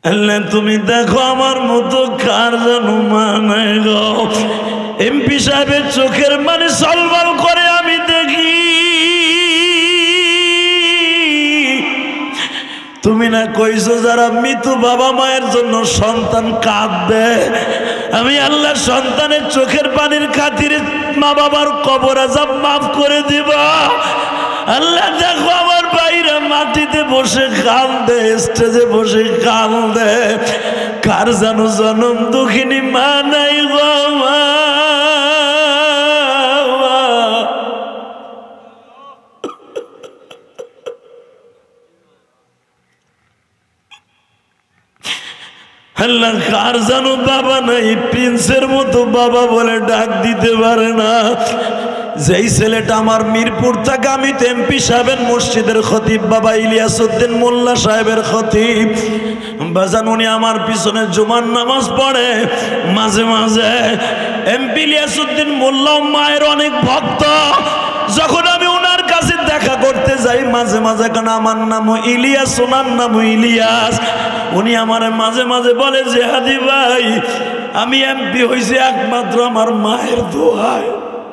আল্লাহ তুমি দেখো আমার মতো কার যেন মা নাই গো। এমপি সাহেবের চোখের মানে সলবল করে আমি দেখি। তুমি না কইছো যারা মৃত বাবা মায়ের জন্য সন্তান কাঁদবে, আমি আল্লাহ সন্তানের চোখের পানির খাতিরে মা বাবার কবর আযাব মাফ করে দিব। আল্লাহ দেখো আমার ভাইরা মাটিতে বসে কাঁদে, স্টেজে বসে কাঁদে, কার যেন জনম দুঃখিনী মা নাই গো। আল্লাহ কার যেন বাবা নাই, প্রিন্সের মতো বাবা বলে ডাক দিতে পারে না। যেই ছেলেটা আমার মিরপুর থেকে, আমি তো এমপি সাহেবের মসজিদের খতিব বাবা ইলিয়াস উদ্দিন মোল্লা সাহেবের খতিব বাজান, উনি আমার পিছনে জুমার নামাজ পড়ে মাঝে মাঝে। এমপি ইলিয়াস উদ্দিন মোল্লা মায়ের অনেক ভক্ত। যখন আমি ওনার কাছে দেখা করতে যাই মাঝে মাঝে, কারণ আমার নাম ইলিয়াস, ওনার নাম ইলিয়াস, উনি আমার মাঝে মাঝে বলে যে হাদি ভাই আমি এমপি হয়েছি একমাত্র আমার মায়ের দোয়ায়।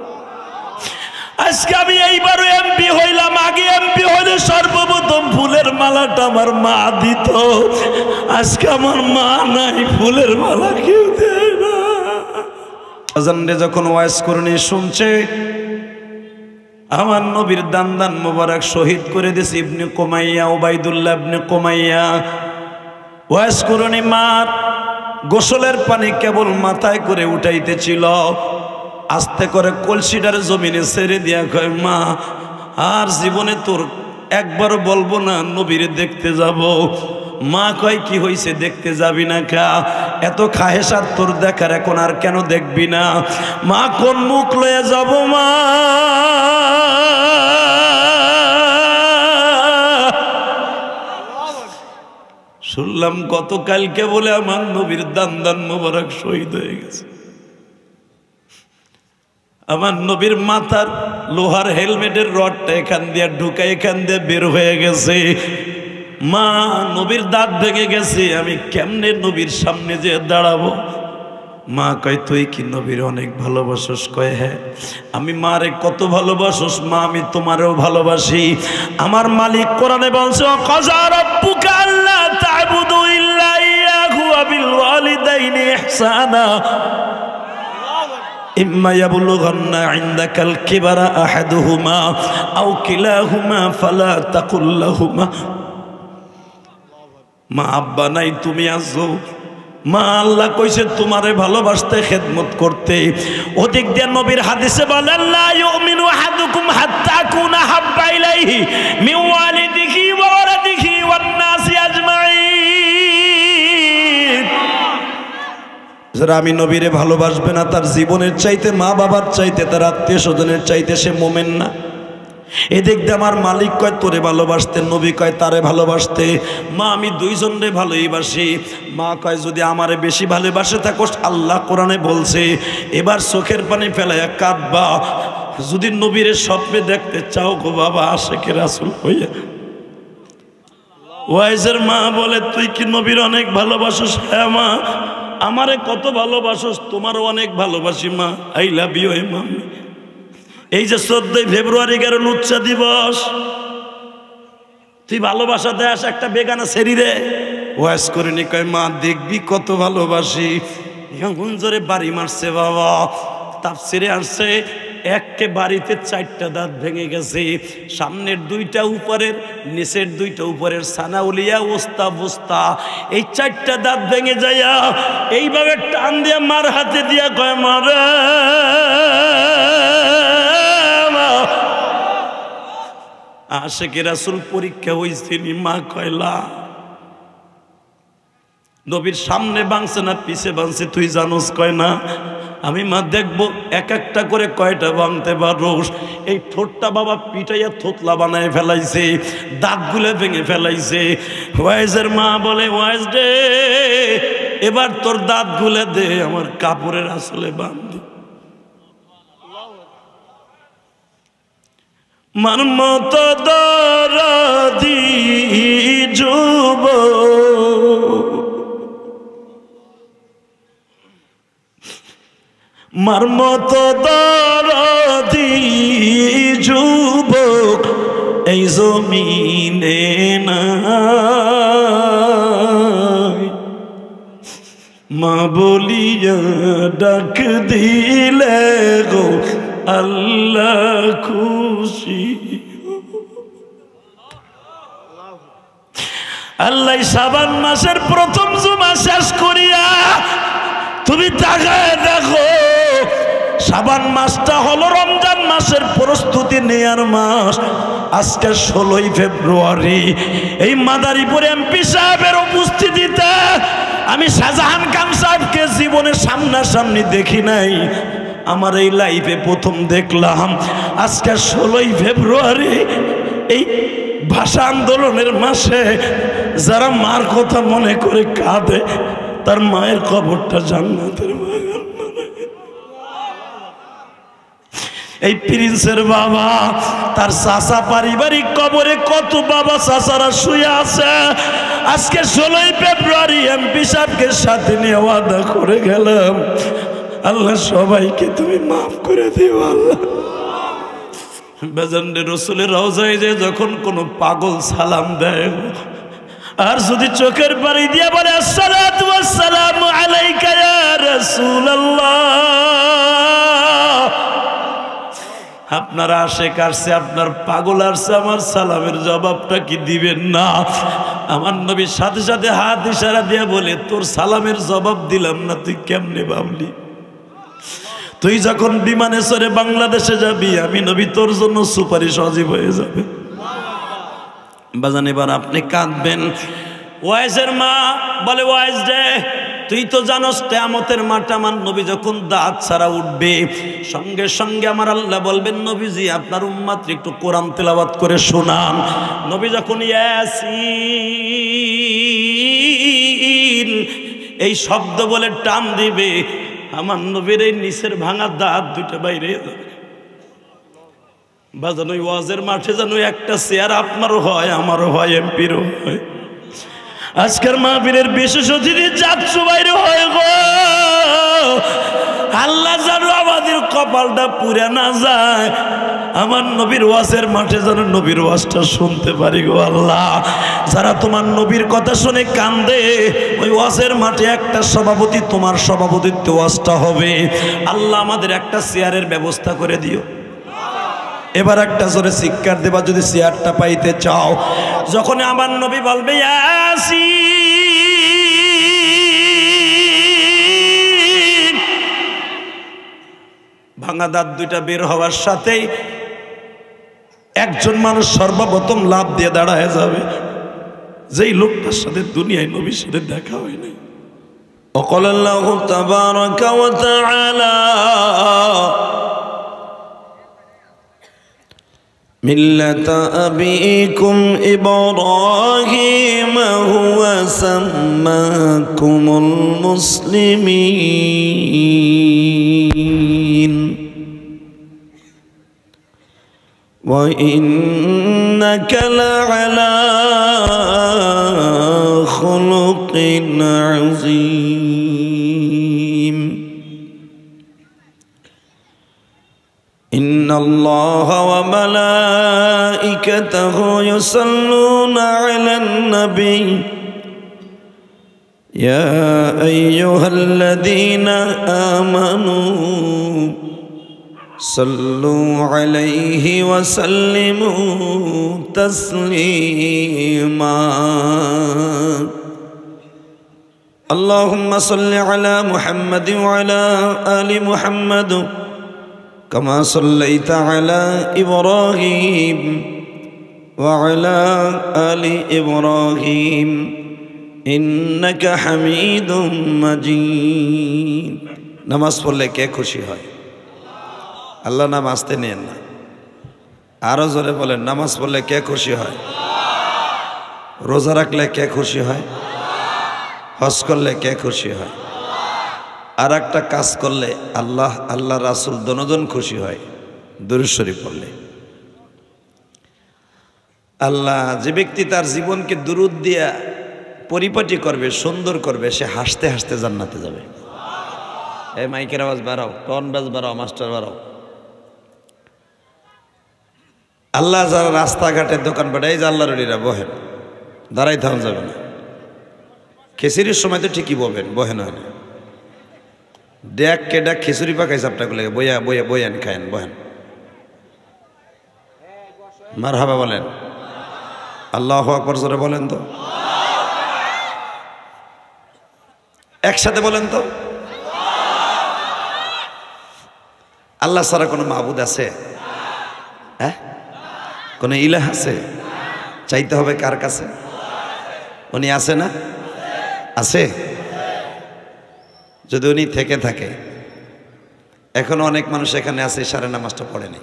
আজকে আমি এইবারও এমপি হইলাম, আগে এমপি হইলে সর্বপ্রথম ফুলের মালাটা আমার মা দিত। আজকে আমার মা নাই, ফুলের মালা কেউ দেয় না। আজানরে যখন ওয়াজ করনি শুনছে, আমার নবীর দান দান মোবারক শহীদ করে দিয়েছে ইবনে কুমাইয়া, ওবাইদুল্লাহ ইবনে কুমাইয়া। ওয়াজ করনি মার গোসলের পানি কেবল মাথায় করে উঠাইতেছিল, আস্তে করে কলসিটার জমিনে ছেড়ে দিয়া কয় মা আর জীবনে তোর একবারও বলবো না নবীরে দেখতে যাব। মা কয় কি হইছে, দেখতে যাবি না কা? এত খাহেসাত তোর দেখার, এখন আর কেন দেখবি না? মা কোন মুখ লয়ে যাব মা? শুনলাম গতকালকে বলে আমার নবীর দান দান মোবারক শহীদ হয়ে গেছে। আমার নবীর মাথার লোহার হেলমেটের রডটা এখান দিয়ে ঢুকা, এখান দিয়ে বের হয়ে গেছে। মা নবীর দাঁত ভেঙে গেছে, আমি কেমনে নবীর সামনে যে দাঁড়াবো? মা কয় তুই কি নবীর অনেক ভালোবাসস? কয় হ্যাঁ। আমি মারে কত ভালোবাসস? মা আমি তোমারও ভালোবাসি। আমার মালিক কোরআনে বলছে ওয়াকাযা রাব্বুকা আল্লা তা'বুদু ইল্লা ইয়াহু ওয়া বিল ওয়ালিদাইনি ইহসানা ইম্মা ইয়াবলুগান্না ইনদাকাল কিবারা আহাদুহুমা আও কিলাহুমা ফালা তাকুল লাহুমা। মা আব্বা নাই, তুমি আছো। মা আল্লাহ কইছে তোমারে ভালোবাসতে, খেদমত করতে। ওদিক দিয়ে নবীর হাদিসে বলে লা ইউমিনু আহাদুকুম হাত্তা কুনা হাব্বা ইলাইহি মিন ওয়ালিদিহি ওয়া ওয়ালাদিহি ওয়ান নাসি আজমাইন। যারা আমি নবীরে ভালোবাসবে না, তার জীবনের চাইতে, মা বাবার চাইতে, তার আত্মীয় স্বজনের চাইতে সে মোমেন না। এদিক দিয়ে আমার মালিক কয় তোরে ভালোবাসতে, নবী কয় তারে ভালোবাসতে। মা আমি দুইজনরে ভালোবাসি। মা কয় যদি আমারে বেশি ভালোবাসে থাকো, আল্লাহ কোরআনে বলছে এবার চোখের পানি ফেলাইয়া কাঁদবা যদি নবীরে স্বপ্নে দেখতে চাও গো বাবা আশিকে রাসূল হইয়া। ওয়াইজের মা বলে তুই কি নবীর অনেক ভালোবাসিস? হ্যাঁ মা, আমারে কত ভালোবাসিস, তোমারও অনেক ভালোবাসি মা। I love you mummy. এই যে 14 ফেব্রুয়ারি গেল লুচ্চা দিবস, তুই ভালোবাসা দেশ একটা বেগানা শরীরে। ওয়াজ করিনি কয় মা দেখবি কত ভালোবাসি। হুঞ্জরে বাড়ি মারছে বাবা। তাফসিরে আসছে একে বাড়িতে 4টা দাঁত ভেঙে গেছে, সামনের 2টা উপরের, নিচের 2টা উপরের, সানাউলিয়া ওস্তা বস্তা। এই 4টা দাঁত ভেঙে যাইয়া এইভাবে টান দিয়া মার হাতে দিয়া কয় মারে আশিকে রাসূল পরীক্ষা হইছিনি। মা কয়লা নবীর সামনে বাংছে না পিছে বাংছে তুই জানোস? কয় না। আমি মা দেখবো এক একটা করে কয়টা ভাঙতে পারোস। এই ঠোঁটটা বাবা পিটাইয়া থোতলা বানায় ফেলাইছে, দাঁতগুলো ভেঙে ফেলাইছে। ওয়াইজের মা বলে ওয়াইজ রে এবার তোর দাঁতগুলো দে, আমার কাপড়ের আসলে বান্ধি। মান মতো দরদি যুবক মার মতো দরদি যুবক এই জমিনে নাই, মা বলিয়া ডাক দিলে গো আল্লাহ খুশি। আল্লাহ শাবান মাসের প্রথম জুমা শেষ করিয়া তুমি তাকায় দেখো, শাবান মাসটা হলো রমজান মাসের প্রস্তুতি নেয়ার মাস। আজকে 16ই ফেব্রুয়ারি, এই মাদারীপুর এমপি সাহেবের উপস্থিতিতে আমি শাহজাহান খান সাহেবকে জীবনে সামনাসামনি দেখি নাই, আমার এই লাইফে প্রথম দেখলাম। আজকে 16ই ফেব্রুয়ারি, এই ভাষা আন্দোলনের মাসে যারা মার কথা মনে করে কাঁদে, তার মায়ের কবরটা জান্নাতের বাগান। এই প্রিন্সের বাবা, তার চাচা পারিবারিক কবরে কত বাবা চাচারা শুয়ে আছে। আজকে 16ই ফেব্রুয়ারি এমপি সাহেবকে সাথে নিয়ে ওয়াদা করে গেলাম, আল্লাহ সবাইকে তুমি মাফ করে দিও আল্লাহ। বেজান্ডে রসুলের রওজায় যে যখন কোনো পাগল সালাম দেয়, আর যদি চোখের পানি দিয়ে বলে আসসালাতু ওয়াসসালামু আলাইকা ইয়া রাসূলুল্লাহ, আপনার আশেক আসছে, আপনার পাগল আসছে, আমার সালামের জবাবটা কি দিবেন না? আমার নবী সাথে সাথে হাত ইশারা দিয়ে বলে, তোর সালামের জবাব দিলাম না, তুই কেমনে ভাবলি? তুই যখন বিমানে চড়ে বাংলাদেশে যাবি, আমি নবী তোর জন্য সুপারিশ ওয়াজিব হয়ে যাবে। বাজান এবার আপনি কাঁদবেন। ওয়াইজের মা বলে, ওয়াইজ রে, তুই তো জানোস কিয়ামতের মাঠে আমার নবী যখন দাঁত ছাড়া উঠবে, সঙ্গে সঙ্গে আমার আল্লাহ বলবেন, নবীজি আপনার উম্মতকে একটু কোরআন তেলাওয়াত করে শোনান। নবী যখন ইয়াসিন এই শব্দ বলে টান দিবে, আমার নবীর এই নিচের ভাঙা দাঁত দুইটা বাইরে যাবে। বাজান ওই ওয়াজের মাঠে যেন একটা চেয়ার আপনারও হয়, আমারও হয়, এমপিরও হয়। আজকের মাহফিলের বিশেষ অতিথি যাচ্ছ বাইরে হয় গো, আল্লাহ যেন আমাদের কপালটা পুড়ে না যায়, আমার নবীর ওয়াজের মাঠে যেন নবীর ওয়াজটা শুনতে পারি গো আল্লাহ। যারা তোমার নবীর কথা শুনে কান্দে, ওই ওয়াজের মাঠে একটা সভাপতি, তোমার সভাপতিত্ব ওয়াজটা হবে। আল্লাহ আমাদের একটা চেয়ারের ব্যবস্থা করে দিও। এবার একটা জোরে চিৎকার দেবা যদি চেয়ারটা পাইতে চাও। যখন আমার নবী বলবে ইয়াসিন, ভাঙা দাঁত দুইটা বের হওয়ার সাথেই একজন মানুষ সর্বপ্রথম লাভ দিয়ে দাঁড়ায় যাবে, যেই লোকটার সাথে দুনিয়ায় নবীর সাথে দেখা হয় নাই। وقال الله تبارك وتعالى ملة أبيكم إبراهيم هو سماكم المسلمين وإنك لعلى خلق عظيم إن الله وملائكته يصلون على النبي يا أيها الذين آمنوا صلوا عليه وسلموا تسليما اللهم صل على محمد وعلى آل محمد كما صليت على إبراهيم وعلى آل إبراهيم إنك حميد مجيد নামাজ পড়লে কে খুশি হয়? আল্লাহ নাম আসতে নেন না, আরো জোরে বলেন, নামাজ পড়লে কে খুশি হয়? রোজা রাখলে কে খুশি হয়? হজ করলে কে খুশি হয়? আর একটা কাজ করলে আল্লাহ আল্লাহ রাসূল দুজন খুশি হয়, দুরূদ শরীফ পড়লে। আল্লাহ যে ব্যক্তি তার জীবনকে দুরূদ দিয়া পরিপাটি করবে, সুন্দর করবে, সে হাসতে হাসতে জান্নাতে যাবে। এই মাইকের আওয়াজ বাড়াও, টন বাজ বাড়াও, মাস্টার বাড়াও। আল্লাহ যারা রাস্তাঘাটের দোকান পাঠায়, এই যে আল্লাহ রলিরা বহেন, দাঁড়াই থাকুন যাবে না। খিচুড়ির সময় তো ঠিকই বলবেন, বহেন হয় না। ডেক কে ডাক খিচুড়ি পাকাইছে আপনাকে লেগে, বইয়া বইয়া বইয়ান খায়েন, বহেন। মারহাবা বলেন, আল্লাহু আকবার জোরে বলেন তো, একসাথে বলেন তো। আল্লাহ ছাড়া কোনো মাবুদ আছে? হ্যাঁ, কোনো ইলাহ আছে? চাইতে হবে কার কাছে? উনি আছে না? আছে। যদি উনি থেকে থাকে, এখনো অনেক মানুষ এখানে আছে ইশারের নামাজটা পড়েনি।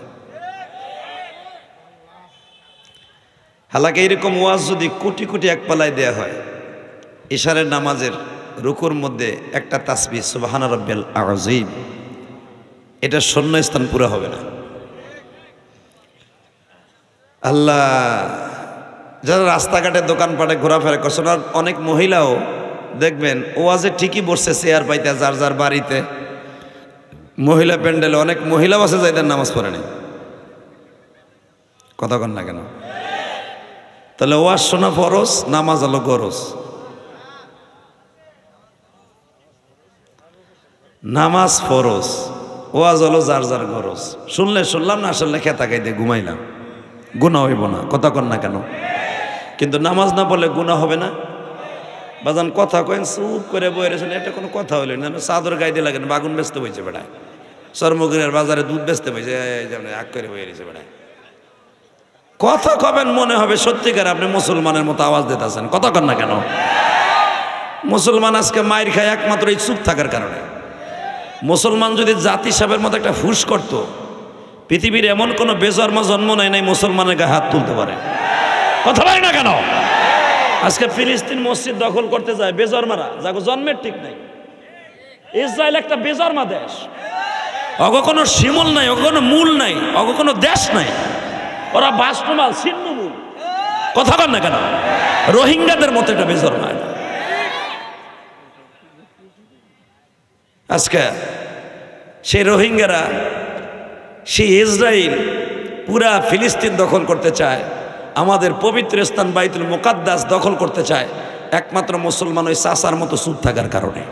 হালাকে এরকম ওয়াজ যদি কোটি কোটি এক পালায় দেয়া হয়, ইশারের নামাজের রুকুর মধ্যে একটা তাসবিহ সুবহান রাব্বিল আযীম, এটা শূন্য স্থান পুরো হবে না। আল্লাহ, যারা রাস্তাঘাটে দোকানপাটে ঘোরাফেরা করছেন, আর অনেক মহিলাও দেখবেন ওয়াজে ঠিকই বসছে চেয়ার পাইতে, যার যার বাড়িতে মহিলা প্যান্ডেলে অনেক মহিলা বসে যাইতেন, নামাজ পড়েনি। কথা কন না কেন? তাহলে ওয়াজ শোনা ফরজ, নামাজ হলো গরজ। নামাজ ফরজ, ওয়াজ হলো যার যার গরজ। শুনলে শুনলাম, না শুনলে খেতা খাইতে ঘুমাইলাম, গুনাহ হইব না। কথা কন না কেন? কিন্তু নামাজ না পড়লে গুনাহ হবে না? বাজান কথা কয়েন, চুপ করে বয়ে রয়েছেন, এটা কোনো কথা হইল না। চাদর গাইতে লাগেন, বাগুন বেচতে বইছে বেড়ায়, চর্মগিরের বাজারে দুধ বেচতে বইছে, আগ করে বয়ে রয়েছে বেড়ায়। কথা কবেন, মনে হবে সত্যিকার আপনি মুসলমানের মতো আওয়াজ দিতেছেন। কথা কন না কেন? মুসলমান আজকে মায়ের খায় একমাত্র এই চুপ থাকার কারণে। মুসলমান যদি জাতি সাহেবের মতো একটা ফুস করত, পৃথিবীর এমন কোনো বেজন্মা জন্ম নেয় নাই মুসলমানের গায়ে হাত তুলতে পারে। কথা বলে না কেন? আজকে ফিলিস্তিন মসজিদ দখল করতে যায় বেজন্মারা, যাকে জন্মের ঠিক নাই। ইসরায়েল একটা বেজন্মা দেশ, অগ কোনো শিমুল নাই, অগ কোনো মূল নাই, অগ কোনো দেশ নাই, ওরা বাস্তমাল ছিন্নমূল। কথা বল না কেন? রোহিঙ্গাদের মতো একটা বেজন্মা। আজকে সেই রোহিঙ্গারা, সেই ইসরায়েল পুরা ফিলিস্তিন দখল করতে চায়, আমাদের পবিত্র স্থান বাইতুল মুকাদ্দাস দখল করতে চায়, একমাত্র মুসলমান ওই চাচার মতো চুপ থাকার কারণে।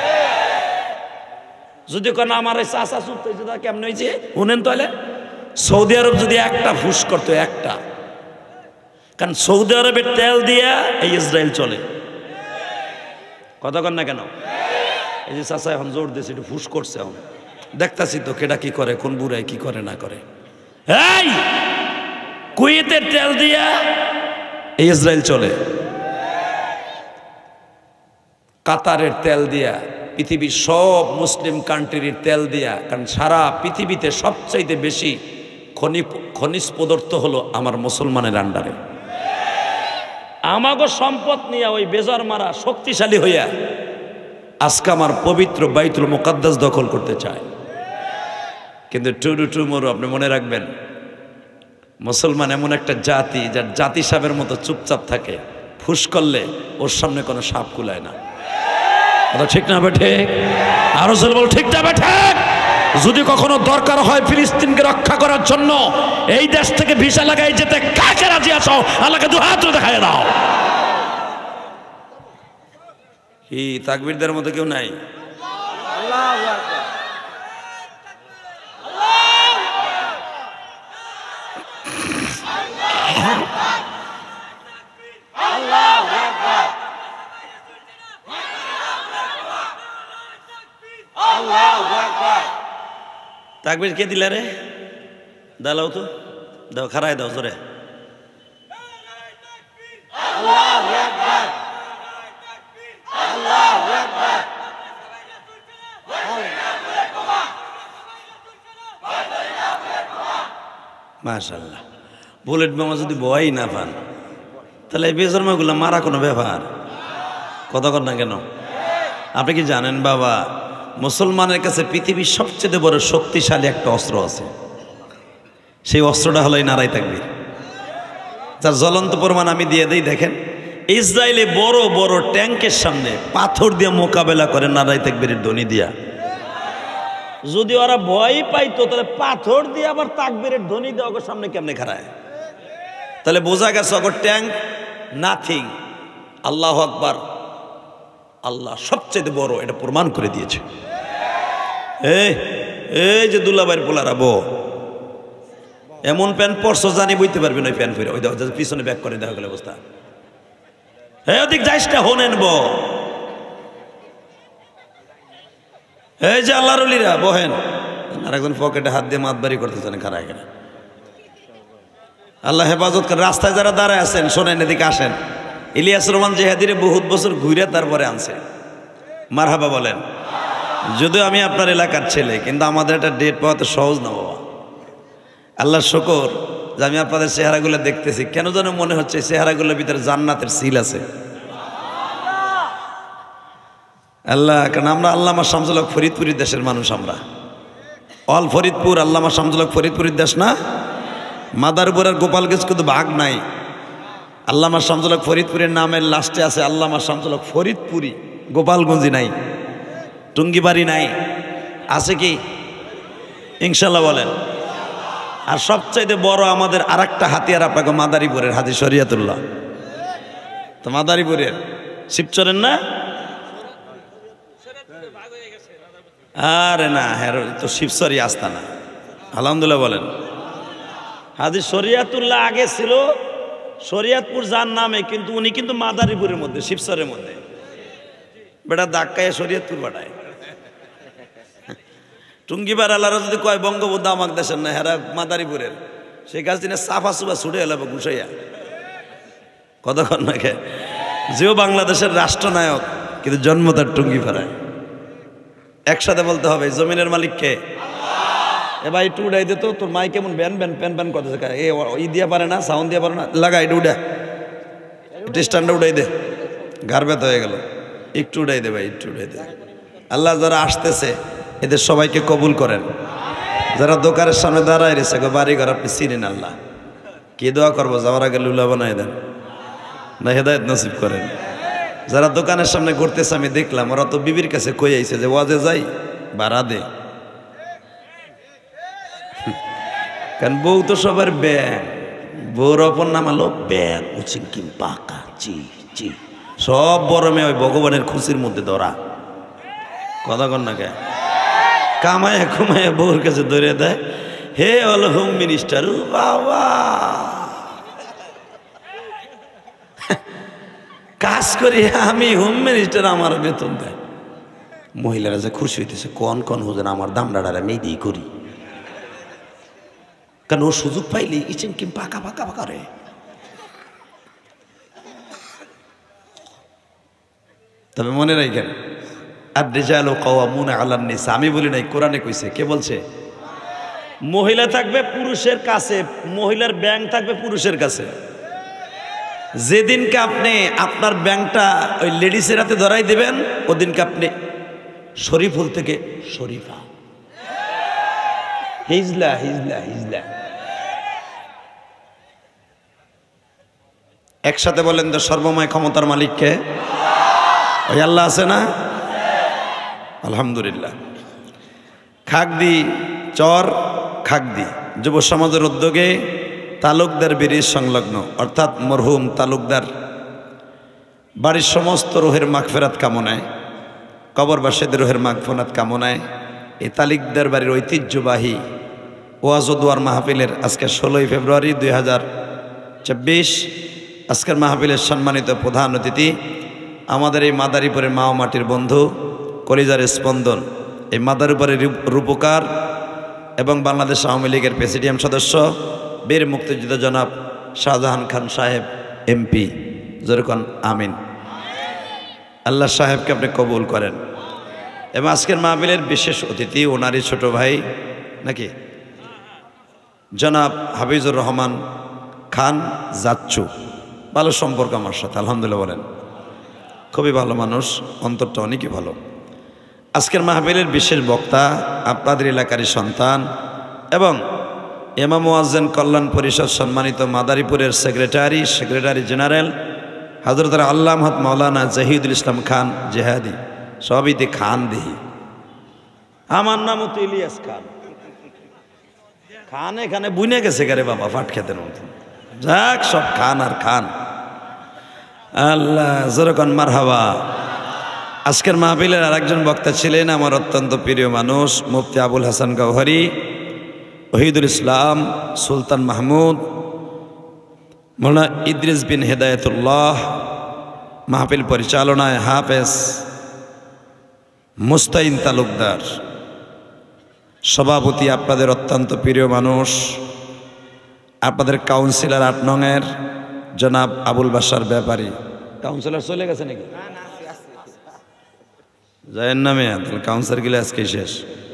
যদি কেন আমার ওই চাচা চুপ হয়েছে, তা কেমন হয়েছে শুনেন তাহলে? সৌদি আরব যদি একটা ফুস করতো, একটা, কারণ সৌদি আরবের তেল দিয়া এই ইসরায়েল চলে। কথা কন না কেন? এই যে চাচা এখন জোর দিয়েছে, একটু ফুস করছে, এখন দেখতাছি তো কেডা কি করে, কোন বুড়াই কি করে না করে। এই কুয়েতের তেল দিয়া এই ইসরায়েল চলে, কাতারের তেল দিয়া, পৃথিবীর সব মুসলিম কান্ট্রির তেল দিয়া, কারণ সারা পৃথিবীতে সবচাইতে বেশি খনিজ পদার্থ হলো আমার মুসলমানের আন্ডারে। আমাগো সম্পদ নিয়ে ওই বেজন্মারা শক্তিশালী হইয়া আজকে আমার পবিত্র বাইতুল মুকাদ্দাস দখল করতে চায়। কিন্তু টুমোরো আপনি মনে রাখবেন, মুসলমান এমন একটা জাতি যার জাতি সাপের মতো চুপচাপ থাকে, ফুস করলে ওর সামনে কোনো সাপ কুলায় না। ঠিক না বেঠে? আরো জোরে বল, ঠিক না বেঠে? যদি কখনো দরকার হয় ফিলিস্তিনকে রক্ষা করার জন্য এই দেশ থেকে ভিসা লাগাই যেতে কাকে রাজি আছো? আল্লাহকে দু হাত দেখায় দাও। কি তাকবীরদের মধ্যে কেউ নাই? আল্লাহু আকবার। তাকবীর কে দিলা রে? দাও তো, দাও, খারায় দাও জোরে। মাশাআল্লাহ। বুলেট বোমা যদি ভয়ই না পান, তাহলে এই বেজন্মাগুলো মারা কোনো ব্যাপার? কথা কর না কেন? আপনি কি জানেন বাবা, মুসলমানের কাছে পৃথিবীর সবচেয়ে বড় শক্তিশালী একটা অস্ত্র আছে, সেই অস্ত্রটা হলো এই নারায়ে তাকবীর, যার জ্বলন্ত প্রমাণ আমি দিয়ে দিই। দেখেন, ইসরায়েলে বড় বড় ট্যাঙ্কের সামনে পাথর দিয়ে মোকাবেলা করে নারায়ে তাকবীরের ধ্বনি দিয়া। যদি ওরা ভয় পাইতো তাহলে পাথর দিয়ে আবার তাকবীরের ধ্বনি দিয়ে ওর সামনে কেমনে খাড়ায়? তাহলে বোঝা গেছে ওর ট্যাঙ্ক নাথিং। আল্লাহু আকবার, আল্লাহ সবচেয়ে বড়, এটা প্রমাণ করে দিয়েছে। এই যে দুলাভাইয়ের পোলারা এমন প্যান্ট পরশো জানি বইতে পারবে না, ওই প্যান্ট ফিরে ওই পিছনে ব্যাক করে দেখা গেল অবস্থা। ওদিক যাইসটা হোনেন এই যে আল্লাহর ওলিরা বহেন, আর একজন পকেটে হাত দিয়ে মাতবারি করতেছেন খারায় কেন। আল্লাহ হেফাজত করে। রাস্তায় যারা দাঁড়ায় আছেন শোনেন, এদিকে আসেন। ইলিয়াস রহমান জেহাদিরে বহুত বছর ঘুরে তারপরে আনছে, মারহাবা বলেন। যদিও আমি আপনার এলাকার ছেলে, কিন্তু আমাদের একটা ডেট পাওয়া তো সহজ না বাবা। আল্লাহর শুকর যে আমি আপনাদের চেহারাগুলো দেখতেছি, কেন যেন মনে হচ্ছে চেহারাগুলোর ভিতরে জান্নাতের সিল আছে। আল্লাহ, কারণ আমরা আল্লামা শামসুল হক ফরিদপুরের দেশের মানুষ। আমরা অল ফরিদপুর, আল্লামা শামসুল হক ফরিদপুরের দেশ না? মাদারপুর আর গোপালগঞ্জ কিন্তু ভাগ নাই। আল্লামা শামসুল হক ফরিদপুরের নামের লাস্টে আছে আল্লামা শামসুল হক ফরিদপুরি, গোপালগঞ্জি নাই, টুঙ্গিবাড়ি নাই, আছে কি? ইনশাল্লাহ বলেন। আর সবচাইতে বড় আমাদের আর একটা হাতিয়ার আপনাকে মাদারীপুরের হাজি শরিয়াতুল্লাহ। তো মাদারীপুরের শিবচরের না? আরে না, হ্যাঁ তো শিবচরই আস্তানা। আলহামদুলিল্লাহ বলেন। হাজি শরিয়াতুল্লাহ আগে ছিল শরিয়াতপুর যার নামে, কিন্তু উনি কিন্তু মাদারীপুরের মধ্যে, শিবচরের মধ্যে। বেটা ধাক্কায় শরিয়াতপুর বাড়ায়। টুঙ্গিবার আল্লাহরা যদি কয় বঙ্গবন্ধু আমাক দেশের না, হেরা মাদারীপুরের, সেই কাজ দিনে সাফা সুফা ছুটে এলাবে ঘুষাইয়া কতক্ষণ না খে। যেও বাংলাদেশের রাষ্ট্রনায়ক, কিন্তু জন্ম তার টুঙ্গিপাড়ায়। একসাথে বলতে হবে জমিনের মালিককে। এ ভাই একটু উড়াই দে তো, তোর মাই কেমন ব্যান ব্যান প্যান প্যান করতেছে, ই দিয়া পারে না, সাউন্ড দিয়া পারে না, লাগা এটা উঠা, একটু স্ট্যান্ডে উঠাই দে, গার ব্যথা হয়ে গেল, একটু উঠাই দে ভাই, একটু উঠাই দে। আল্লাহ যারা আসতেছে এদের সবাইকে কবুল করেন। যারা দোকানের সামনে দাঁড়ায় রয়েছে বাড়ি ঘর আপনি চিনেন, আল্লাহ কি দোয়া করবো, যাওয়ার আগে লুলা বানাই দেন না, হেদায়েত নসিব করেন। যারা দোকানের সামনে ঘুরতেছে আমি দেখলাম, ওরা তো বিবির কাছে কই আইছে যে ওয়াজে যাই ভাড়া দে, কারণ বউ তো সবার ব্যাং, বউর অপর নাম হলো ব্যাং, উচিং পাকা চি চি, সব বড় মেয়ে ওই ভগবানের খুশির মধ্যে ধরা। কথা কন না কে, কামায় কুমায় বউর কাছে ধরে দেয়, হে হল হোম মিনিস্টার, বাবা কাজ করি আমি হোম মিনিস্টার, আমার বেতন দেয়। মহিলারা যে খুশি হইতেছে, কন কন হুজুর আমার দামড়াডারে আমি দিই করি, কারণ ও সুযোগ পাইলে ইচিন কিম পাকা পাকা পাকা রে। তবে মনে রাখেন, আর রিজালু কাওয়ামুনা আলান নিসা, আমি বলি নাই, কোরআনে কইছে। কে বলছে? মহিলা থাকবে পুরুষের কাছে, মহিলার ব্যাংক থাকবে পুরুষের কাছে। যেদিনকে আপনি আপনার ব্যাংকটা ওই লেডিসের হাতে ধরাই দেবেন, ওদিনকে আপনি শরীফুল থেকে শরীফা, হিজলা হিজলা হিজলা। একসাথে বলেন তো, সর্বময় ক্ষমতার মালিককে? ওই আল্লাহ আছে না? আলহামদুলিল্লাহ। খাগদি চর খাগদি যুব সমাজের উদ্যোগে তালুকদার ব্রিজ সংলগ্ন, অর্থাৎ মরহুম তালুকদার বাড়ির সমস্ত রুহের মাগফিরাত কামনায়, কবরবাসীদের রুহের মাগফিরাত কামনায় এই তালুকদার বাড়ির ঐতিহ্যবাহী ওয়াজ ও দোয়ার মাহফিলের আজকে 16ই ফেব্রুয়ারি 2024, আজকের মাহফিলের সম্মানিত প্রধান অতিথি আমাদের এই মাদারীপুরের মা ও মাটির বন্ধু, কলিজার স্পন্দন, এই মাদারীপুরের রূপকার এবং বাংলাদেশ আওয়ামী লীগের প্রেসিডিয়াম সদস্য বীর মুক্তিযোদ্ধা জনাব শাহজাহান খান সাহেব এমপি, যেরকম আমিন। আল্লাহ সাহেবকে আপনি কবুল করেন। এবং আজকের মাহফিলের বিশেষ অতিথি ওনারই ছোট ভাই নাকি জনাব হাফিজুর রহমান খান জাচ্চু, ভালো সম্পর্ক আমার সাথে, আলহামদুলিল্লাহ বলেন, খুবই ভালো মানুষ, অন্তরটা অনেকই ভালো। আজকের মাহফিলের বিশেষ বক্তা আপনাদের এলাকারই সন্তান এবং ইমাম মুয়াজ্জিন কল্যাণ পরিষদ সম্মানিত মাদারীপুরের সেক্রেটারি জেনারেল হযরত আল্লামা মাওলানা জাহিদুল ইসলাম খান জেহাদি, সবিতে খান দেহি। আমার নামও তো ইলিয়াস খান। খান এখানে বুনে গেছে গারে বাবা পাট খেতের মতো। যাক সব খান আর খান। আল্লাহ যেরকম মারহাবা। আজকের মাহফিলের আরেকজন বক্তা ছিলেন আমার অত্যন্ত প্রিয় মানুষ, মুফতি আবুল হাসান গওহরী, ওহিদুল ইসলাম, সুলতান মাহমুদ, মৌলানা ইদ্রিস বিন হেদায়েতুল্লাহ। মাহফিল পরিচালনায় হাফেজ মুস্তাইন তালুকদার। সভাপতি আপনাদের অত্যন্ত প্রিয় মানুষ, আপনাদের কাউন্সিলর 8 নংয়ের জনাব আবুল বাশার ব্যাপারী। কাউন্সিলর চলে গেছে নাকি? জয়ের নামে কাউন্সিলর গেলে আজকে শেষ।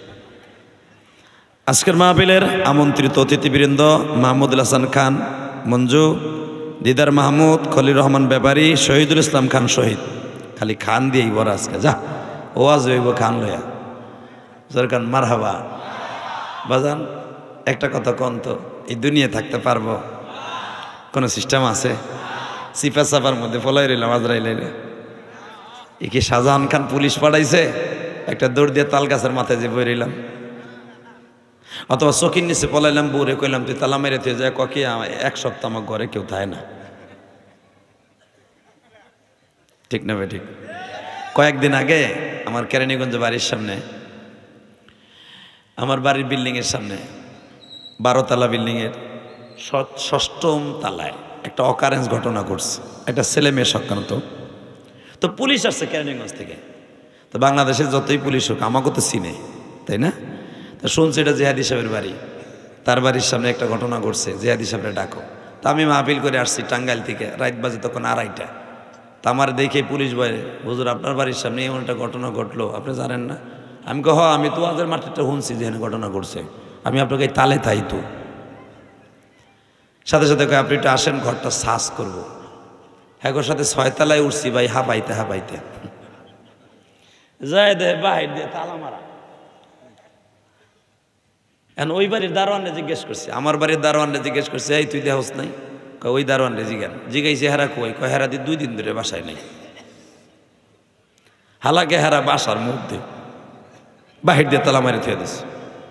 আজকের মাহফিলের আমন্ত্রিত অতিথিবৃন্দ মাহমুদুল হাসান খান মঞ্জু, দিদার মাহমুদ, খলিল রহমান ব্যাপারী, শহীদুল ইসলাম খান শহীদ। খালি খান দিয়েই বড় আজকে যা ওয়াজ হইব খান লয়া জরকান মারহাবা। বাজান একটা কথা কন তো, এই দুনিয়া থাকতে পারবো? কোনো সিস্টেম আছে? সিপা সাপার মধ্যে ফলাই রইলাম আজরাইলে। এ কি শাহজাহান খান পুলিশ পাঠাইছে? একটা দৌড় দিয়ে তাল গাছের মাথায় যে বই রইলাম, অথবা চকির নিচে পলাইলাম, বউরে কইলাম তুই তালা মেরে তুই যায় কি 1 সপ্তাহ আমার ঘরে কেউ থাকে না। ঠিক না ভাই? ঠিক। কয়েকদিন আগে আমার কেরানীগঞ্জ বাড়ির সামনে, আমার বাড়ির বিল্ডিংয়ের সামনে 12 তলা বিল্ডিংয়ের 6ম তলায় একটা অকারেন্স ঘটনা ঘটছে। একটা ছেলে মেয়ে সক্রান্ত। তো পুলিশ আসছে কেরানীগঞ্জ থেকে। তো বাংলাদেশের যতই পুলিশ হোক আমাকে তো চিনে, তাই না? তো শুনছি এটা জিহাদি সাহেবের বাড়ি, তার বাড়ির সামনে একটা ঘটনা ঘটছে, জিহাদি সাহেবরে ডাকো। তা আমি মাহফিল করে আসছি টাঙ্গাইল থেকে, রাত বাজে তখন 2:30টা। তা আমার দেখে পুলিশ বলে, হুজুর আপনার বাড়ির সামনে এমন একটা ঘটনা ঘটলো, আপনি জানেন না? আমি কহ আমি তো আজের মাটিটা শুনছি যেখানে ঘটনা ঘটছে, আমি আপনাকে এই তালে তাই তো। সাথে সাথে আপনি একটু আসেন, ঘরটা সার্চ করবো। হ্যাঁ ওর সাথে 6 তলায় উঠছি ভাই, হাঁপাইতে হাঁপাইতে যাই দে বাহির দিয়ে তালা মারা। এখন ওই বাড়ির দারোয়ানরে জিজ্ঞেস করছে, আমার বাড়ির দারোয়ানরে জিজ্ঞেস করছে, এই তুই দেহস নাই? ওই দারোয়ানরে জিগাইছে হেরা কই? কয় হেরা দিয়ে 2 দিন ধরে বাসায় নাই। হালাকে হেরা বাসার মধ্যে বাহির দিয়ে তালা মারি থুয়ে দিছে।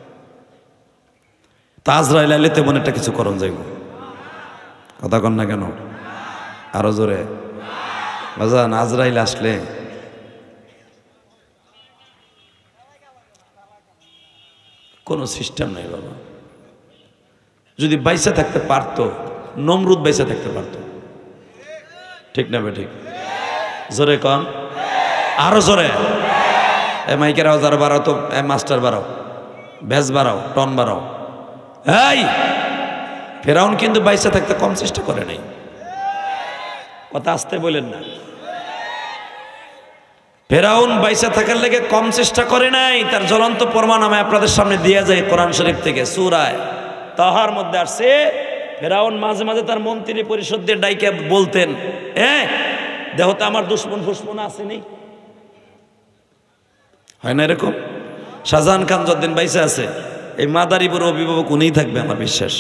তা আজরাইল আইলে তেমন একটা কিছু করণ যাইব। কথা কন না কেন? আরো জোরে বাজান। আজরাইল আসলে কোনো সিস্টেম নাই বাবা। যদি বাইসা থাকতে পারতো, নমরুদ বাইসা থাকতে পারতো। ঠিক না বে? ঠিক। জোরে কন, আরো জোরে। এ মাইকের আওয়াজ আরো বাড়াও তো, মাস্টার বাড়াও, ভেজ বাড়াও, টন বাড়াও। এই ফেরাউন কিন্তু বাইসা থাকতে কম চেষ্টা করে নাই। কথা আসতে বলেন না। ফেরাউন বাইসা থাকার লেগে কম চেষ্টা করে নাই। তার জ্বলন্ত প্রমাণ আমি আপনাদের সামনে দিয়ে যাই কোরআন শরীফ থেকে। সূরা তাহার মধ্যে আসছে, ফেরাউন মাঝে মাঝে তার মন্ত্রী পরিষদ দিয়ে ডাইকে বলতেন, দেখো তো আমার দুশ্মন ফুসমন আসেনি। হয় না এরকম? শাহজাহান খান যতদিন বাইসা আছে, এই মাদারীপুর অভিভাবক উনিই থাকবে আমার বিশ্বাস।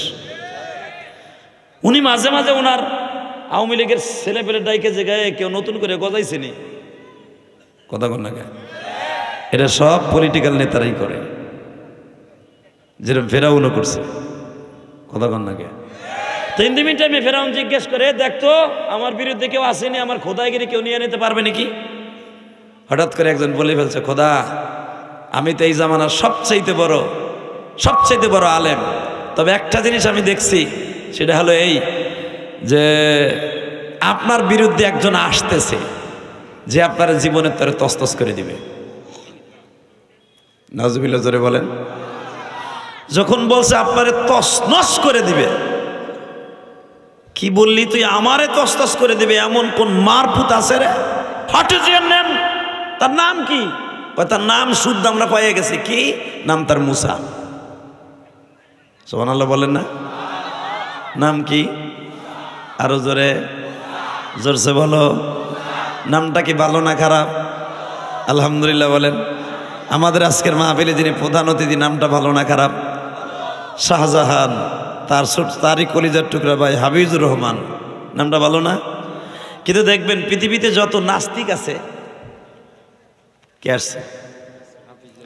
উনি মাঝে মাঝে ওনার আওয়ামী লীগের ছেলে পেলে ডাইকে জায়গায় কেউ নতুন করে গজাইছেনি। কথা কন না? এটা সব পলিটিক্যাল নেতারাই করে, যেরকম ফেরাউনও করছে। কথা কন না? তো ইন দি মিন টাইমে ফেরাউন জিজ্ঞেস করে, দেখতো আমার বিরুদ্ধে কেউ আসেনি, আমার খোদাইগিরি কেউ নিয়ে নিতে পারবে নাকি? হঠাৎ করে একজন বলে ফেলছে, খোদা আমি তো এই জামানার সবচাইতে বড় আলেম, তবে একটা জিনিস আমি দেখছি, সেটা হলো এই যে আপনার বিরুদ্ধে একজন আসতেছে যে আপনার জীবনের তরে তসতস করে দিবে। নাউজুবিল্লাহ জোরে বলেন। যখন বলছে আপনারে তসনস করে দিবে, কি বললি তুই? আমারে তসতস করে দিবে এমন কোন মারফুত আছে রে? What is your name? তার নাম কি? তার নাম শুদ্ধ আমরা পাইয়ে গেছি। কি নাম তার? মুসা। সুবহানাল্লাহ বলেন না? নাম কি? আরো জোরে, জোরসে বলো। নামটা কি ভালো না খারাপ? আলহামদুলিল্লাহ বলেন। আমাদের আজকের মাহফিলে যিনি প্রধান অতিথি, নামটা ভালো না খারাপ? শাহজাহান। তারই কলিজার টুকরা ভাই হাফিজুর রহমান। নামটা ভালো না? কিন্তু দেখবেন পৃথিবীতে যত নাস্তিক আছে, কে আসছে?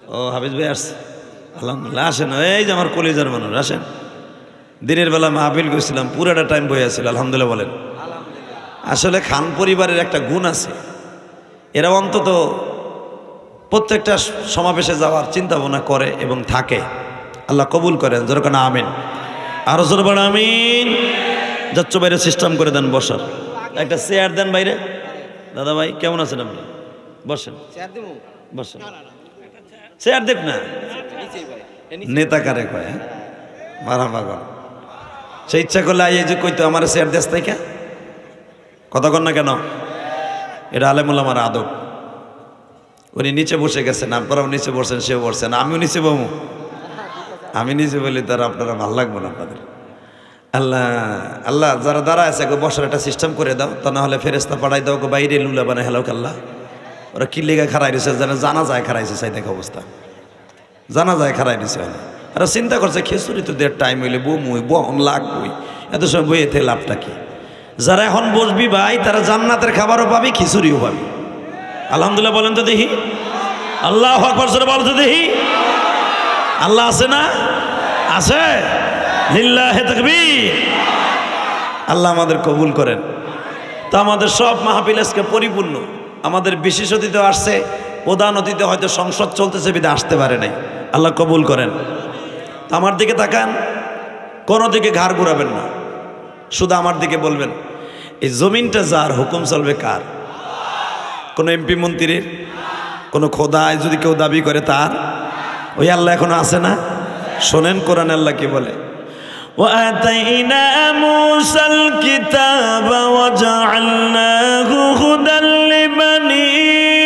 ও হাফিজ ভাই আসছে, আলহামদুলিল্লাহ। আসেন, এই যে আমার কলেজের মানুষ, আসেন। দিনের বেলা মাহফিল করছিলাম, পুরাটা টাইম বয়ে আছিল, আলহামদুলিল্লাহ বলেন। আসলে খান পরিবারের একটা গুণ আছে, এরা অন্তত প্রত্যেকটা সমাবেশে যাওয়ার চিন্তা ভাবনা করে এবং থাকে। আল্লাহ কবুল করেন, যেরকম আমিন। আরো জোরে বড় আমিন। যাচ্ছ বাইরে সিস্টেম করে দেন বসার, একটা চেয়ার দেন বাইরে। দাদা ভাই কেমন আছেন আপনি? বসেন, বসেন। চেয়ার দেখ না, নেতা কারে কয় মারা পাগল। সে ইচ্ছা করলে এই যে কইতো আমার চেয়ার দেশ থেকে কথা কন না কেন? এটা আলেমুল আমার আদব। উনি নিচে বসে গেছেন, আপনারাও নিচে বসছেন, সেও বসছেন, আমিও নিচে বমু। আমি নিচে বলি তার আপনারা ভাল লাগবো না আপনাদের। আল্লাহ আল্লাহ যারা দাঁড়া আছে বসার একটা সিস্টেম করে দাও, তা না হলে ফেরেস্তা পাঠাই দাও বাইরে লুলা বানায়। হেলাও কাল্লা, ওরা কি লেগে খারাই দিছে, জানা যায় খারাইছে, চাই দেখে অবস্থা জানা যায় খারাই দিছে। আর চিন্তা করছে খিচুড়ি তো দেড় টাইম হইলে বমুই বহন লাগবই, এত সময় বইয়ে থেকে লাভটা কি? যারা এখন বসবি ভাই তারা জান্নাতের খাবারও পাবি, খিচুড়িও পাবি। আলহামদুলিল্লাহ বলেন তো দেখি, আল্লাহু আকবার জোরে বলো তো দেখি। আল্লাহ আছে না? আছে, লিল্লাহি তাকবীর। আল্লাহ আমাদের কবুল করেন। তো আমাদের সব মাহফিল আজকে পরিপূর্ণ। আমাদের বিশেষ অতিথি আসছে, প্রধান অতিথি হয়তো সংসদ চলতেছে বিধে আসতে পারে নাই, আল্লাহ কবুল করেন। তো আমার দিকে তাকান, কোনো দিকে ঘাড় ঘুরাবেন না, শুধু আমার দিকে বলবেন এই জমিনটা যার, হুকুম চলবে কার? কোনো এমপি মন্ত্রীর, কোনো খোদায় যদি কেউ দাবি করে তার? ওই আল্লাহ এখনো আছে না? শোনেন কোরআন আল্লাহ কি বলে, وَآتَيْنَا مُوسَى الْكِتَابَ وَجَعَلْنَاهُ هُدًى لِبَنِي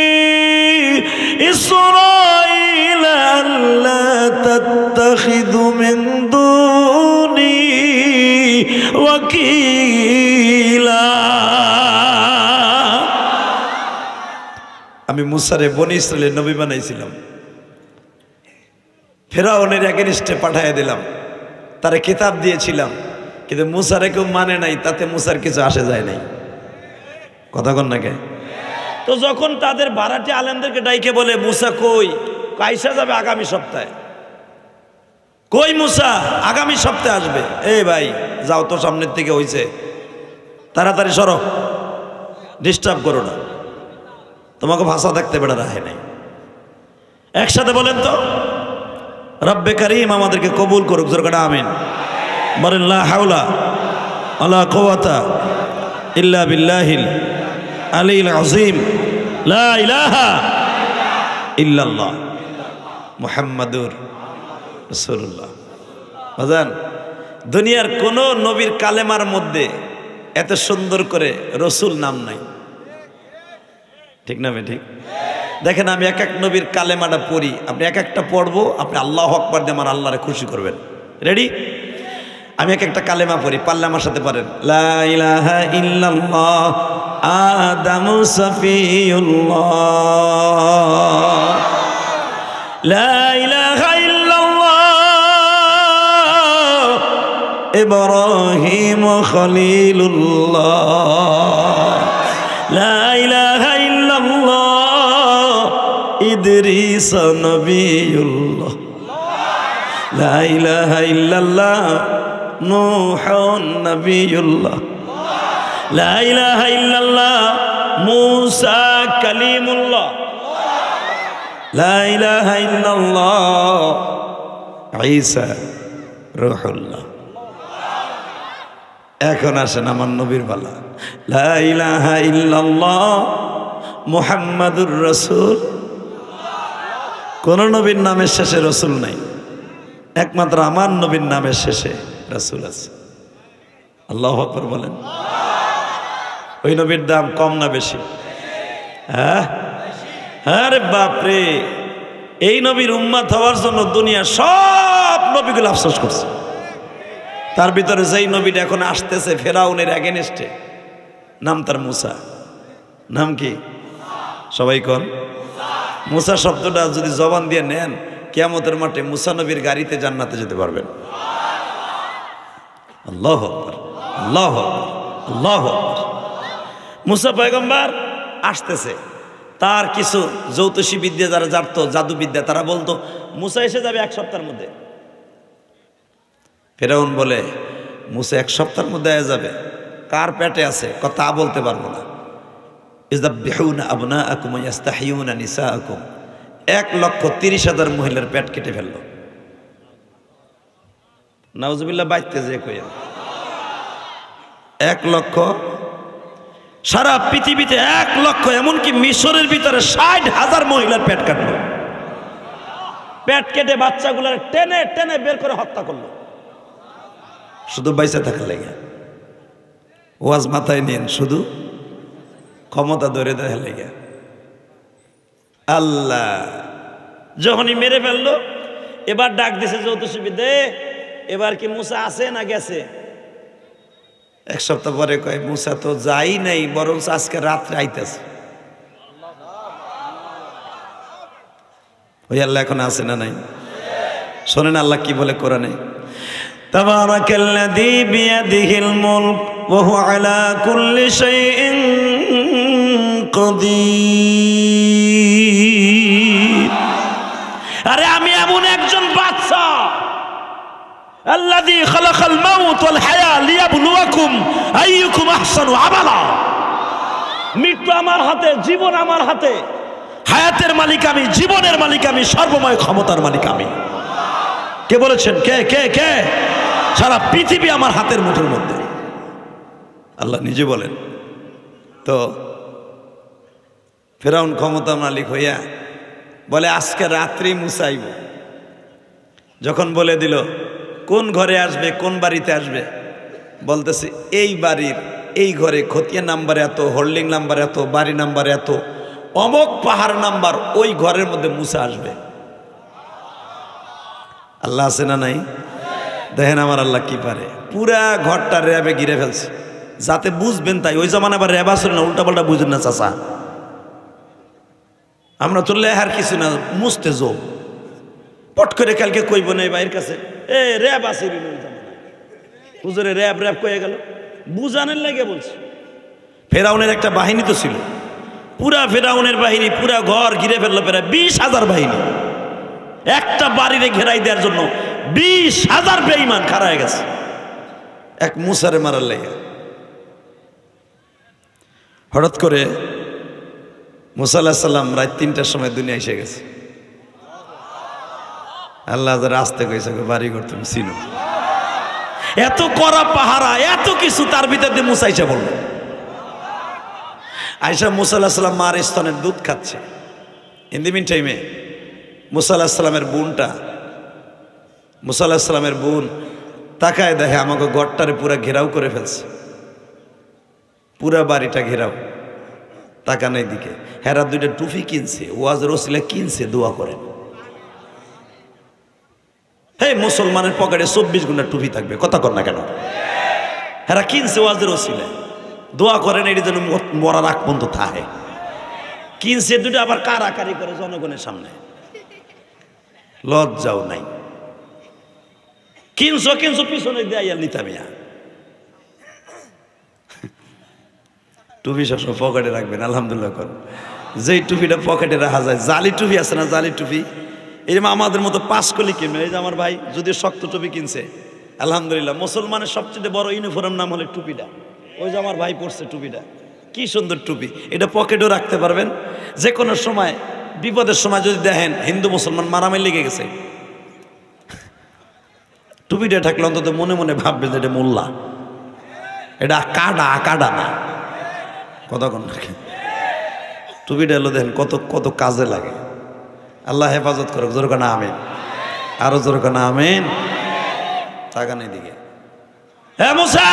إِسْرَائِيلَ أَلَّا تَتَّخِذُوا مِن دُونِي وَكِيلًا। আমি মুসারে বনি ইসরাইলের নবী বানাইছিলাম, ফেরাউনের এগেইনস্টে পাঠিয়ে দিলাম, তারে কিতাব দিয়েছিলাম, কিন্তু মুসারে কেউ মানে নাই, তাতে মুসার কিছু আসে যায় নাই। কথা কন নাকি? তো যখন তাদের ভাড়াটে আলেমদেরকে ডাইকে বলে মুসা কই, কাইসা যাবে আগামী সপ্তাহে, কই মুসা আগামী সপ্তাহে আসবে। এই ভাই যাও তো, সামনের থেকে হইছে, তাড়াতাড়ি সরো, ডিস্টার্ব করো না, তোমাকে ভাষা দেখতে বেড়া রাখে নাই। একসাথে বলেন তো, রব্বে কারীম আমাদেরকে কবুল করুক, জোরে আমিন বলেন। লা হাওলা ওয়ালা কুওয়াতা ইল্লা বিল্লাহিল আলিয়্যিল আযীম, লা ইলাহা ইল্লাল্লাহ মুহাম্মাদুর রাসূলুল্লাহ। বাজান, দুনিয়ার কোন নবীর কালেমার মধ্যে এত সুন্দর করে রসুল নাম নাই, ঠিক না? ঠিক। দেখেন আমি এক এক নবীর কালেমাটা পড়ি, আপনি এক একটা পড়বো, আপনি আল্লাহু আকবার দিয়ে আমার আল্লাহরে খুশি করবেন। রেডি? আমি এক একটা কালেমা পড়ি, পারলে আমার সাথে পারেন। লা ইলাহা ইল্লাল্লাহ আদামু সফিউল্লাহ, লা ইলাহা ইল্লাল্লাহ ইব্রাহিম খলিলুল্লাহ, লা ইলাহা ইল্লাল্লাহ ইদ্রিস নবিয়ুল্লাহ, লা ইলাহা ইল্লাল্লাহ নূহুন নবিয়ুল্লাহ, লা ইলাহা ইল্লাল্লাহ মূসা কালিমুল্লাহ, লা ইলাহা ইল্লাল্লাহ ঈসা রূহুল্লাহ। এখন আসেন আমার নবীর পালা। লা ইলাহা ইল্লাল্লাহ মুহাম্মাদুর রাসূল। কোন নবীর নামের শেষে রসুল নাই, একমাত্র আমার নবীর নামের শেষে রাসূল আছে। আল্লাহু আকবার বলেন। ওই নবীর দাম কম না বেশি? হ্যাঁ, আরে বাপরে, এই নবীর উম্মত হওয়ার জন্য দুনিয়া সব নবীগুলো আফসোস করছে। তার ভিতরে যেই নবীটা এখন আসতেছে ফেরাউনের এগেইনস্টে, নাম তার মুসা। নাম কি? সবাই কোন? মুসা শব্দটা যদি জবান দিয়ে নেন, কিয়ামতের মাঠে মুসা নবীর গাড়িতে জান্নাতে যেতে পারবেন। আল্লাহু আকবার, আল্লাহু আকবার, আল্লাহু আকবার। মুসা পয়গম্বর আসতেছে, তার কিছু জ্যোতিষী বিদ্যা যারা জানতো, জাদু বিদ্যা, তারা বলতো মুসা এসে যাবে 1 সপ্তাহের মধ্যে। ফেরাউন বলে মুসা 1 সপ্তাহের মধ্যে এসে যাবে? কার পেটে আছে? কথা বলতে পারবো না। ইযদাববিহুনা আবনাআকুম ওয়া ইস্তাহয়ুনা নিসাআকুম, 1,30,000 মহিলার পেট কেটে ফেললো। নাউজুবিল্লাহ, বাইতে যে কইয়া 1 লক্ষ, সারা পৃথিবীতে 1 লক্ষ, এমনকি মিশরের ভিতরে 60,000 মহিলার পেট কাটলো। পেট কেটে বাচ্চাগুলার টেনে টেনে বের করে হত্যা করলো, শুধু বাইসা থাকার লেগে। ওয়াজ মাথায় নিন, শুধু ক্ষমতা ধরে দেওয়ার লেগে। আল্লাহ যখনই মেরে ফেললো, এবার ডাক দিছে জ্যোতিষবিদে, এবার কি মুসা আছে না গেছে? 1 সপ্তাহ পরে কয় মুসা তো যাই নাই, বরং আজকে রাত্রে আইতেছে। ওই আল্লাহ এখন আছে না নাই? শোনেন আল্লাহ কি বলে কোরআনে, তাবারাকাল্লাযী বিয়াদিহিল মুলক ওয়া হুয়া আলা কুল্লি শাইইন কাদির। আরে আমি এমন একজন বাদশা, আল্লাযী খালাকাল মাউত ওয়াল হায়া লিয়াবলুয়াকুম আইয়ুকুম আহসানু আমালা। মৃত্যু আমার হাতে, জীবন আমার হাতে, হায়াতের মালিক আমি, জীবনের মালিক আমি, সর্বময় ক্ষমতার মালিক আমি। কে বলেছেন? কে কে কে? সারা পৃথিবী আমার হাতের মুঠোর মধ্যে, আল্লাহ নিজে বলেন। তো ফেরাউন ক্ষমতার মালিক হইয়া বলে আজকে রাত্রি মুসাইব। যখন বলে দিল কোন ঘরে আসবে, কোন বাড়িতে আসবে, বলতেছে এই বাড়ির এই ঘরে খতিয়া নাম্বার এত, হোল্ডিং নাম্বার এত, বাড়ি নাম্বার এত, অমক পাহাড় নাম্বার, ওই ঘরের মধ্যে মুসা আসবে। আল্লাহ আছে না নাই? দেখেন আমার আল্লাহ কি পারে। পুরা ঘরটা র্যাবে ঘিরে ফেলছে, যাতে বুঝবেন তাই। ওই জামানা আবার র্যাব আসলে না, উল্টা পাল্টা বুঝেন না চাচা। আমরা তো লেহার কিছু না, মুছতে যো পট করে কালকে কইব না এই ভাইয়ের কাছে, এ র্যাব আছে হুজুরে, র্যাব র্যাব কয়ে গেল, বুঝানোর লাগে বলছে। ফেরাউনের একটা বাহিনী তো ছিল, পুরা ফেরাউনের বাহিনী পুরা ঘর ঘিরে ফেললো, প্রায় 20,000 বাহিনী। একটা বাড়িতে ঘেরাই দেওয়ার জন্য 20,000 বেঈমান খাড়া হয়ে গেছে এক মুসারে মারার লেগে। হঠাৎ করে মুসা আলাইহিস সালাম রাত 3টার সময় দুনিয়া এসে গেছে। আল্লাহ যারা আসতে কইছে বাড়ি ঘর তুমি চিনো, এত কড়া পাহারা, এত কিছু, তার ভিতরে মুসা আইসা বলল। আয়েশা মুসা আলাইহিস সালাম মার স্তনের দুধ খাচ্ছে। ইন দি মিন টাইমে মুসা আলাইহিস সালামের বোনটা, মুসা আলাইহিস সালামের বোন তাকায় দেখে আমাকে ঘরটারে পুরা ঘেরাও করে ফেলছে, পুরা বাড়িটা ঘেরাও। তাকানোর দিকে হেরা 2টা টুপি কিনছে, ওয়াজের ওসিলা কিনছে, দোয়া করেন। হে মুসলমানের পকেটে 24 ঘন্টা টুপি থাকবে, কথা কর না কেন? হেরা কিনছে ওয়াজের ওসিলা, দোয়া করেন এটি যেন মরার আগ পর্যন্ত থাকে। কিনছে 2টা, আবার কারাকারি করে জনগণের সামনে, লজ্জাও নাই। কিনছো কিনছো, পিছনে দেয়াল নিতামিয়া। টুপি সবসময় পকেটে রাখবেন, আলহামদুলিল্লাহ করেন। যেই টুপিটা পকেটে রাখা যায়, জালি টুপি আছে না, জালি টুপি, এরকম আমাদের মতো 5 কলি কিনবে। এই যে আমার ভাই যদি শক্ত টুপি কিনছে, আলহামদুলিল্লাহ। মুসলমানের সবচেয়ে বড় ইউনিফর্ম নাম হলে টুপিটা। ওই যে আমার ভাই পড়ছে টুপিটা, কি সুন্দর টুপি। এটা পকেটেও রাখতে পারবেন, যে কোনো সময় বিপদের সময় যদি দেখেন হিন্দু মুসলমান মারামারি লেগে গেছে, টুপিটা থাকলে অন্তত মনে মনে ভাববে যে এটা মোল্লা, এটা কাডা না, কতক্ষণ রাখেন। টুপিটা হলো দেখেন কত কত কাজে লাগে। আল্লাহ হেফাজত করুক, জোর কানা আমিন, আরো জোর কানা আমিন। তাকানের দিকে, হ্যাঁ মুসা,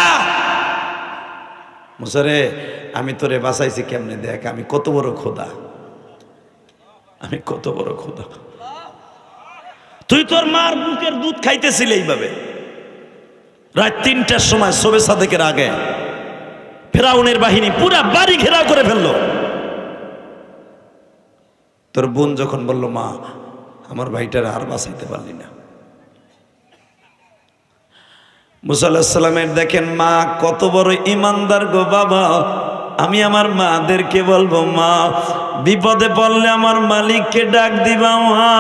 মুসা রে আমি তোরে বাঁচাইছি কেমনে, দেখ আমি কত বড় খোদা, আমি কত বড় খোদা। তুই তোর মার বুকের দুধ খাইতেছিলি এইভাবে, রাত 3টার সময় শোবে সাদেকের আগে ফেরাউনের বাহিনী পুরা বাড়ি ঘেরাও করে ফেললো। তোর বোন যখন বলল মা আমার ভাইটার আর বাঁচাইতে পারলি না, মুসা আলাইহিস সালামের দেখেন মা কত বড় ইমানদার গো বাবা। আমি আমার মাদেরকে বলবো মা বিপদে পড়লে আমার মালিককে ডাক দিবা মা।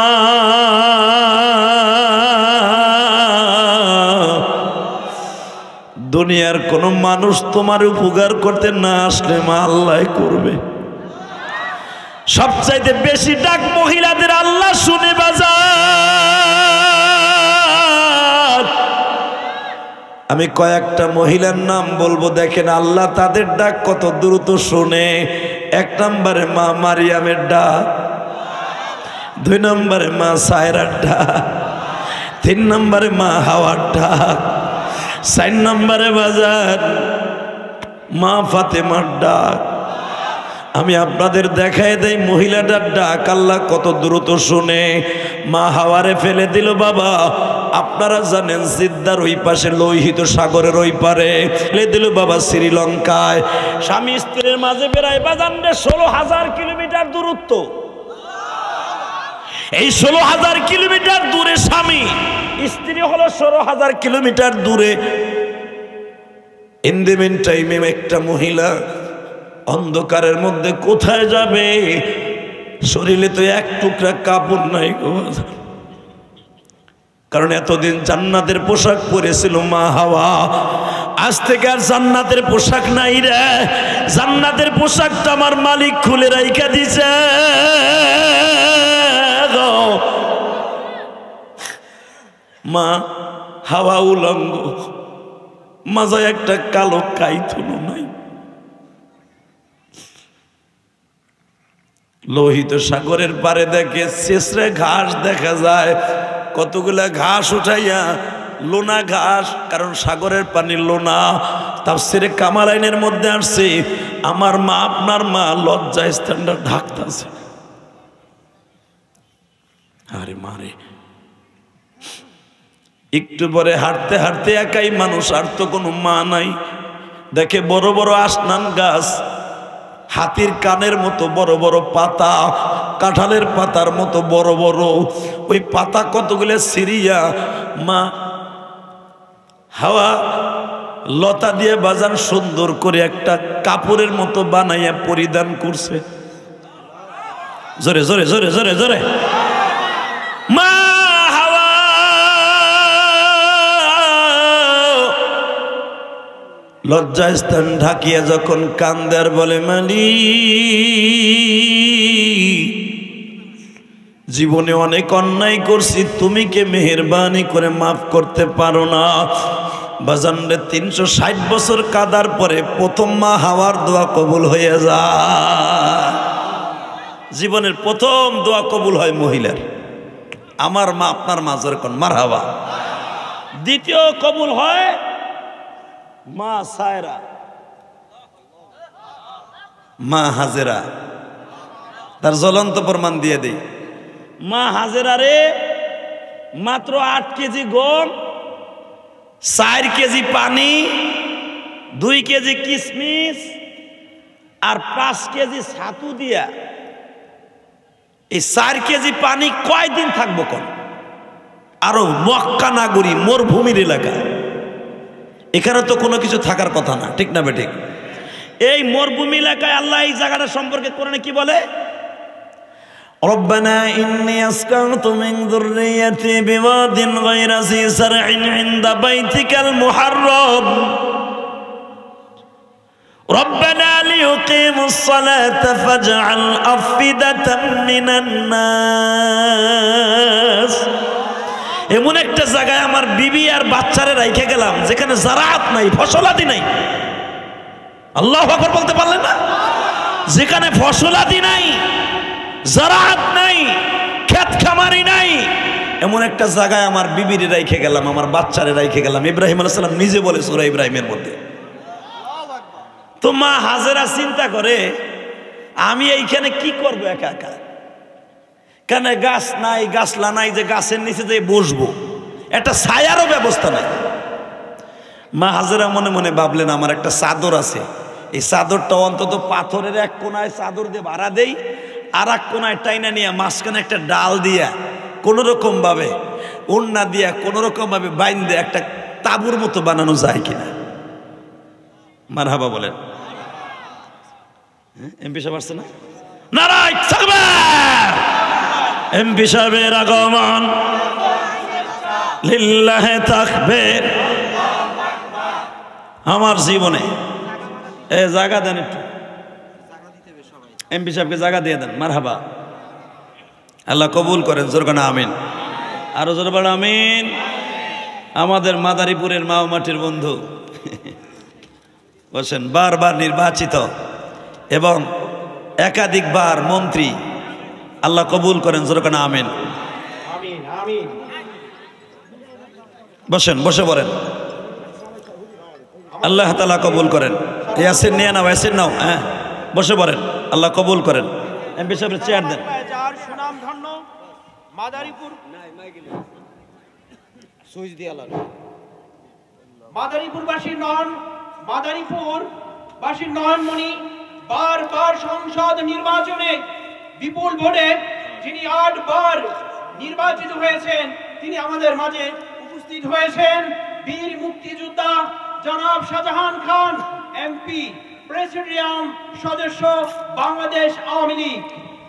দুনিয়ার কোন মানুষ তোমার উপকার করতে না আসলে মা আল্লাহ করবে। সবচাইতে বেশি ডাক মহিলাদের আল্লাহ শুনে বাজার। আমি কয়েকটা মহিলার নাম বলবো, দেখেন আল্লাহ তাদের ডাক কত দ্রুত শুনে। 1 নম্বরে মা মারিয়ামের ডাক, 2 নম্বরে মা সায়রার ডাক, 3 নম্বরে মা হাওয়ার ডাক, 4 নম্বরে বাজার মা ফাতেমার ডাক। আমি আপনাদের দেখায় দেই মহিলাটার ডাক আল্লাহ কত দ্রুত শুনে। মা হাওয়ারে ফেলে দিল বাবা। আপনারা জানেন সিদ্ধার ওই পাশে লোহিত সাগরের ওই পারে ফেলে দিল বাবা শ্রীলঙ্কায়। স্বামী স্ত্রীর মাঝে বেড়ায় বাজান 16,000 কিলোমিটার দূরত্ব। এই 16,000 কিলোমিটার দূরে স্বামী, স্ত্রী হলো 16,000 কিলোমিটার দূরে। ইন দ্য মিন টাইমে একটা মহিলা অন্ধকারের মধ্যে কোথায় যাবে? শরীরে তো 1 টুকরা কাপড় নাই গো। কারণ এতদিন জান্নাতের পোশাক পরেছিল মা হাওয়া, আজ থেকে আর জান্নাতের পোশাক নাই রে। জান্নাতের পোশাকটা আমার মালিক খুলে রাইখা দিছে। মা হাওয়া উলঙ্গ, মাজায় একটা কালো কাইথুনো নাই। লোহিত সাগরের পারে দেখে শেষরে ঘাস দেখা যায়, কতগুলা ঘাস উঠাইয়া, লোনা ঘাস, কারণ সাগরের পানি লোনা। তাফসীরে কামালাইনের মধ্যে আসছে আমার মা আপনার মা লজ্জা স্থানটা ঢাকতেছে। আরে মারে, একটু পরে হাঁটতে হাঁটতে একাই মানুষ, আর তো কোনো মা নাই। দেখে বড় বড় আসনান গাছ, হাতির কানের মতো বড় বড় পাতা, কাঁঠালের পাতার মতো বড় বড় ওই পাতা কতগুলো সিরিয়া মা হাওয়া লতা দিয়ে বাজান সুন্দর করে একটা কাপড়ের মতো বানাইয়া পরিধান করছে। জোরে জোরে জোরে জোরে জোরে মা হাওয়া লজ্জাস্থান ঢাকিয়া যখন কান্দার বলে মালিক জীবনে অনেক অন্যায় করছি, তুমি কে মেহেরবানি করে মাফ করতে পারো না? বাজানরে 360 বছর কাদার পরে প্রথম মা হাওয়ার দোয়া কবুল হয়ে যায়। জীবনের প্রথম দোয়া কবুল হয় মহিলার। আমার মা আপনার মা যেরকম মারহাবা। দ্বিতীয় কবুল হয় মা সায়রা, মা হাজেরা। তার জ্বলন্ত প্রমাণ দিয়ে দেই। মা হাজেরা রে মাত্র 8 কেজি গম, 4 কেজি পানি, 2 কেজি কিশমিশ আর 5 কেজি ছাতু দিয়া এই 4 কেজি পানি কয়দিন থাকবো কোন? আরো মক্কা নাগরী মরুভূমির এলাকা, এখানে তো কোনো কিছু থাকার কথা না, ঠিক না বেঠিক? এই মরুভূমি এলাকায় আল্লাহ এই জায়গাটা সম্পর্কে কোরআনে কি বলে? রব্বানা ইন্নী আসকানতু মিন যুররিয়্যাতি বিওয়াদিন গায়রা যী সার'ইন ইনদা বাইতিকাল মুহাররাম রব্বানা লিয়ুকিমুস সালাতা ফাজআল আফইদাতাম মিনান নাস। এমন একটা জায়গায় আমার বিবি আর বাচ্চারে রাইখে গেলাম যেখানে জারাত নাই, ফসলাদি নাই। আল্লাহু আকবার বলতে পারলেন না? যেখানে ফসলাদি নাই, জারাত নাই, ক্ষেত খামারি নাই, এমন একটা জায়গায় আমার বিবিরে রাইখে গেলাম, আমার বাচ্চারে রাইখে গেলাম। ইব্রাহিম আলাইহিস সালাম নিজে বলে সূরা ইব্রাহিমের মধ্যে। তো মা হাজেরা চিন্তা করে আমি এইখানে কি করব একা একা, কেন গাছ নাই, গাছলা নাই যে গাছের নিচে যে বসবো, একটা ছায়ারও ব্যবস্থা নাই। মা হাজেরা মনে মনে ভাবলেন আমার একটা চাদর আছে, এই চাদরটা অন্তত পাথরের এক কোনায় চাদর দিয়ে ভাড়া দেই, আর এক কোনায় টাইনা নিয়ে মাঝখানে একটা ডাল দিয়া কোনো রকম ভাবে ওড়না দিয়া কোনো রকম ভাবে বাইন দিয়ে একটা তাঁবুর মতো বানানো যায় কিনা। মারহাবা বলেন। এমপি সাহেব আসছে না? নারায়ে তাকবীর। এমপি সাহেবের আগমন, লিল্লাহে তাকবীর। আমার জীবনে এ জায়গা দেন, একটু এমপি সাহেবকে জায়গা দিয়ে দেন। মারহাবা, আল্লাহ কবুল করেন। জোর করে আমিন, আরো জোর বড় আমিন। আমাদের মাদারীপুরের মা ও মাটির বন্ধু বলছেন, বারবার নির্বাচিত এবং একাধিকবার মন্ত্রী, আল্লাহ কবুল করেন। জোর করে আমিন। বসেন, বসে পড়েন, আল্লাহ তাআলা কবুল করেন। ইয়াসিন নিয়ে নাও, ইয়াসিন নাও, হ্যাঁ বসে পড়েন, আল্লাহ কবুল করেন। এমপি সাহেবের চেয়ার দেন। মাদারীপুরবাসীর নয়নমণি বারবার সংসদ নির্বাচনে বিপুল ভোটে যিনি 8 বার নির্বাচিত হয়েছেন, তিনি আমাদের মাঝে উপস্থিত হয়েছেন। বীর মুক্তিযোদ্ধা জনাব শাহজাহান খান, এমপি, প্রেসিডিয়াম সদস্য, বাংলাদেশ আওয়ামী লীগ।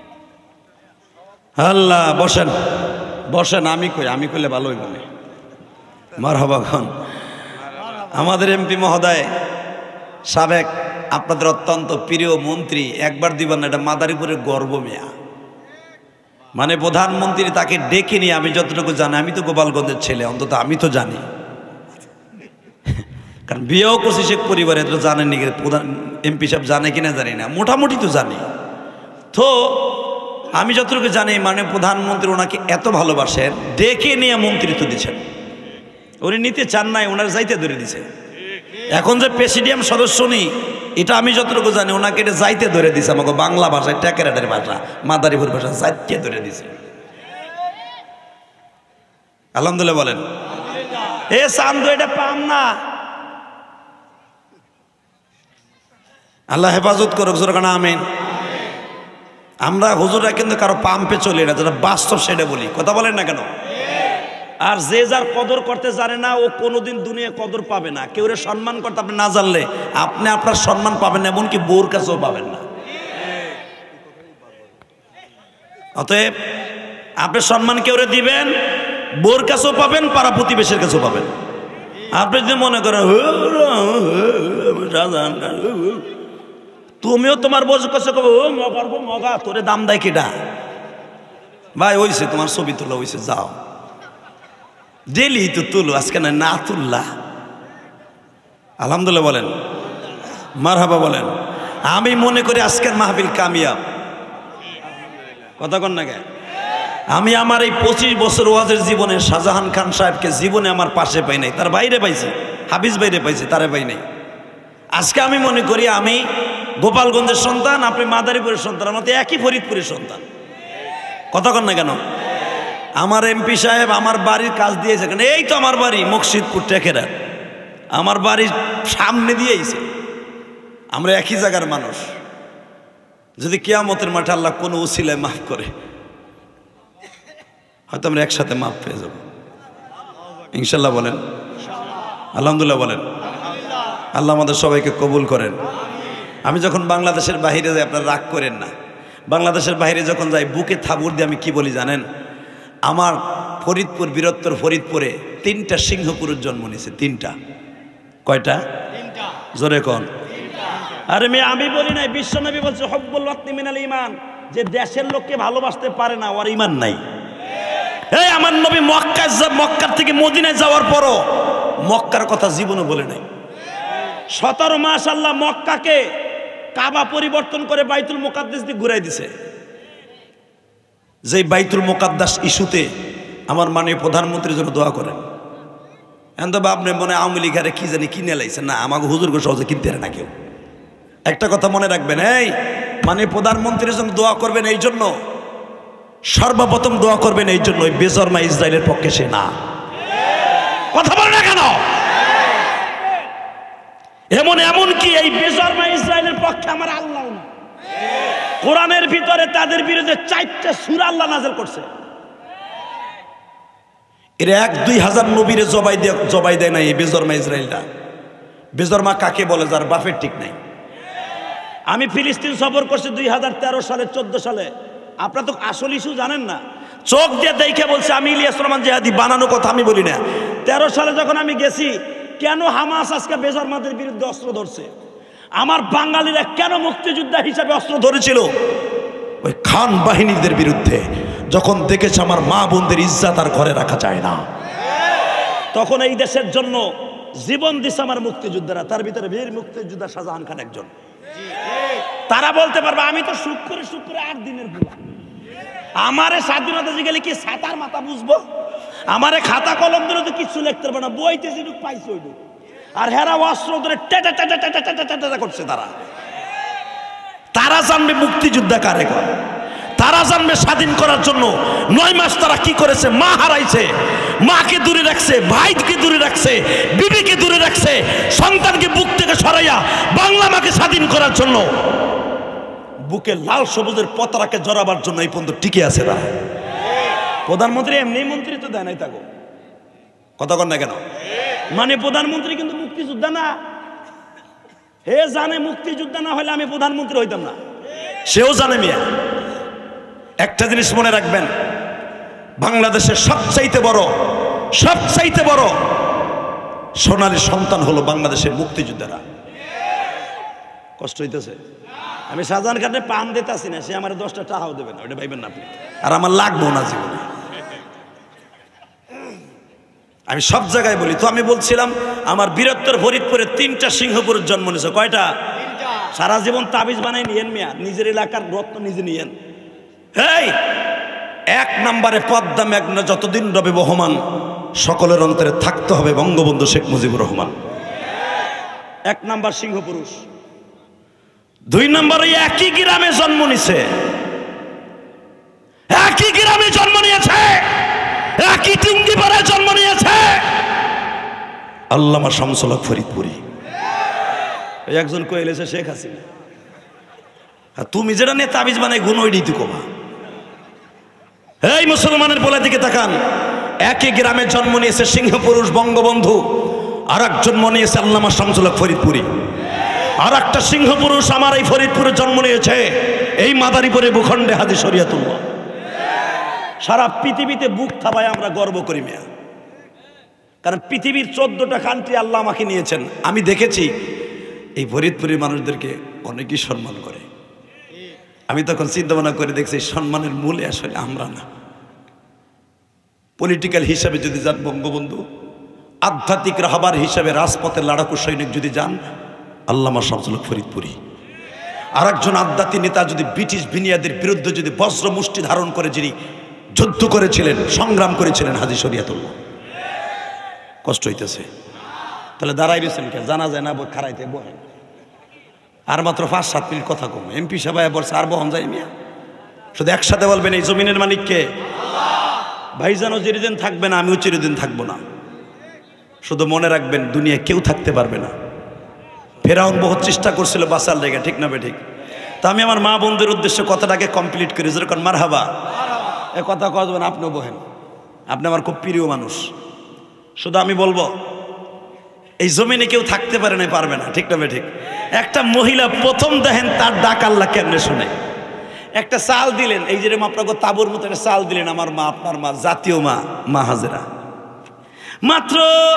আল্লাহ, বসেন বসেন। আমি কইলে ভালোই বলে। মারহাবা খান। আমাদের এমপি মহোদয় সাবেক, আপনাদের অত্যন্ত প্রিয় মন্ত্রী, একবার দিবেন না, এটা মাদারীপুরের গর্ব মিয়া। মানে প্রধানমন্ত্রী তাকে ডেকে নিয়ে, আমি যতটুকু জানি, আমি তো গোপালগঞ্জের ছেলে, অন্তত আমি তো জানি, কারণ বিয়েও করছি শেখ পরিবারে, তো জানেন প্রধান এমপি সাহেব জানে কিনা জানি না, মোটামুটি তো জানি। তো আমি যতটুকু জানি, মানে প্রধানমন্ত্রী ওনাকে এত ভালোবাসেন, ডেকে নিয়ে মন্ত্রিত্ব দিচ্ছেন। উনি নিতে চান নাই, ওনার যাইতে ধরে দিছে। এখন যে প্রেসিডিয়াম সদস্য নেই, এটা আমি যতটুকু জানি, ওনাকে এটা যাইতে ধরে দিছে। আমাকে বাংলা ভাষায়, ট্যাকেরাটের ভাষা, মাদারীপুর ভাষা, যাইতে ধরে দিছে। আলহামদুলিল্লাহ বলেন। এ চান্দু, এটা পাম না। আল্লাহ হেফাজত করুক। জোরকানা আমিন। আমরা হুজুররা কিন্তু কারো পাম্পে চলি না, যেটা বাস্তব সেটা বলি। কথা বলেন না কেন? আর যে যার কদর করতে জানে না, ও কোনোদিন দুনিয়া কদর পাবে না। কেউ সম্মান করতে আপনি না জানলে, আপনি আপনার সম্মান পাবেন না, এমনকি বউর কাছেও পাবেন না। অতএব আপনি সম্মান কেউরে দিবেন, বউর কাছেও পাবেন, পাড়া প্রতিবেশীর কাছেও পাবেন। আপনি যদি মনে করেন তুমিও তোমার বউ কাছে মগা, তোরে দাম দেয় কিটা? ভাই হইছে, তোমার ছবি তোলা হইছে, যাও ডেলি তো তুলো, আজকে না তুললা। আলহামদুলিল্লাহ বলেন, মারহাবা বলেন। আমি মনে করি আজকের মাহফিল কামিয়াব। কথা কন না কে? আমি আমার এই 25 বছর ওয়াজের জীবনে শাহজাহান খান সাহেবকে জীবনে আমার পাশে পাই নাই, তার বাইরে পাইছি, হাফিজ বাইরে পাইছি, তারে পাই নাই। আজকে আমি মনে করি আমি গোপালগঞ্জের সন্তান, আপনি মাদারীপুরের সন্তান, আমার তো একই ফরিদপুরের সন্তান। কথা কন না কেন? আমার এমপি সাহেব আমার বাড়ির কাজ দিয়েছে, কেন এই তো আমার বাড়ি মকসিদপুর টেকেরা, আমার বাড়ির সামনে দিয়েছে। আমরা একই জায়গার মানুষ। যদি কিয়ামতের মাঠে আল্লাহ কোনো উসিলায় মাফ করে, হয়তো আমরা একসাথে মাফ পেয়ে যাব ইনশাল্লাহ। বলেন আলহামদুলিল্লাহ বলেন। আল্লাহ আমাদের সবাইকে কবুল করেন। আমি যখন বাংলাদেশের বাইরে যাই, আপনারা রাগ করেন না, বাংলাদেশের বাইরে যখন যাই, বুকে থাবুর দিয়ে আমি কি বলি জানেন? আমার ফরিদপুর, বীরত্তর ফরিদপুরে 3টা সিংহপুরুষ জন্ম নিয়েছে। 3টা। কয়টা? জোরে কন। আরে মেয়ে, আমি বলি নাই, বিশ্বনবী বলছে হব্বুল ওয়াতনি মিনাল ঈমান, যে দেশের লোককে ভালোবাসতে পারে না, ওর ঈমান নাই। এই আমার নবী মক্কার থেকে মদিনায় যাওয়ার পরও মক্কার কথা জীবনে বলে নাই। 17 মাস আল্লাহ মক্কাকে কাবা পরিবর্তন করে বাইতুল মুকাদ্দাস দিয়ে ঘুরাই দিছে। যে বাইতুল মুকাদ্দাস ইস্যুতে আমার মাননীয় প্রধানমন্ত্রীর জন্য দোয়া করেন। এখন তো আপনি মনে আওয়ামী লীগ আরে কি জানি কিনে লাইছে না, আমাকে হুজুরকে সহজে কিনতে পারে না কেউ। একটা কথা মনে রাখবেন, এই মানে প্রধানমন্ত্রীর জন্য দোয়া করবেন, এই জন্য সর্বপ্রথম দোয়া করবেন এই জন্য, ওই বেজন্মা ইসরায়েলের পক্ষে সে না। কথা বলে না কেন? এমন কি এই বেজন্মা ইসরায়েলের পক্ষে আমার আল্লাহ না। কোরআনের ভিতরে তাদের বিরুদ্ধে 4টা সূরা আল্লাহ নাযিল করছে। এর 1-2 হাজার নবীরে জবাই দেয় না এই বেজন্মা ইসরায়েলটা। বেজন্মা কাকে বলে? যার বাপের ঠিক নাই। আমি ফিলিস্তিন সফর করছি 2013 সালে 14 সালে। আপনারা তো আসল ইস্যু জানেন না, চোখ দিয়ে দেখে বলছে আমি ইলিয়াস রহমান জিহাদি, বানানো কথা আমি বলি না। 13 সালে যখন আমি গেছি, কেন হামাস আজকে বেসারমাদের বিরুদ্ধে অস্ত্র ধরছে, আমার বাঙালিরা কেন মুক্তিযোদ্ধা হিসাবে অস্ত্র ধরেছিল ওই খান বাহিনীদের বিরুদ্ধে, যখন দেখেছে আমার মা বোনদের ইজ্জত আর ঘরে রাখা যায় না, তখন এই দেশের জন্য জীবন দিছে আমার মুক্তিযোদ্ধারা। তার ভিতরে বীর মুক্তিযোদ্ধা শাহজাহান খান একজন। তারা বলতে পারবে আমি তো শুক্রে 8 দিনের বুলা, আমারে স্বাধীনতা গেলে কি সাতার মাথা বুঝবো, আমারে খাতা কলম দিলে তো কিছু লিখতে পারবে না, বইতে যেটুক পাইছে ওইটুক। আর হেরা অস্ত্র ধরে টেটা টেটা টেটা টেটা টেটা করছে। তারা জানবে মুক্তিযোদ্ধা কারে করে, তারা জানবে স্বাধীন করার জন্য 9 মাস তারা কি করেছে। মা হারাইছে, মাকে দূরে রাখছে, ভাইকে দূরে রাখছে, বিবিকে দূরে রাখছে, সন্তানকে বুক থেকে সরাইয়া বাংলা মাকে স্বাধীন করার জন্য বুকে লাল সবুজের পতাকাকে জড়াবার জন্য এই পর্যন্ত টিকে আছে তারা। প্রধানমন্ত্রী এমনি মন্ত্রী তো দেয় নাই, তাকে কথা কন না কেন? মানে প্রধানমন্ত্রী কিন্তু মুক্তিযোদ্ধা না। হে জানে মুক্তিযোদ্ধা না হলে আমি প্রধানমন্ত্রী হইতাম না, সেও জানে। মিয়া একটা জিনিস মনে রাখবেন, বাংলাদেশের সবচাইতে বড় সোনালী সন্তান হলো বাংলাদেশের মুক্তিযোদ্ধারা। কষ্ট হইতেছে, আমি শাহজাহান খানের পান দিতে আসি না, সে আমার 10টা টাকাও দেবে না, ওটা ভাইবেন না আপনি, আর আমার লাগবো না জীবনে। আমি সব জায়গায় বলি তো। আমি বলছিলাম আমার বীরত্বর ফরিদপুরে 3টা সিংহপুরের জন্ম নিয়েছে। কয়টা? সারা জীবন তাবিজ বানাই নিয়েন মিয়া, নিজের এলাকার রত্ন নিজে নিয়েন। এই 1 নম্বরে পদ্মা মেঘনা যতদিন রবে বহমান, সকলের অন্তরে থাকতে হবে বঙ্গবন্ধু শেখ মুজিবুর রহমান। 1 নম্বর সিংহপুরুষ। 2 নম্বরে একই গ্রামে জন্ম নিয়েছে, একই টুঙ্গিপাড়ায় জন্ম নিয়েছে আল্লামা শামসুল হক ফরিদপুরি। একজন কইলেছে শেখ হাসিনা, তুমি যেটা নিয়ে তাবিজ বানাই গুণ ওই রীতি কমা। এই মুসলমানের বলে দিকে তাকান, একই গ্রামে জন্ম নিয়েছে সিংহপুরুষ বঙ্গবন্ধু, আর এক জন্ম নিয়েছে আল্লামা শামসুল হক ফরিদপুরি। আর একটা সিংহপুরুষ আমার এই ফরিদপুরে জন্ম নিয়েছে, এই মাদারীপুরে ভূখণ্ডে হাজী শরিয়াতুল্লাহ। সারা পৃথিবীতে বুক থাবায় আমরা গর্ব করি মিয়া, কারণ পৃথিবীর 14টা কান্ট্রি আল্লাহ আমাকে নিয়েছেন। আমি দেখেছি এই ফরিদপুরের মানুষদেরকে অনেকেই সম্মান করে। আমি তখন চিন্তা ভাবনা করে দেখছি সম্মানের মূলে আসলে আমরা না। পলিটিক্যাল হিসাবে যদি যান বঙ্গবন্ধু, আধ্যাত্মিক রাহবার হিসাবে রাজপথের লড়াকু সৈনিক যদি যান আল্লামা শামসুল হক ফরিদপুরি। আর একজন আধ্যাত্মিক নেতা যদি ব্রিটিশ বিনিয়াদের বিরুদ্ধে যদি বজ্র মুষ্টি ধারণ করে যিনি যুদ্ধ করেছিলেন, সংগ্রাম করেছিলেন, হাজী শরিয়াতুল্লাহ। কষ্ট হইতেছে, তাহলে দাঁড়াই রয়েছেন কে? জানা যায় না খারাইতে বহেন, আর মাত্র 5-7 মিনিট কথা কম। এমপি সাহেব বলছে আর বহন যায় মিয়া, শুধু একসাথে বলবেন এই জমিনের মালিককে। ভাইজানও চিরদিন থাকবে না, আমিও চিরদিন থাকবো না। শুধু মনে রাখবেন দুনিয়ায় কেউ থাকতে পারবে না। ফেরাউন বহুত চেষ্টা করছিল বাঁচার জায়গা, ঠিক না বেঠিক? তা আমি আমার মা বোনদের উদ্দেশ্যে কথাটাকে কমপ্লিট করি, যেরকম মারহাবা এ কথা কবেন, আপনিও বহেন, আপনি আমার খুব প্রিয় মানুষ। শুধু আমি বলবো এই জমিনে কেউ থাকতে পারে না, পারবে না, ঠিক না বেঠিক? একটা মহিলা প্রথম দেখেন তার ডাক আল্লাহ কেমনে শুনে। একটা চাল দিলেন, এই যে আপনাকে তাবুর মতো একটা চাল দিলেন, আমার মা, আপনার মা, জাতীয় মা, মা হাজেরা, মাত্র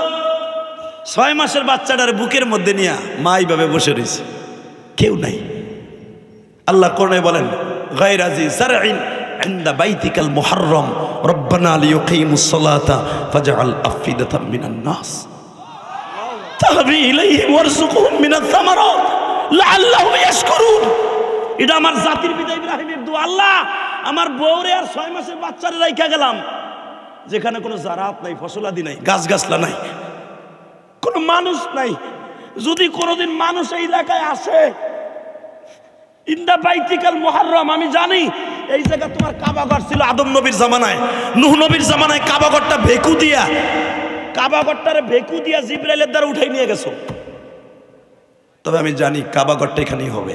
6 মাসের বাচ্চাটার বুকের মধ্যে নিয়ে মা এইভাবে বসে রয়েছে, কেউ নাই। আল্লাহ কোরআনে বলেন গায়রা জি যারইন ইনদা বাইতিকাল মুহাররম রব্বানা লিয়ুকিমুস সালাতা ফাজআল আফিদাতাম মিনান নাস তাহবি ইলাইহিম ওয়ারযুকহুম মিনাস সামারাত লাআল্লাহুম ইয়াশকুরুন। এটা আমার জাতির পিতা ইব্রাহিমের দোয়া। আল্লাহ আমার বউরে আর 6 মাসের বাচ্চারে রাইখা গেলাম যেখানে কোনো জারাত নাই, ফসলাদি নাই, গাছগাছলা নাই, কোনো মানুষ নাই। যদি কোনোদিন মানুষ এই এলাকায় আসে, ইন্দা বাইতিকাল মুহাররম, আমি জানি এই জায়গা তোমার কাবাঘর ছিল আদম নবীর জামানায়, নূহ নবীর জামানায় কাবাঘরটা ভেকু দিয়া, কাবাঘরটারে ভেকু দিয়া জিবরাইলের দ্বারা উঠাই নিয়ে গেছো। তবে আমি জানি কাবাঘরটা এখানেই হবে,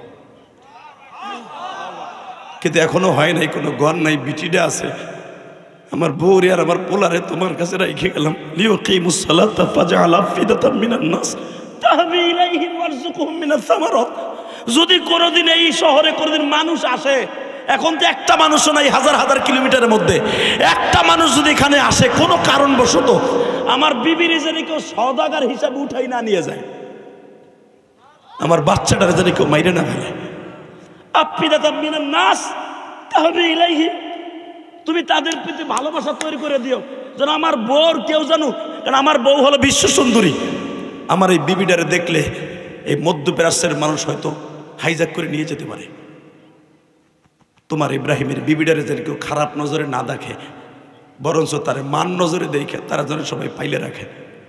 কিন্তু এখনো হয় নাই, কোনো ঘর নাই, বিটিটা আছে। আমার বউরে আর আমার পোলারে তোমার কাছে রেখে গেলাম, লিয়ুকিমুস সালাতা ফাজআল আফিদাতাম মিনান নাস তাহবি ইলাইহিম ওয়ারযুকহুম মিনাস সামারাত যদি কোনোদিন এই শহরে কোনোদিন মানুষ আসে, এখন তো একটা মানুষও নাই হাজার হাজার কিলোমিটারের মধ্যে, একটা মানুষ যদি এখানে আসে কোনো কারণবশত, আমার বিবির যেন কেউ সওদাগার হিসাবে উঠাই না নিয়ে যায়, আমার বাচ্চাটার যেন কেউ মাইরে না ফেলে। আপ্পিদাতাম মিনান নাস তাহবি ইলাইহি, তুমি তাদের প্রতি ভালোবাসা তৈরি করে দিও যেন আমার বউর কেউ জানুক, কারণ আমার বউ হলো বিশ্ব সুন্দরী। আমার এই বিবিটারে দেখলে এই মধ্যপ্রাচ্যের মানুষ হয়তো হাইজ্যাক করে নিয়ে যেতে পারে। তোমার ইব্রাহিমের বিবিটারে যেন কেউ খারাপ নজরে না দেখে, বরঞ্চ তারে মান নজরে দেখে তারা যেন সবাই পাইলে রাখে।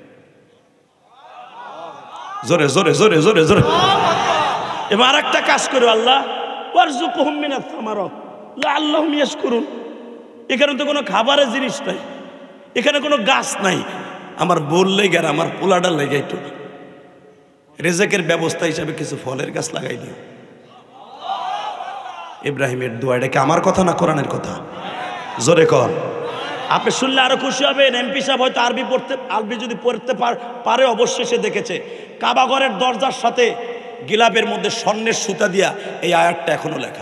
জোরে জোরে জোরে জোরে জোরে। এবার একটা কাজ করো, আল্লাহ ওয়ারযুকহুম মিনাস সামারাত লাআল্লাহুম ইয়াশকুরুন। এখানে তো কোনো খাবারের জিনিস নাই, এখানে কোনো গাছ নাই, আমার বললে গের আমার পোলাডা লেগে একটু রেজেকের ব্যবস্থা হিসাবে কিছু ফলের গাছ লাগাই দিও। ইব্রাহিমের দোয়া, এটা কি আমার কথা না কোরআনের কথা? জোরে কর। আপনি শুনলে আরো খুশি হবেন। এমপি সাহেব হয়তো আরবি যদি পড়তে পারে অবশ্যই সে দেখেছে কাবাঘরের দরজার সাথে গিলাপের মধ্যে স্বর্ণের সুতা দিয়া এই আয়াতটা এখনো লেখা।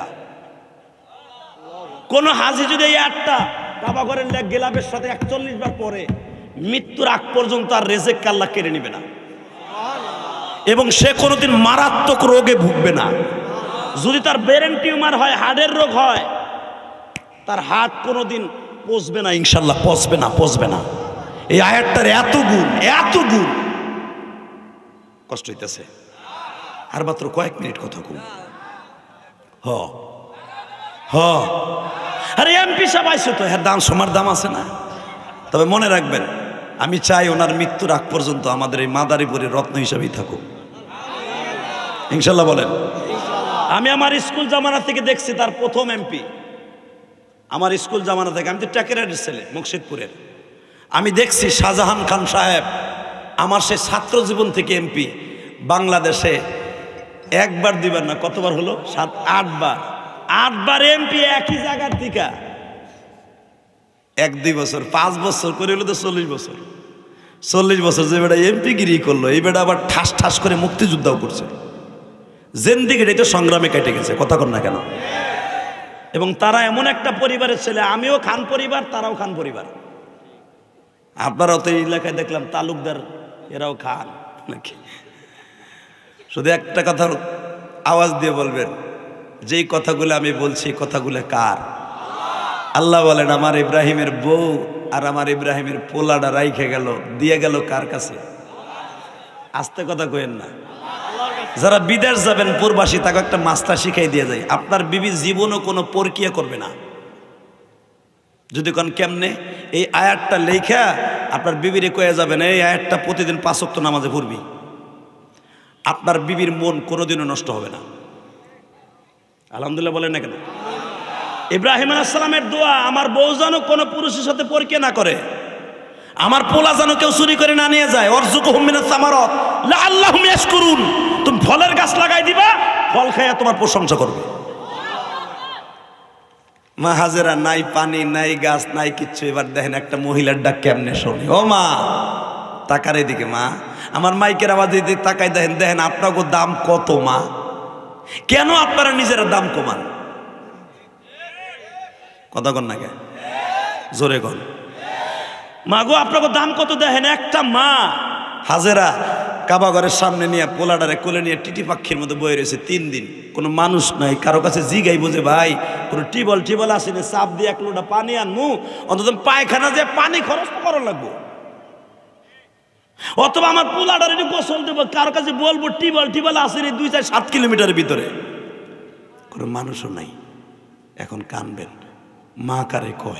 কোন হাজি যদি এই আয়াতটা কাবাঘরের গিলাপের সাথে 41 বার পরে, মৃত্যুর আগ পর্যন্ত আর রেজেক আল্লাহ কেড়ে নিবে না, এবং সে কোনোদিন মারাত্মক রোগে ভুগবে না। যদি তার ব্রেন টিউমার হয়, হার্টের রোগ হয়, তার হার্ট কোনোদিন পচবে না, ইনশাল্লাহ পচবে না। এই আয়াতটার এত গুণ। কষ্ট হইতেছে, আর মাত্র কয়েক মিনিট কথা কম। আরে এমপি সাহেব আইসো তো, হ্যাঁ দাম সোমার দাম আছে না। তবে মনে রাখবেন, আমি চাই ওনার মৃত্যুর আগ পর্যন্ত আমাদের এই মাদারীপুরের রত্ন হিসাবেই থাকুক, ইনশাল্লাহ বলেন। আমি আমার স্কুল জামানা থেকে দেখছি তার প্রথম এমপি, আমার স্কুল জামানা থেকে, আমি তো টাকেরের ছেলে মুর্শিদপুরের, আমি দেখছি শাহজাহান খান সাহেব আমার সে ছাত্র জীবন থেকে এমপি, বাংলাদেশে একবার দুইবার না, কতবার হলো, 8বার এমপি একই জায়গার থেকে। 1-2 বছর 5 বছর করে হলো তো 40 বছর যে বেটা এমপি গিরি করলো, এই বেটা আবার ঠাস করে মুক্তিযোদ্ধাও করছে। জেন্দিগিরি তো সংগ্রামে কেটে গেছে, কথা কর না কেন? এবং তারা এমন একটা পরিবারের ছেলে, আমিও খান পরিবার, তারাও খান পরিবার। আপনারাও তো এই এলাকায় দেখলাম তালুকদার, এরাও খান নাকি? শুধু একটা কথার আওয়াজ দিয়ে বলবেন, যেই কথাগুলো আমি বলছি কথাগুলো কার? আল্লাহ বলেন, আমার ইব্রাহিমের বউ আর আমার ইব্রাহিমের পোলাটা রাইখে গেল, দিয়ে গেল কার কাছে? আস্তে কথা কইেন না। যারা বিদেশ যাবেন প্রবাসী, তাকে একটা মাস্টার শিখাই দিয়ে যায়, আপনার বিবি জীবনও কোনো পরকিয়া করবে না। যদি কোন কেমনে, এই আয়াতটা লেখা আপনার বিবিরে কয়ে যাবেন, এই আয়াতটা প্রতিদিন 5 ওয়াক্ত নামাজে পড়বি, আপনার বিবির মন কোনোদিনও নষ্ট হবে না। আলহামদুলিল্লাহ বলেন না কেন? ইব্রাহিম আলাইহিস সালামের দোয়া, আমার বউ যেন কোনো পুরুষের সাথে পরকিয়া না করে, আমার পোলা যেন কেউ চুরি করে না নিয়ে যায়। ওয়ারযুকহুম মিনাস সামারাত লাআল্লাহুম ইয়াশকুরুন। তুমি ফলের গাছ লাগাই দিবা, ফল খাইয়া তোমার প্রশংসা করবে। মা হাজেরা, নাই পানি, নাই গাছ, নাই কিচ্ছু। এবার দেখেন একটা মহিলার ডাক কেমনে শোনে। ও মা, তাকার এদিকে মা, আমার মাইকের আওয়াজ দিকে তাকাই, দেখেন আপনাকে দাম কত মা? কেন আপনারা নিজেরা দাম কমান? কথা কন না কে? জোরে কন। মা গো, আপনাকে দাম কত? দেখেন একটা মা হাজেরা কাবাঘরের সামনে নিয়ে পোলাডারে কোলে নিয়ে টিটি পাখির মধ্যে বয়ে রয়েছে 3 দিন, কোনো মানুষ নাই, কারো কাছে জিগাই বোঝে ভাই কোনো টিবল আসেনি, চাপ দিয়ে 1 লোটা পানি আনমু, অন্তত পায়খানা যে পানি খরচ তো করা লাগবো, অথবা আমার পোলাডারে গোসল দেবো, কারো কাছে বলবো টিবল আসেনি 2-4-7 কিলোমিটারের ভিতরে, কোনো মানুষও নাই। এখন কানবেন, মা কারে কয়?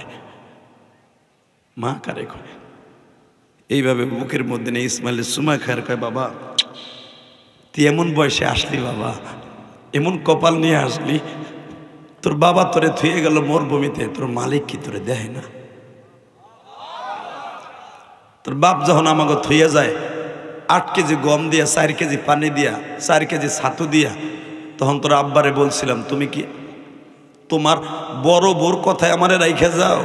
এইভাবে বুকের মধ্যে নেই ইসমাইলের সুমা খায়ের কয়, বাবা তুই এমন বয়সে আসলি, বাবা এমন কপাল নিয়ে আসলি, তোর বাবা তোরে থুয়ে গেল মরুভূমিতে, তোর মালিক কি তোরে দেয় না? তোর বাপ যখন আমাকে থুয়ে যায় 8 কেজি গম দিয়া, 4 কেজি পানি দিয়া, 4 কেজি ছাতু দিয়া, তখন তোর আব্বারে বলছিলাম, তুমি কি তোমার বড় বোর কথায় আমারে রাইখে যাও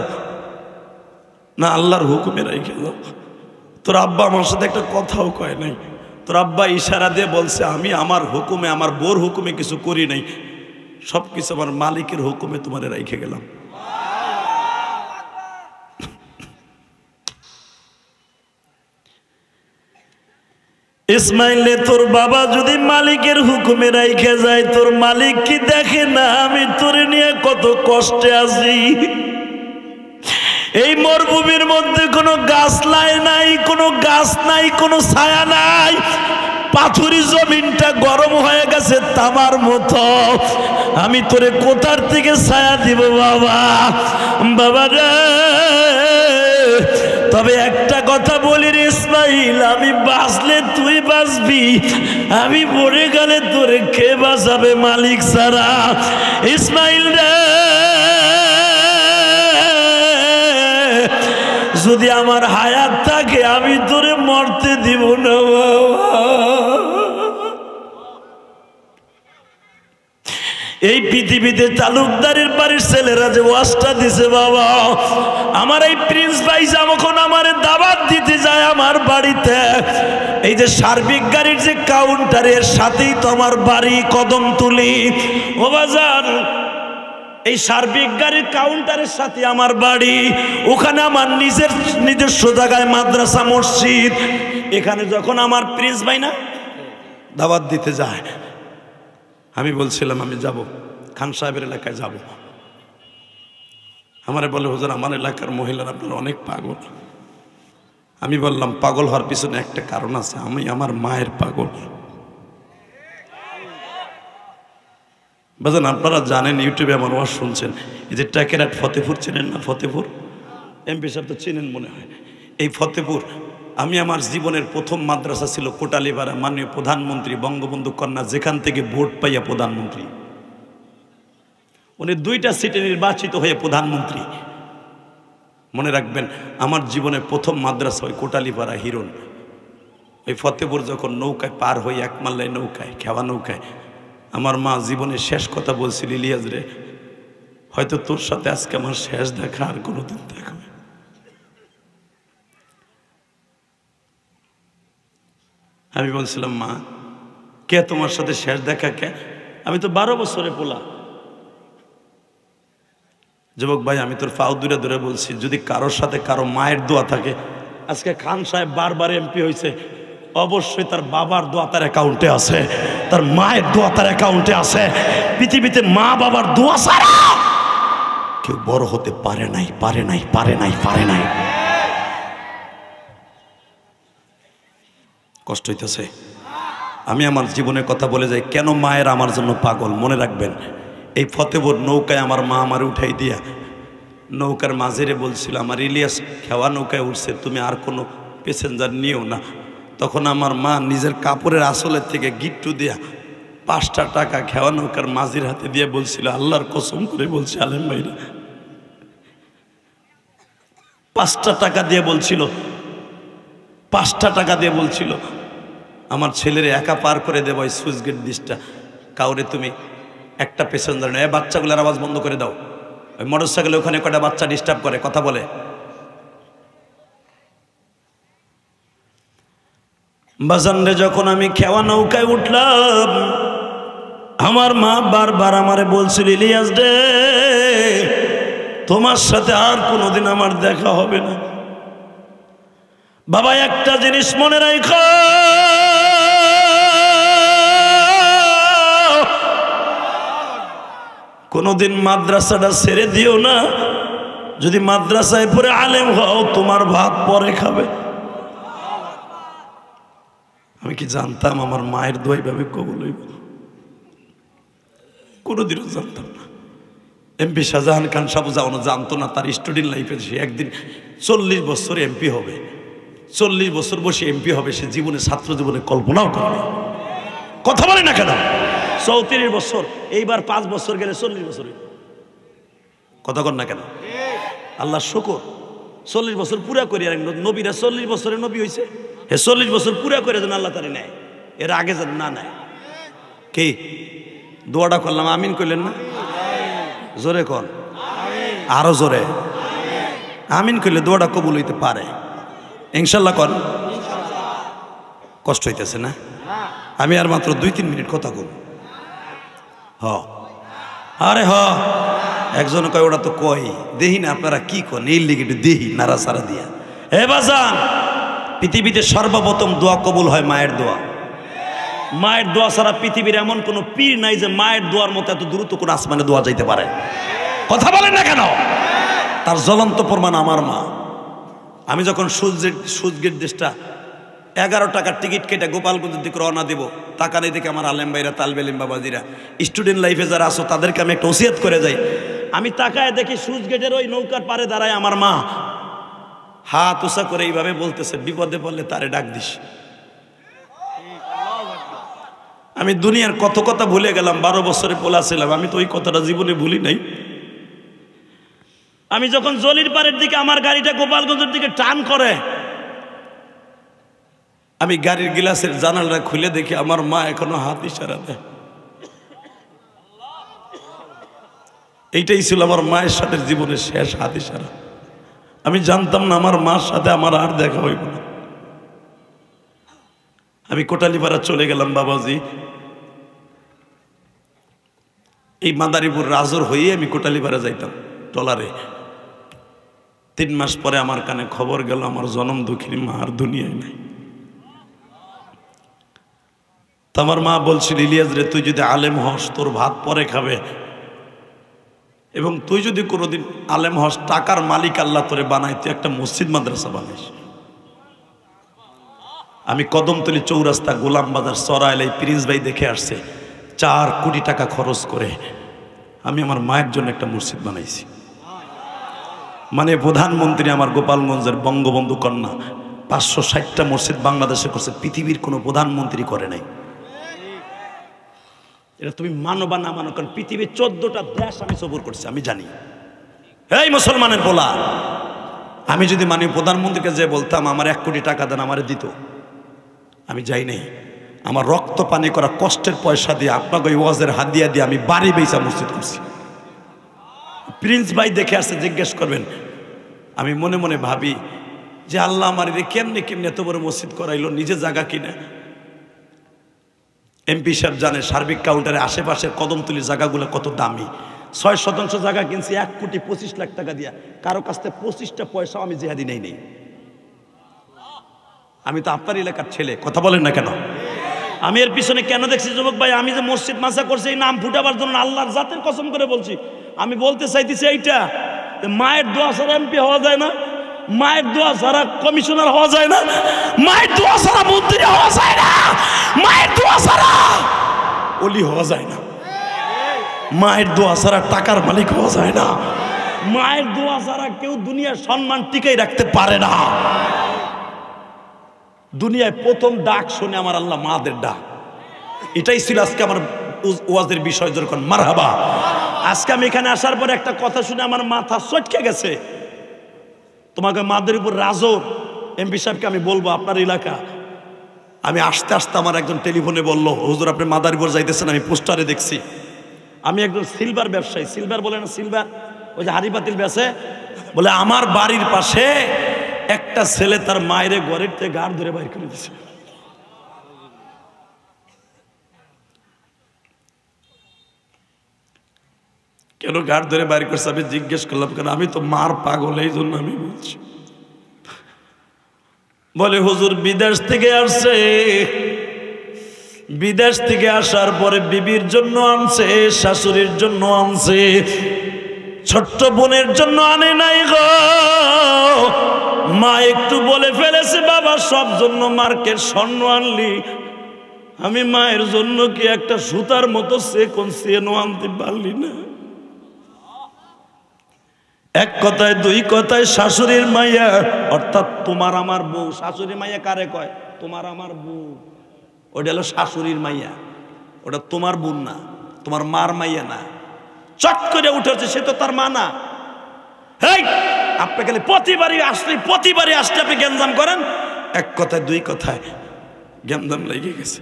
না আল্লাহর হুকুমে রাইখে যাও? তোর আব্বা আমার সাথে একটা কথাও কয় নাই, তোর আব্বা ইশারা দিয়ে বলছে আমি আমার হুকুমে, আমার বোর হুকুমে কিছু করি নাই, সব কিছু আমার মালিকের হুকুমে তোমারে রাইখে গেলাম। ইসমাইলে তোর বাবা যদি মালিকের হুকুমে রাইখে যায়, তোর মালিক কি দেখে না আমি তোরে নিয়ে কত কষ্টে আছি? এই মরুভূমির মধ্যে কোনো গাছ নাই, কোনো গাছ নাই, কোনো ছায়া নাই, পাথুরি জমিনটা গরম হয়ে গেছে তামার মতো। আমি তোরে কোথার থেকে ছায়া দিব বাবা? বাবা রে, তবে একটা কথা বলি রে ইসমাইল, আমি বাঁচলে তুই বাঁচবি, আমি মরে গেলে তোরে কে বাঁচাবে মালিক ছাড়া? ইসমাইল রে, যদি আমার হায়াত থাকে আমি তোরে মরতে দিব না বাবা। এই পৃথিবীতে তালুকদারের বাড়ির ছেলেরা যে ওয়াজটা দিছে বাবা, আমার এই প্রিন্স ভাই যখন আমার দাওয়াত দিতে যায় আমার বাড়িতে, এই যে সার্বিক গাড়ির যে কাউন্টারের সাথেই তো আমার বাড়ি কদমতলী। ও বাজার, এই সার্বিক গাড়ির কাউন্টারের সাথে আমার বাড়ি, ওখানে আমার নিজস্ব জায়গায় মাদ্রাসা মসজিদ। এখানে যখন আমার প্রিন্স ভাই না দাওয়াত দিতে যায়, আমি বলছিলাম আমি যাব, খান সাহেবের এলাকায় যাব। আমারে বলে হুজুর আমার এলাকার মহিলারা আপনার অনেক পাগল। আমি বললাম পাগল হওয়ার পিছনে একটা কারণ আছে, আমি আমার মায়ের পাগল। বাজান আপনারা জানেন, ইউটিউবে আমার ওয়াজ শুনছেন, এই যে টাকেরাট ফতেপুর চেনেন না? ফতেপুর এমপি সাহেব তো চেনেন মনে হয়। এই ফতেপুর আমি আমার জীবনের প্রথম মাদ্রাসা ছিল কোটালীপাড়া, মাননীয় প্রধানমন্ত্রী বঙ্গবন্ধু কন্যা যেখান থেকে ভোট পাইয়া প্রধানমন্ত্রী, উনি 2টা সিটে নির্বাচিত হয়ে প্রধানমন্ত্রী। মনে রাখবেন আমার জীবনের প্রথম মাদ্রাসা ওই কোটালীপাড়া হিরণ। ওই ফতেপুর যখন নৌকায় পার হই, একমাল্লায় নৌকায়, খেওয়া নৌকায়, আমার মা জীবনের শেষ কথা বলছিল, ইলিয়াস রে হয়তো তোর সাথে আজকে আমার শেষ দেখা, আর কোনোদিন দেখা হবে। আমি বলছিলাম মা কে তোমার সাথে শেষ দেখা কে? আমি তো 12 বছরে পোলা। যুবক ভাই আমি তোর পাও দূরে দূরে বলছি, যদি কারোর সাথে কারো মায়ের দোয়া থাকে, আজকে খান সাহেব বারবার এমপি হয়েছে, অবশ্যই তার বাবার দোয়া তার অ্যাকাউন্টে আছে, তার মায়ের দোয়া তার অ্যাকাউন্টে আছে। পৃথিবীতে মা বাবার দোয়া ছাড়া কেউ বড় হতে পারে নাই, পারে নাই, পারে নাই, পারে নাই। কষ্ট হইতেছে। আমি আমার জীবনের কথা বলে যাই, কেন মায়ের আমার জন্য পাগল। মনে রাখবেন এই ফতেপুর নৌকায় আমার মা আমার উঠাই দিয়া নৌকার মাঝেরে বলছিল, আমার ইলিয়াস খেওয়া নৌকায় উঠছে, তুমি আর কোনো প্যাসেঞ্জার নিও না। তখন আমার মা নিজের কাপড়ের আসলের থেকে গিট্টু দিয়া 5টা টাকা খেওয়া নৌকার মাঝির হাতে দিয়ে বলছিল, আল্লাহর কসম করে বলছি আলেম ভাইরা, 5টা টাকা দিয়ে বলছিল, 5টা টাকা দিয়ে বলছিল আমার ছেলের একা পার করে দেব ওই সুইচ গেট দিসটা, কাউরে তুমি একটা প্যাসেঞ্জার নেই, বাচ্চাগুলোর আওয়াজ বন্ধ করে দাও, ওই মোটরসাইকেলে ওখানে কটা বাচ্চা ডিস্টার্ব করে, কথা বলে। বাজানরে যখন আমি খেওয়া নৌকায় উঠলাম, আমার মা বারবার আমারে বলছিল, ইলিয়াস রে তোমার সাথে আর কোনোদিন আমার দেখা হবে না। বাবা একটা জিনিস মনে রাখো, কোনোদিন মাদ্রাসাটা ছেড়ে দিও না। যদি মাদ্রাসায় পড়ে আলেম হও, তোমার ভাত পরে খাবে। আমি কি জানতাম আমার মায়ের দোয়া এইভাবে কবুল হইব? কোনোদিনও জানতাম না। এমপি শাহজাহান খান সাহেব জানতো না তার স্টুডেন্ট লাইফে সে একদিন 40 বছর এমপি হবে, 40 বছর বসে এমপি হবে, সে জীবনে ছাত্র জীবনে কল্পনাও করে। কথা বলে না কেন? 34 বছর, এইবার 5 বছর গেলে 40 বছর। কথা কর না কেন? আল্লাহ শুকর, 40 বছর পুরা করে। আর নবীরা 40 বছরের নবী হয়েছে, 40 বছর পুরা করে যেন আল্লাহ তারে নেয়, এর আগে যেন না নেয়। কি দোয়াটা করলাম, আমিন করলেন না? জোরে কর, আরো জোরে আমিন করলে দোয়াটা কবুল হইতে পারে ইনশাল্লাহ। কর কষ্ট হইতেছে না? আমি আর মাত্র 2-3 মিনিট কথা কব। আরে একজন কয় ওটা তো কয় দেহি না, আপনারা কি কন এই লিগে একটু দেহি নাড়া সারা দিয়া। এ বাজান, পৃথিবীতে সর্বপ্রথম দোয়া কবুল হয় মায়ের দোয়া। মায়ের দোয়া ছাড়া পৃথিবীর এমন কোন পীর নাই যে মায়ের দোয়ার মতো এত দ্রুত কোন আসমানে দোয়া যাইতে পারে। কথা বলেন না কেন? তার জ্বলন্ত প্রমাণ আমার মা। আমি যখন সুজগেট দেশটা 11 টাকার টিকিট কেটে গোপালগঞ্জের দিকে রওনা দেব, টাকা নেই দেখে আমার আলেম ভাইরা, তালবেলিম বাবাজিরা, স্টুডেন্ট লাইফে যারা আসো তাদেরকে আমি একটা ওসিয়ত করে যাই। আমি তাকায় দেখি সুজগেটের ওই নৌকার পারে দাঁড়ায় আমার মা, হাত উঁচা করে এইভাবে বলতেছে, বিপদে পড়লে তারে ডাক দিস। আমি দুনিয়ার কত কথা ভুলে গেলাম, 12 বছরে পোলা ছিলাম, আমি তো ওই কথাটা জীবনে ভুলি নাই। আমি যখন জলির পাড়ের দিকে আমার গাড়িটা গোপালগঞ্জের দিকে টান করে, আমি গাড়ির গ্লাসের জানালা খুলে দেখি আমার মা এখনো হাত ইশারা দেয়। এইটাই ছিল আমার মায়ের সাথে জীবনের শেষ হাত ইশারা। আমি জানতাম না আমার মার সাথে আমার আর দেখা হইব না। আমি কোটালীপাড়া চলে গেলাম বাবাজি। এই মাদারীপুর রাজর হয়ে আমি কোটালীপাড়া যাইতাম ট্রলারে। 3 মাস পরে আমার কানে খবর গেল আমার জনম দুঃখিনী মা আর দুনিয়ায় নাই। তো আমার মা বলছিল, ইলিয়াস রে, তুই যদি আলেম হস তোর ভাত পরে খাবে, এবং তুই যদি কোনোদিন আলেম হস, টাকার মালিক আল্লাহ তোরে বানাই, তুই একটা মসজিদ মাদ্রাসা বানাইস। আমি কদমতলী চৌরাস্তা, গোলাম বাজার, সরাইল, এই প্রিন্স ভাই দেখে আসছে 4 কোটি টাকা খরচ করে আমি আমার মায়ের জন্য একটা মসজিদ বানাইছি। মানে প্রধানমন্ত্রী আমার গোপালগঞ্জের বঙ্গবন্ধু কন্যা 560টা মসজিদ বাংলাদেশে করছে, পৃথিবীর কোনো প্রধানমন্ত্রী করে নাই। এটা তুমি মানো বা না মানো, কারণ পৃথিবীর 14টা দেশ আমি সফর করছি, আমি জানি। এই মুসলমানের বলা, আমি যদি মানি প্রধানমন্ত্রীকে যে বলতাম আমার 1 কোটি টাকা দেন, আমারে দিত। আমি যাই নাই, আমার রক্ত পানি করা কষ্টের পয়সা দিয়ে আপনাকে ওই ওয়াজের হাদিয়া দিয়ে আমি বাড়ি বেচা মসজিদ করছি। প্রিন্স ভাই দেখে আসছে, জিজ্ঞেস করবেন। আমি মনে মনে ভাবি যে আল্লাহ আমার কেমনে এত বড় মসজিদ করাইলো, নিজে জায়গা কিনে। এমপি সাহেব জানে সার্বিক কাউন্টারে আশেপাশের কদমতলির জায়গাগুলো কত দামি। 6 শতাংশ জায়গা কিনছি 1,25,00,000 টাকা দিয়া, কারো কাছ থেকে 25টা পয়সাও আমি জেহাদি নেই। আমি তো আপনার এলাকার ছেলে, কথা বলেন না কেন? আমি এর পিছনে কেন দেখছি যুবক ভাই, আমি যে মসজিদ মাসা করছি এই নাম ফুটাবার জন্য আল্লাহর জাতের কসম করে বলছি। আমি বলতে চাইতেছি এইটা, মায়ের দোয়া ছাড়া এমপি হওয়া যায় না, মায়ের দোয়া ছাড়া কমিশনার হওয়া যায় না, মায়ের দোয়া ছাড়া মন্ত্রী হওয়া যায় না, মায়ের দোয়া ছাড়া ওলি হওয়া যায় না, মায়ের দোয়া ছাড়া টাকার মালিক হওয়া যায় না, মায়ের দোয়া ছাড়া কেউ দুনিয়ার সম্মান টিকাই রাখতে পারে না। দুনিয়ায় প্রথম ডাক শুনে আমার আল্লাহ মাদের ডাক। এটাই ছিল আজকে আমার ওয়াজের বিষয়, যখন মারহাবা। আজকে আমি এখানে আসার পরে একটা কথা শুনে আমার মাথা চটকে গেছে। তোমাকে মাদারীপুর রাজর এমপি সাহেবকে আমি বলবো আপনার এলাকা। আমি আস্তে আস্তে আমার একজন টেলিফোনে বলল, হুজুর আপনি মাদারীপুর যাইতেছেন, আমি পোস্টারে দেখছি। আমি একজন সিলভার ব্যবসায়ী, সিলভার বলে না, সিলভার ওই যে হাড়ি পাতিল বেচে, বলে আমার বাড়ির পাশে একটা ছেলে তার মায়ের ঘরের থেকে গাড় ধরে বাইর করে দিছে। কেন গাড় ধরে বাইর করছে আমি জিজ্ঞেস করলাম, কেন আমি তো মার পাগল, এই জন্য আমি বলছি। বলে হুজুর বিদেশ থেকে আসছে, বিদেশ থেকে আসার পরে বিবির জন্য আনছে, শাশুড়ির জন্য আনছে, ছোট্ট বোনের জন্য আনে নাই গো। মা একটু বলে ফেলেছে, বাবা সব জন্য মার্কেট স্বর্ণ আনলি, আমি মায়ের জন্য কি একটা সুতার মতো চেনও আনতে পারলি না। এক কথায় 2 কথায় শাশুড়ির মাইয়া, অর্থাৎ তোমার আমার বউ। শাশুড়ির মাইয়া কারে কয়? তোমার আমার বউ। ওটা হলো শাশুড়ির মাইয়া, ওটা তোমার বোন না, তোমার মার মাইয়া না। চট করে উঠেছে, সে তো তার মা না। হেই, আপনি খালি প্রতিবারই আসলে আপনি গ্যাঞ্জাম করেন। এক কথায় 2 কথায় গ্যাঞ্জাম লেগে গেছে।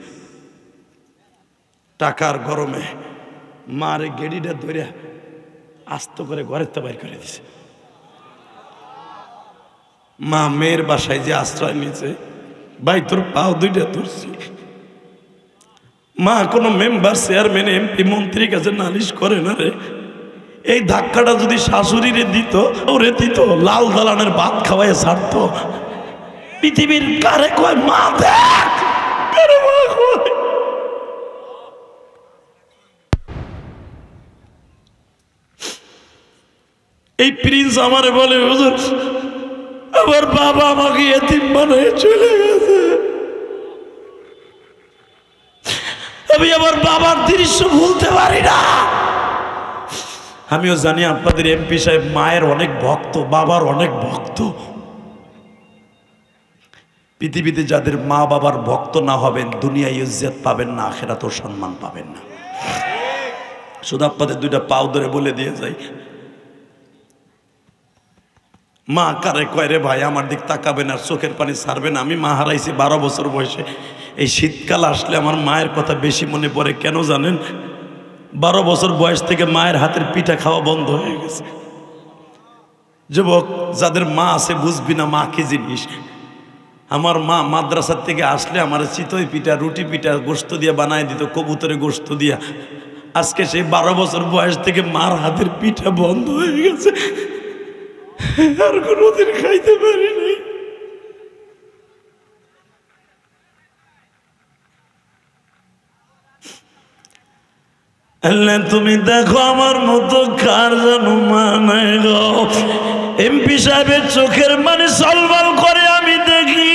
টাকার গরমে মারে গেড়িটা ধরে আস্ত করে ঘরের তো বাইর করে দিছে। মা মেয়ের বাসায় যে আশ্রয় নিয়েছে, ভাই তোর পাও দুইটা ধরছি। মা কোনো মেম্বার চেয়ারম্যান এমপি মন্ত্রীর কাছে নালিশ করে না রে। এই ধাক্কাটা যদি শাশুড়িরে দিত, ওরে দিত, লাল দালানের ভাত খাওয়াই ছাড়তো। পৃথিবীর কারে কয় মা দেখ, কারে মা কয়। এই প্রিন্স আমারে বলে হুজুর আমার বাবা আমাকে এতিম বানিয়ে চলে গেছে, আমি আমার বাবার দৃশ্য ভুলতে পারি না। আমিও জানি আপনাদের এমপি সাহেব মায়ের অনেক ভক্ত, বাবার অনেক ভক্ত। পৃথিবীতে যাদের মা বাবার ভক্ত না হবেন দুনিয়ায় ইজ্জত পাবেন না, আখিরাতেও সম্মান পাবেন না। শুধু আপনাদের দুইটা পাও ধরে বলে দিয়ে যাই, মা কারে কয় রে ভাই আমার দিক তাকাবেন আর চোখের পানি ছাড়বেন। আমি মা হারাইছি 12 বছর বয়সে। এই শীতকাল আসলে আমার মায়ের কথা বেশি মনে পড়ে। কেন জানেন? 12 বছর বয়স থেকে মায়ের হাতের পিঠা খাওয়া বন্ধ হয়ে গেছে। যুবক যাদের মা আছে বুঝবি না মা কি জিনিস। আমার মা মাদ্রাসার থেকে আসলে আমার চিতই পিঠা, রুটি পিঠা গোস্ত দিয়ে বানায় দিত, কবুতরে গোস্ত দিয়া। আজকে সেই 12 বছর বয়স থেকে মার হাতের পিঠা বন্ধ হয়ে গেছে, আর কোনোদিন খাইতে পারি নাই। আল্লাহ তুমি দেখো আমার মতো কার জানো মা নাই গো। এমপি সাহেবের চোখের মানে সলবল করে আমি দেখি।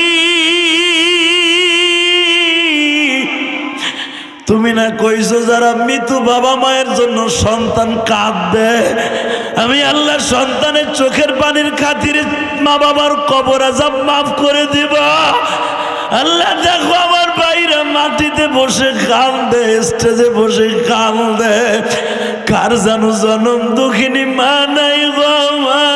তুমি না কইছো যারা মৃত্যু বাবা মায়ের জন্য সন্তান কাঁদবে, আমি আল্লাহ সন্তানের চোখের পানির খাতিরে মা বাবার কবর আযাব মাফ করে দিব। আল্লাহ দেখো আমার ভাইরা মাটিতে বসে কাঁদে, স্টেজে বসে কাঁদে, কার জানো জনম দুঃখিনী মা নাই গো মা।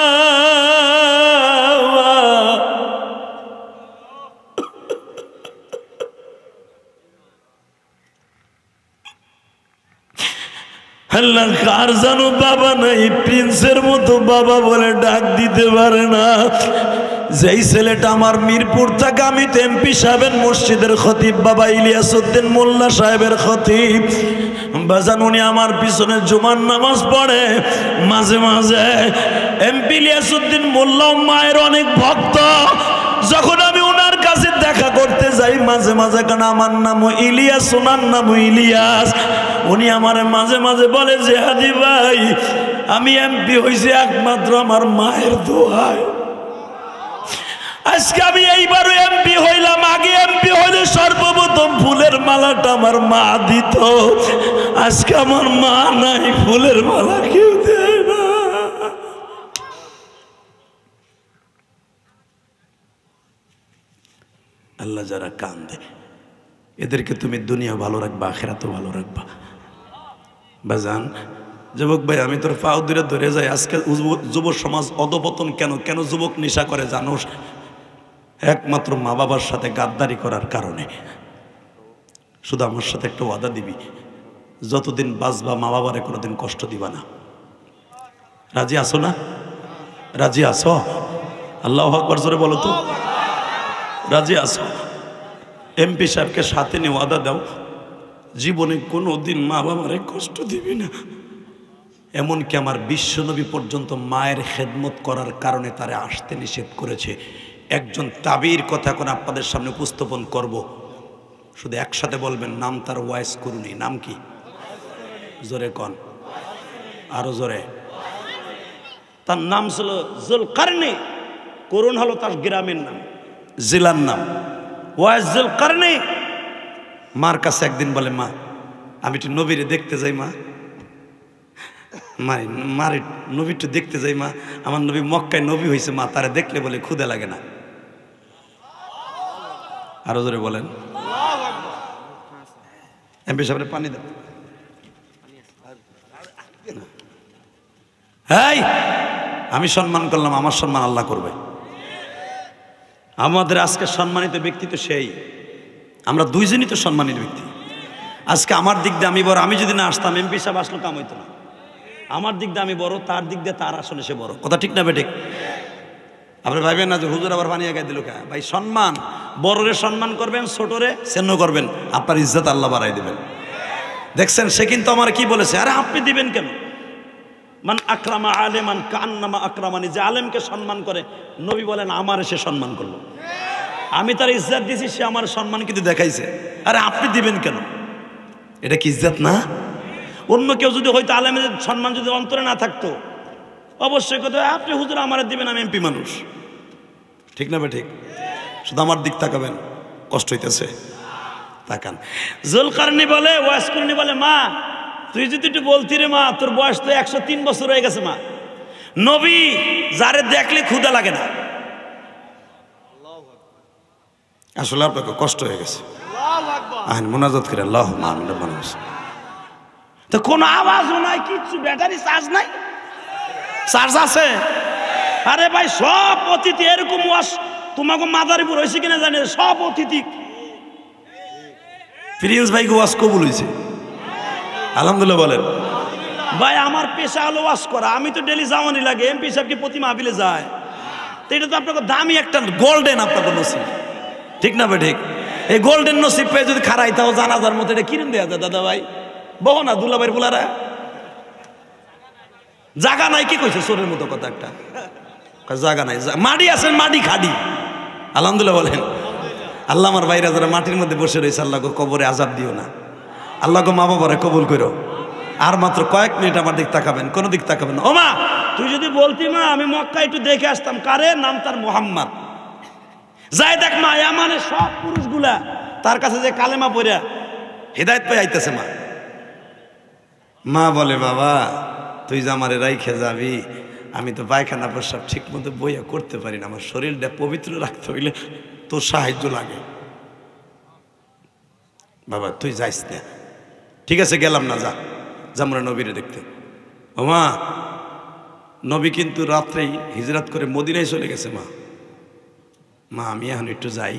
আল্লাহ কার জানো বাবা নাই, প্রিন্সের মতো বাবা বলে ডাক দিতে পারে না। যেই ছেলেটা আমার মিরপুর থেকে, আমি তো এমপি সাহেবের মসজিদের খতিব বাবা ইলিয়াস উদ্দিন মোল্লা সাহেবের খতিব বাজান, উনি আমার পিছনে জুমার নামাজ পড়ে মাঝে মাঝে। এমপি ইলিয়াস উদ্দিন মোল্লা মায়ের অনেক ভক্ত। যখন আমি ওনার কাছে দেখা করতে যাই মাঝে মাঝে, কেন আমার নাম ইলিয়াস, ওনার নাম ইলিয়াস, উনি আমার মাঝে মাঝে বলে যে হাদি ভাই আমি এমপি হয়েছি একমাত্র আমার মায়ের দোয়ায়। আজকে আমি এইবারও এমপি হইলাম, আগে এমপি হইলে সর্বপ্রথম ফুলের মালাটা আমার মা দিত। আজকে আমার মা নাই, ফুলের মালা কেউ দেয় না। আল্লাহ যারা কান্দে এদেরকে তুমি দুনিয়া ভালো রাখবা, আখিরাতও ভালো রাখবা। বাজান যুবক ভাই আমি তোর পাও দূরে ধরে যাই। আজকে যুব সমাজ অধপতন কেন? কেন যুবক নেশা করে জানোস? একমাত্র মা বাবার সাথে গাদ্দারি করার কারণে। শুধু আমার সাথে একটা ওয়াদা দিবি, যতদিন বাঁচবা মা বাবারে কোনোদিন কষ্ট দিবা না। রাজি আছো না? রাজি আছো? আল্লাহু আকবার জোরে বলো তো, রাজি আছো? এমপি সাহেবকে সাথে নিয়ে ওয়াদা দাও, জীবনে কোনো দিন মা বাবারে কষ্ট দিবি না। এমনকি আমার বিশ্বনবী পর্যন্ত মায়ের খেদমত করার কারণে তারা আসতে নিষেধ করেছে। একজন তাবির কথা এখন আপনাদের সামনে উপস্থাপন করব, শুধু একসাথে বলবেন নাম তার ওয়াইস করুনি। নাম কি? জোরে কন, আরো জোরে। তার নাম ছিল জুলকারনি, করুন হলো তার গ্রামের নাম, জেলার নাম ওয়াইস জুলকারনি। মার কাছে একদিন বলে মা আমি একটু নবীরে দেখতে যাই মা, মার নবী একটু দেখতে যাই মা, আমার নবী মক্কায় নবী হয়েছে মা, তারা দেখলে বলে ক্ষুদে লাগে না। আরো জোরে বলেন। এমপি সাহেবের পানি দাও। এই আমি সম্মান করলাম, আমার সম্মান আল্লাহ করবে। আমাদের আজকে সম্মানিত ব্যক্তি তো সেই, আমরা দুইজনই তো সম্মানিত ব্যক্তি। আজকে আমার দিক দিয়ে আমি বড়, আমি যদি না আসতাম এমপি সাহেব আসলো কাম হইতো না। আমার দিক দিয়ে আমি বড়, তার দিক দিয়ে তার আসলে সে বড়। কথা ঠিক না বেঠিক? আপনি ভাইবেন না যে হুজুর আবার বানিয়ে গায়ে দিল কে? ভাই সম্মান, বড়রে সম্মান করবেন, ছোটরে সেন্ন করবেন, আপনার ইজ্জত আল্লাহ বাড়াই দেবেন। দেখছেন সে কিন্তু আমার কি বলেছে, আরে আপনি দিবেন কেন? মান আকরামা আলেমান কান্নামা আকরামানি, যে আলেমকে সম্মান করে নবী বলেন আমার সে সম্মান করলো, আমি তার ইজ্জত দিয়েছি, সে আমার সম্মান কিন্তু দেখাইছে। আরে আপনি দিবেন কেন? এটা কি ইজ্জত না? অন্য কেউ যদি হয়তো আলেমের সম্মান যদি অন্তরে না থাকতো অবশ্যই কথা আপনি হুজুর আমার দিবেন, আমি এমপি মানুষ, ঠিক না? ঠিক, শুধু আমার দিক তাকাবেন, কষ্ট হইতেছে, তাকান। জুলকারনি বলে, ওয়াসকুরনি বলে, মা তুই যদি একটু বলতি রে মা, তোর বয়স তো 103 বছর হয়ে গেছে মা, নবী যারে দেখলে ক্ষুধা লাগে না। আসলে আপনাকে কষ্ট হয়ে গেছে, মোনাজাত করে আল্লাহ মানুষ তো কোনো আওয়াজও নাই, কিচ্ছু, ব্যাটারি চার্জ নাই, চার্জ আছে? আরে ভাই সব অতিথি এরকম ওয়াশ তোমাকে মাদারীপুর হয়েছে কিনা জানি, সব অতিথি প্রিন্স ভাই ওয়াশ কবুল হয়েছে, আলহামদুলিল্লাহ বলেন। ভাই আমার পেশা হলো ওয়াশ করা, আমি তো ডেলি যাওয়ানি লাগে, এমপি সাহেব কি প্রতি মাহফিলে যায়? তো এটা তো আপনাকে দামি একটা গোল্ডেন আপনাকে নসিব, ঠিক না ভাই? ঠিক, এই গোল্ডেন নসিব পেয়ে যদি খারাইতাও জানাজার মতো এটা কিনে দেওয়া যায় দাদা ভাই, বহ না দুলাভাইয়ের বুলারা জাগা নাই, কি কইছে চোরের মতো কথা একটা, জাগা নাই, মাটি আছে, মাটি খাডি, আলহামদুলিল্লাহ বলেন। আল্লাহ আমার ভাইরা যারা মাটির মধ্যে বসে রয়েছে, আল্লাহকে কবরে আজাব দিও না, আল্লাহকে মা বাবারে কবুল করো। আর মাত্র কয়েক মিনিট আমার দিক তাকাবেন, কোনো দিক তাকাবেন না। ও মা তুই যদি বলতি মা আমি মক্কা একটু দেখে আসতাম, কারে নাম তার মোহাম্মদ, যাই দেখ মা মানে সব পুরুষগুলা তার কাছে যে কালেমা পড়া হেদায়েত পেয়ে আইতেছে। মা মা বলে বাবা তুই যে আমারে রাইখে যাবি, আমি তো পায়খানা প্রস্রাব ঠিক মতো বইয়া করতে পারি না, আমার শরীরটা পবিত্র রাখতে হইলে তোর সাহায্য লাগে, বাবা তুই যাইস না। ঠিক আছে গেলাম না, যা আমরা নবীরে দেখতে। ও মা নবী কিন্তু রাত্রেই হিজরত করে মদিনায় চলে গেছে। মা আমি এখন একটু যাই।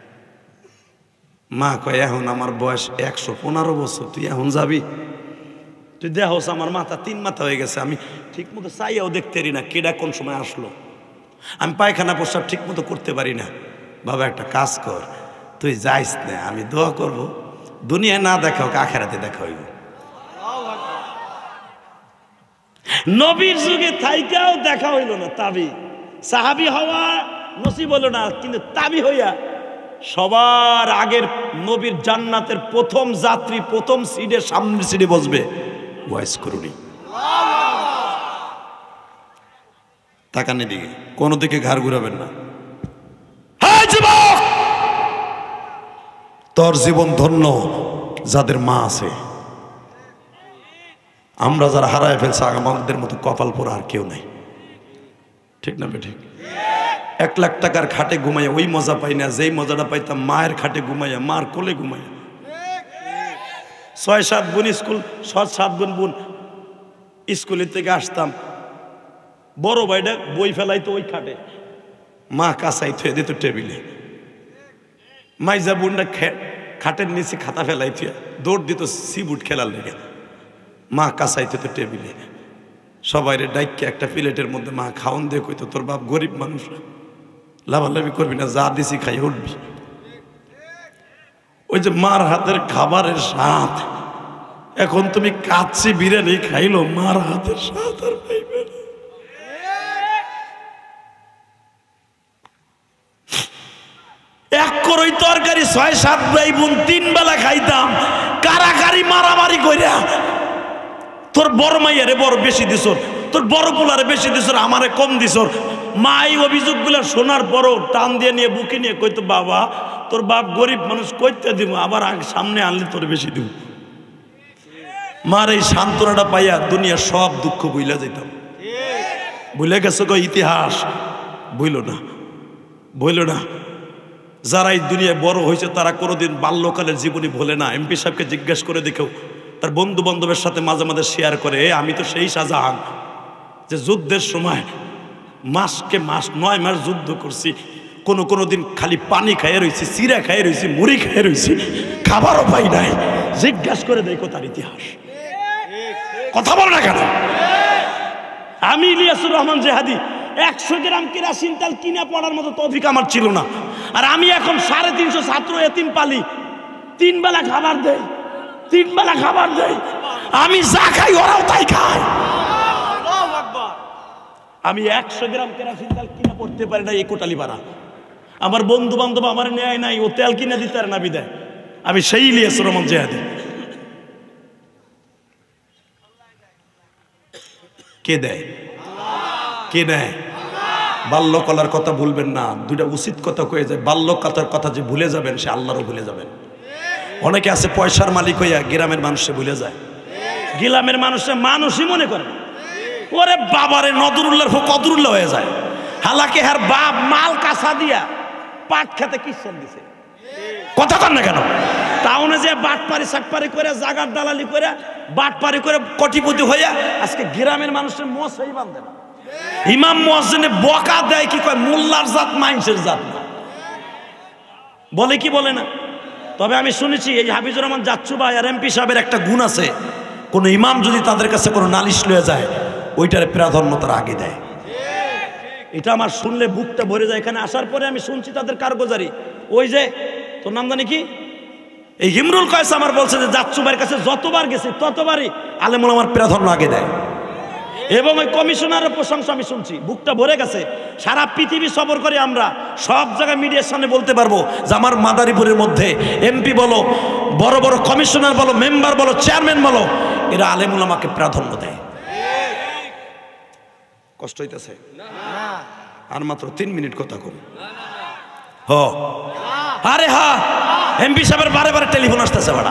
মা কয় এখন আমার বয়স 115 বছর, তুই এখন যাবি? তুই দেখোস আমার মাথা 3 মাথা হয়ে গেছে, আমি ঠিক মতো চাইয়াও দেখতে পারি না কেডা কোন সময় আসলো, আমি পায়খানা প্রস্রাব ঠিক মতো করতে পারি না। বাবা একটা কাজ কর, তুই যাইস না, আমি দোয়া করব, দুনিয়ায় না দেখা হোক আখেরাতে দেখা হইব। নবীর যুগে থাইকাও দেখা হইল না, তাবি সাহাবি হওয়া নসিব হলো না, কিন্তু তাবি হইয়া সবার আগের নবীর জান্নাতের প্রথম যাত্রী, প্রথম সিটে সামনের সিটে বসবে ওয়াইস করুনি। তাকানের দিকে, কোন দিকে ঘাড় ঘুরাবেন না। তোর জীবন ধন্য যাদের মা আছে, আমরা যারা হারায় ফেলছে আমাদের মতো কপাল পোড়া আর কেউ নাই, ঠিক না ঠিক? 1 লাখ টাকার খাটে ঘুমাইয়া ওই মজা পাই না যেই মজাটা পাইতাম মায়ের খাটে ঘুমাইয়া, মার কোলে ঘুমাইয়া। 6-7 বোন স্কুল, 7 বোন স্কুলের থেকে আসতাম, বড় ভাইটা বই ফেলাইতো ওই খাটে, মা কাঁচাই থুয়ে দিত টেবিলে, মাইজা বোনটা খাটের নিচে খাতা ফেলাইতো, দৌড় দিত সিবুট খেলার লেগে, মা কাঁচাইতো তো টেবিলে। সবাই ডাইকে একটা প্লেটের মধ্যে মা খাওন দিয়ে কইতো তোর বাপ গরিব মানুষ, লাভালাভি করবি না, যা দিছি খাই উঠবি। ওই যে মার হাতের খাবারের স্বাদ, এখন তুমি কাচ্চি বিরিয়ানি খাইলো, মার হাতের স্বাদ আর পাইবে না। এক করই তরকারি 6-7 ভাই বোন 3 বেলা খাইতাম, কারাকারি মারামারি কইরা তোর বড় মাইয়ারে বড় বেশি দিস, তোর বড় পোলারে বেশি দিস, আমারে কম দিস। মা এই অভিযোগগুলো শোনার পরও টান দিয়ে নিয়ে বুকে নিয়ে কইতো বাবা তোর বাপ গরিব মানুষ কইতে দিব, আবার সামনে আনলে তোর বেশি দিব। মার এই সান্ত্বনাটা পাইয়া দুনিয়ার সব দুঃখ বুইলা যেতাম। বুঝলে গেছো গো ইতিহাস, বইল না। যারা এই দুনিয়ায় বড় হয়েছে তারা কোনোদিন বাল্যকালের জীবনী ভোলে না। এমপি সাহেবকে জিজ্ঞেস করে দেখেও, তার বন্ধু বান্ধবের সাথে মাঝে মাঝে শেয়ার করে, আমি তো সেই শাহজাহান যে যুদ্ধের সময় মাসকে মাস 9 মাস যুদ্ধ করছি, কোনো দিন খালি পানি খাইয়ে রয়েছি, চিরা খাইয়ে রয়েছি, মুড়ি খাইয়ে রয়েছি, খাবারও পাই নাই। জিজ্ঞাসা করে দেখো তার ইতিহাস। কথা বল না কেন? আমি ইলিয়াসুর রহমান জেহাদি 100 গ্রাম কেরাসিন তেল কিনে পড়ার মতো তৌফিক আমার ছিল না। আর আমি এখন 350 ছাত্র এতিম পালি, 3 বেলা খাবার দেই, 3 বেলা খাবার দেই। আমি যা খাই ওরাও তাই খায়। আমি 100 গ্রাম কেরাসিন তেল কিনে পড়তে পারি না এই কোটালি পাড়া। আমার বন্ধু বান্ধব আমার নেয় নাই, ও তেল কিনে দিতে পারে না বিদায়। আমি সেই ইলিয়াস রহমান জিহাদি। কে দেয়? কে দেয়? বাল্যকলার কথা ভুলবেন না। দুইটা উচিত কথা কয়ে যায়, বাল্যকলার কথা যে ভুলে যাবেন সে আল্লাহরও ভুলে যাবেন। অনেকে আছে পয়সার মালিক হইয়া গ্রামের মানুষে ভুলে যায়। গ্রামের মানুষই মনে করে ওরে বাবারে নদরুল্লাহর কদরুল্লাহ হয়ে যায়। হালাকে হার বাপ মাল কাঁচা দিয়া পাট খেতে কিসেন দিছে, কথা কন না কেন? টাউনে যে বাটপারি সাটপারি করে জাগার দালালি করে বাটপারি করে কোটিপতি হইয়া আজকে গ্রামের মানুষের মোছই বাঁধে না। ইমাম মুয়াজ্জিনে বকা দেয় কি কয়, মোল্লার জাত মাইনসের জাত না, বলে কি বলে না? তবে আমি শুনেছি এই হাফিজুর রহমান জাচ্চু ভাই আর এমপি সাহেবের একটা গুণ আছে, কোন ইমাম যদি তাদের কাছে কোনো নালিশ লয়ে যায় ওইটারে প্রাধান্য তারা আগে দেয়। এটা আমার শুনলে বুকটা ভরে যায়। এখানে আসার পরে আমি শুনছি তাদের কারগুজারি। ওই যে তোর নাম জানি কি, এই হিমরুল কয়েস আমার বলছে যে জাচ্চু ভাইয়ের কাছে যতবার গেছি ততবারই আলেমুল আমার প্রাধান্য আগে দেয়। এবং ওই কমিশনারের প্রশংসা আমি শুনছি, বুকটা ভরে গেছে। সারা পৃথিবী সফর করে আমরা সব জায়গায় মিডিয়ার সামনে বলতে পারবো যে আমার মাদারীপুরের মধ্যে এমপি বলো, বড় বড় কমিশনার বলো, মেম্বার বলো, চেয়ারম্যান বলো, এরা আলেমুল আমাকে প্রাধান্য দেয়। কষ্ট হইতেছে? আর মাত্র 3 মিনিট কথা কম। আরে হ্যাঁ, এমপি সাহেবের বারে বারে টেলিফোন আসতেছে বাড়া।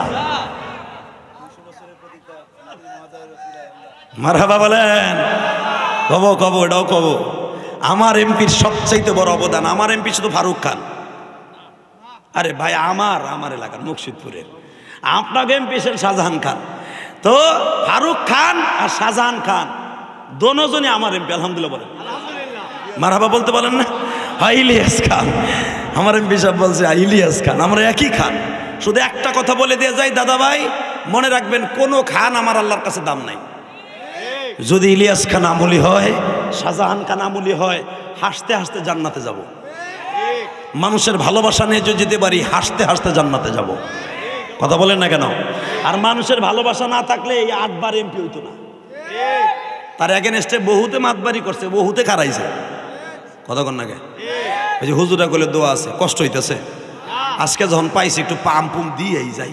মারহাবা বলেন, কব কব এটাও কব। আমার এমপির সবচাইতে বড় অবদান, আমার এমপি শুধু ফারুক খান। আরে ভাই আমার এলাকার মুর্শিদপুরের, আপনাকে এমপি শাহজাহান খান। তো ফারুক খান আর শাহজাহান খান দোনোজনই আমার এমপি। আলহামদুলিল্লাহ বলেন, মারহাবা বলতে বলেন না? ইলিয়াস খান আমার এমপি সাহেব বলছে, ইলিয়াস খান, আমরা একই খান। শুধু একটা কথা বলে দিয়ে যাই, দাদা ভাই মনে রাখবেন, কোনো খান আমার আল্লাহর কাছে দাম নাই। যদি ইলিয়াস খান আমলি হয়, শাহজাহান খান আমলি হয়, হাসতে হাসতে জান্নাতে যাব। মানুষের ভালোবাসা নিয়ে যদি যেতে পারি, হাসতে হাসতে জান্নাতে যাব। কথা বলেন না কেন? আর মানুষের ভালোবাসা না থাকলে এই 8 বার এমপি হইতো না। তার এগেনস্টে বহুতে মাতবারি করছে, বহুতে খারাইছে। কথা কন না কে? ওই যে হুজুরা বলে দোয়া আছে, কষ্ট হইতেছে। আজকে যখন পাইছি একটু পাম পুম দিয়েই যাই,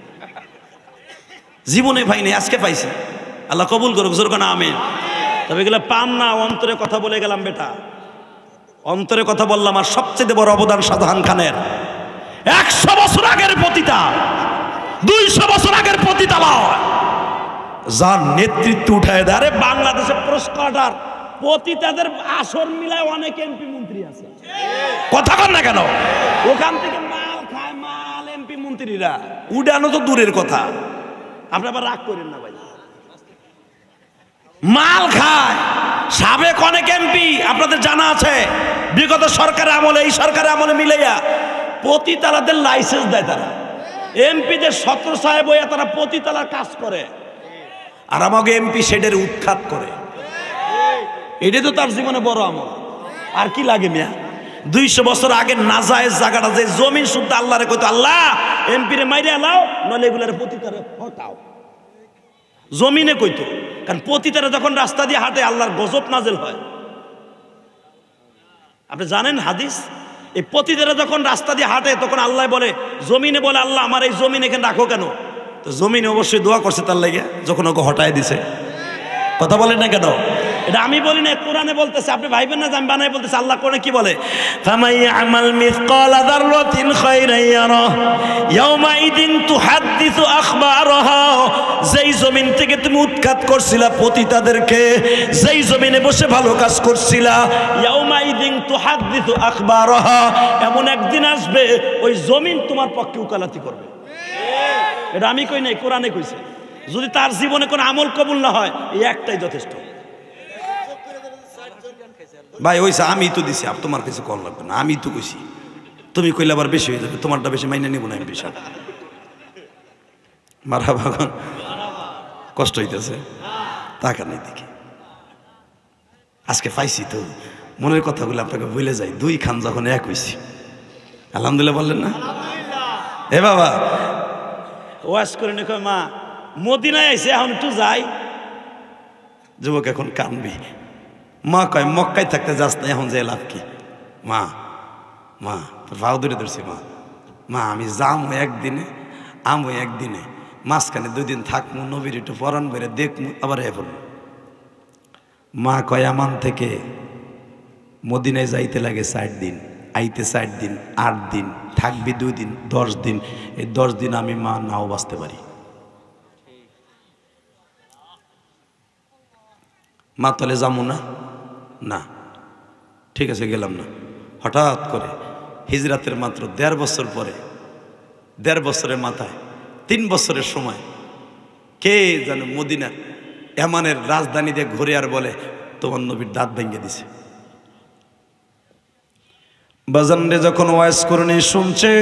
জীবনে পাইনি, আজকে পাইছি। আল্লাহ কবুল করুক, জোর কোন আমিন। তবে এগুলো পাম না, অন্তরে কথা বলে গেলাম বেটা, অন্তরে কথা বললাম। আর সবচেয়ে বড় অবদান শাহজাহান খানের। 100 বছর আগের পতিতা, 200 বছর আগের পতিতা যার নেতৃত্ব উঠায় দেয়। আরে বাংলাদেশের পুরস্কার পতিতাদের আসর মিলায় অনেক এমপি মন্ত্রী আছে, কথা কন না কেন? ওখান থেকে মাল খায়, মাল এমপি মন্ত্রীরা উড়ানো তো দূরের কথা। আপনারা আবার রাগ করেন না ভাই, মাল খায় সাবেক অনেক এমপি। আপনাদের জানা আছে বিগত সরকারের আমলে, এই সরকারের আমলে মিলাইয়া পতিতালাদের লাইসেন্স দেয় তারা। এমপিদের সত্র সাহেব হইয়া তারা পতিতালার কাজ করে, আর আমাকে এমপি সেটার উৎখাত করে। এটা তো তার জীবনে বড় আমল। আর কি লাগে মিয়া? 200 বছর আগে নাজায়েজ জায়গাটা, যে জমিন শুদ্ধ আল্লাহরে কইতো, আল্লাহ এমপিরে মাইরে আলাও, নলে এগুলার পতিতারে হটাও, জমিনে কইতো। কারণ পতিতারা যখন রাস্তা দিয়ে হাঁটে আল্লাহর গজব নাজেল হয়। আপনি জানেন হাদিস, এই পতিতারা যখন রাস্তা দিয়ে হাঁটে তখন আল্লাহ বলে, জমিনে বলে, আল্লাহ আমার এই জমিন এখানে রাখো কেন? তো জমিনে অবশ্যই দোয়া করছে তার লাগে, যখন ওকে হটায় দিছে। কথা বলেন না কেন? এটা আমি বলি না, কোরআনে বলতেছে। আপনি ভাইবেন না যে আমি বানাই বলতেছি। আল্লাহ কোরআনে কি বলে? ফামাইয়ামাল মিসকালা যাররাতিন খায়রান ইয়ারা ইয়াওমাইদিন তুহাদ্দিসু আখবারাহা। যেই জমিন থেকে তুমি উৎখাত করছিলা পতিতাদেরকে, যেই জমিনে বসে ভালো কাজ করছিলা, ইয়াওমাইদিন তুহাদ্দিসু আখবারাহা, এমন একদিন আসবে ওই জমিন তোমার পক্ষে উকালাতি করবে। এটা আমি কই নাই, কোরআনে কইছে। যদি তার জীবনে কোনো আমল কবুল না হয়, এই একটাই যথেষ্ট। ভাই ওইসা আমি তো দিছি, তোমার কিছু কল লাগবে না, আমি তো কইছি। তুমি কইলে আবার বেশি হয়ে যাবে, তোমারটা বেশি মাইনে নিব না। এমপি সাহেব মারহাবা, কষ্ট হইতেছে, টাকা নেই দেখি। আজকে পাইছি তো মনের কথাগুলো আপনাকে ভুলে যাই, দুই খান যখন এক হয়েছি। আলহামদুলিল্লাহ বললেন না? এ বাবা ওয়াজ করে নি, কয় মা মদিনায় আইছে এখন একটু যাই। যুবক এখন কানবি। মা কয় মক্কায় থাকতে যাস না, এখন যে লাভ কি? মা মা তোর ভাও দূরে ধরছি। মা মা আমি যাম একদিনে, আমো একদিনে, মাঝখানে 2 দিন থাকবো, নবীর একটু পরাণ বেড়ে দেখবো, আবার এখন। মা কয় আমান থেকে মদিনায় যাইতে লাগে 4 দিন, আইতে 4 দিন, 8 দিন, থাকবি 2 দিন, 10 দিন। এই 10 দিন আমি মা নাও বাঁচতে পারি। মা তলে যাবো না? না, ঠিক আছে গেলাম না। হঠাৎ করে হিজরাতের মাত্র 1.5 বছর পরে, 1.5 বছরের মাথায় 3 বছরের সময় কে যেন মদিনার এমানের রাজধানী দিয়ে ঘুরে আর বলে তোমার নবীর দাঁত ভেঙে দিছে। বাজানরে যখন ওয়াজ করনি শুনছে,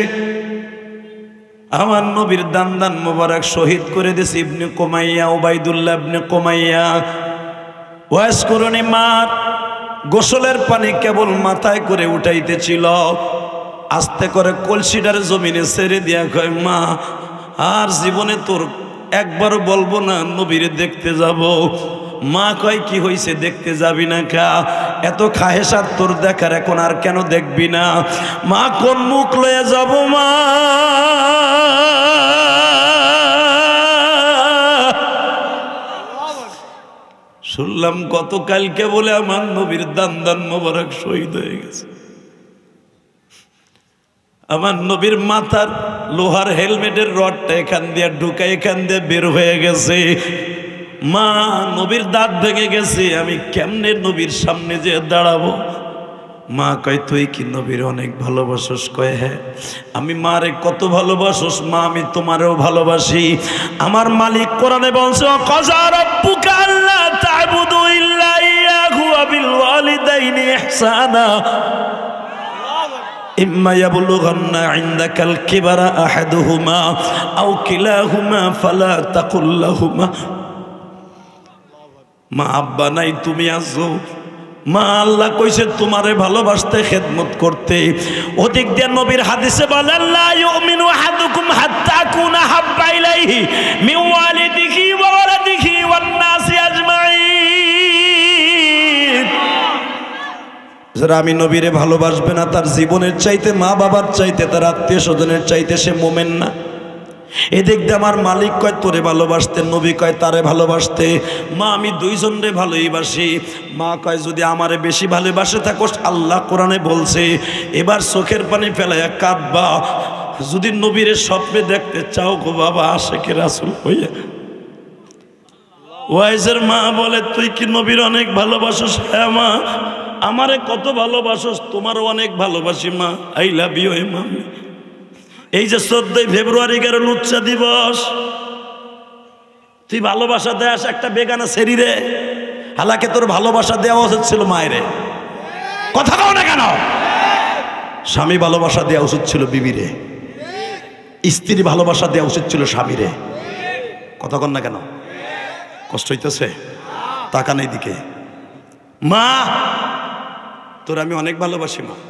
আমার নবীর দান মোবারক শহীদ করে দিছে ইবনে কুমাইয়া, উবাইদুল্লাহ ইবনে কুমাইয়া। ওয়াজ করনি মার গোসলের পানি কেবল মাথায় করে উঠাইতেছিল, আস্তে করে কলসিটার জমিনে ছেড়ে দিয়া কয় মা আর জীবনে তোর একবারও বলবো না নবীরে দেখতে যাব। মা কয় কি হইছে, দেখতে যাবি না কা? এত খাহেসার তোর দেখার, এখন আর কেন দেখবি না? মা কোন মুখ লয়ে যাব মা? শুনলাম গতকালকে বলে আমার নবীর দান মোবারক শহীদ হয়ে গেছে। আমার নবীর মাথার লোহার হেলমেটের রডটা এখান দিয়ে ঢুকে এখান দিয়ে বের হয়ে গেছে। মা নবীর দাঁত ভেঙে গেছে, আমি কেমনে নবীর সামনে যে দাঁড়াবো? মা কয় তুই কি নবীর অনেক ভালোবাসস? কয় হ্যাঁ। আমি মারে কত ভালোবাসস? মা আমি তোমারেও ভালোবাসি। আমার মালিক কোরআনে বলছে ওয়াকাযা রাব্বুকা আল্লা তা'বুদু ইল্লা ইয়াহু ওয়া বিল ওয়ালিদাইনি ইহসানা ইম্মা ইয়াবলুগান্না ইনদাকাল কিবারা আহাদুহুমা আও কিলাহুমা ফালা তাকুল লাহুমা। মা আব্বা নাই, তুমি আছো। মা আল্লাহ কইছে তোমারে ভালোবাসতে, খেদমত করতে। ওদিক দিয়ে নবীর হাদিসে বলে লা ইউমিনু আহাদুকুম হাত্তা কুনা হাব্বা ইলাইহি মিন ওয়ালিদিহি ওয়া ওয়ালাদিহি ওয়ান নাসি আজমাইন। যারা আমি নবীরে ভালোবাসবে না, তার জীবনের চাইতে, মা বাবার চাইতে, তার আত্মীয় স্বজনের চাইতে সে মোমেন না। এদিক দিয়ে আমার মালিক কয় তোরে ভালোবাসতে, নবী কয় তারে ভালোবাসতে। মা আমি দুইজনরে ভালোবাসি। মা কয় যদি আমারে বেশি ভালোবাসে থাকোস, আল্লাহ কোরআনে বলছে এবার চোখের পানি ফেলাইয়া কাঁদবা যদি নবীরে স্বপ্নে দেখতে চাও গো বাবা, আশিকে রাসূল হইয়া। ওয়াইজের মা বলে তুই কি নবীর অনেক ভালোবাসিস? হ্যাঁ মা, আমারে কত ভালোবাসিস, তোমারও অনেক ভালোবাসি মা। I love you mummy. এই যে 14 ফেব্রুয়ারি গেল লুচ্চা দিবস, তুই ভালোবাসা দেয়াস একটা বেগানা শরীরে, হালাকে তোর ভালোবাসা দেওয়া উচিত ছিল মায়েরে। কথা কও না কেন? স্বামী ভালোবাসা দেওয়া উচিত ছিল বিবিরে, স্ত্রী ভালোবাসা দেওয়া উচিত ছিল স্বামীরে। কথা কন না কেন? কষ্ট হইতেছে? তাকান এইদিকে। মা তোর আমি অনেক ভালোবাসি মা।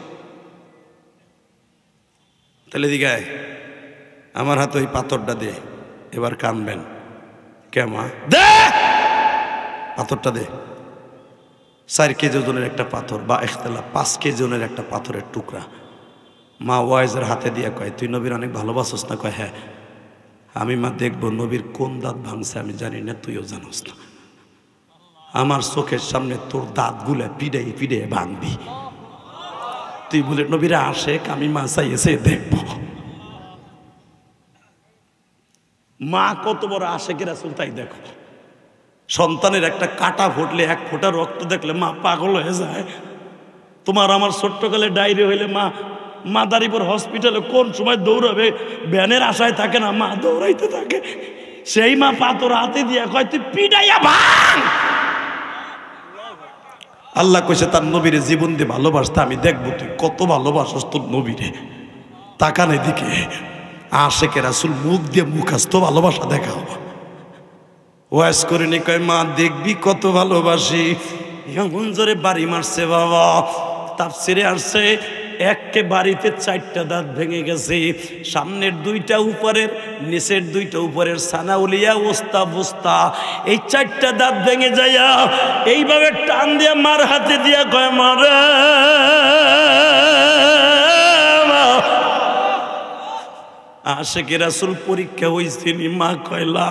তাহলে দিঘায় আমার হাতে ওই পাথরটা দে, এবার কানবেন। কে মা? দে পাথরটা দে। 4 কেজি ওজনের একটা পাথর, বা ইখতিলাফ 5 কেজি ওজনের একটা পাথরের টুকরা। মা ওয়াইজের হাতে দিয়ে কয় তুই নবীর অনেক ভালোবাসস না? কয় হ্যাঁ। আমি মা দেখবো নবীর কোন দাঁত ভাঙছে আমি জানি না, তুইও জানোস না। আমার চোখের সামনে তোর দাঁতগুলো পিড়াই পিড়ে ভাঙবি। তুই বলে নবীরা আশেক, আমি মা চাই এসে দেখব। মা কত বড় আশেকের রাসূল তাই দেখো। সন্তানের একটা কাটা ফুটলে, 1 ফোঁটা রক্ত দেখলে মা পাগল হয়ে যায়। তোমার আমার ছোট্টকালে ডায়রি হইলে মা মাদারীপুর হসপিটালে কোন সময় দৌড়াবে ভ্যানের আশায় থাকে না, মা দৌড়াইতে থাকে। সেই মা পাথর হাতে দিয়ে কয় তুই পিটাইয়া ভাঙ। আল্লাহ কইছে তার নবীরে জীবন দিয়ে ভালোবাসতে, আমি দেখবো তুই কত ভালোবাসস তোর নবীরে। তাকান এদিকে। আশেকের রাসূল মুখ দিয়ে মুখাস্ত ভালোবাসা দেখাও। ওয়াজ করে নি কয় মা দেখবি কত ভালোবাসি। এমন জোরে বাড়ি মারছে বাবা। তাফসিরে আসছে একে বাড়িতে 4টা দাঁত ভেঙে গেছে, সামনের 2টা উপরের, নিচের 2টা উপরের, সানাউলিয়া ওস্তা বস্তা, এই 4টা দাঁত ভেঙে যাইয়া এইভাবে টান দিয়া মার হাতে দিয়া কয় মারে আশিকে রাসূল পরীক্ষা হইছিনি। মা কয়লা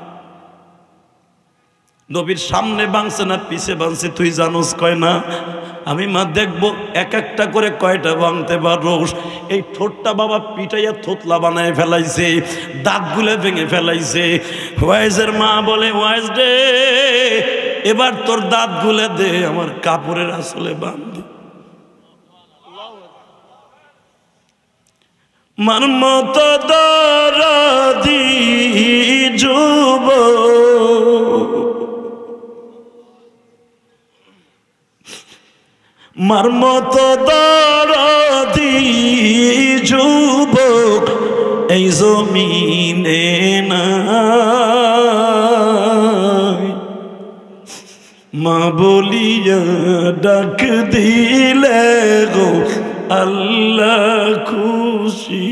নবীর সামনে বাংছে না পিছে বাংছে তুই জানোস? কয় না। আমি মা দেখবো এক একটা করে কয়টা ভাঙতে পারোস। এই ঠোঁটটা বাবা পিটাইয়া থোতলা বানায় ফেলাইছে, দাঁতগুলো ভেঙে ফেলাইছে। ওয়াইজের মা বলে ওয়াইজ রে এবার তোর দাঁতগুলো দে, আমার কাপড়ের আসলে বান্ধি। মার মতো দরদি যুবক, মার মতো দরদি যুবক এই জমিনে নাই। মা বলিয়া ডাক দিলে গো আল্লাহ খুশি।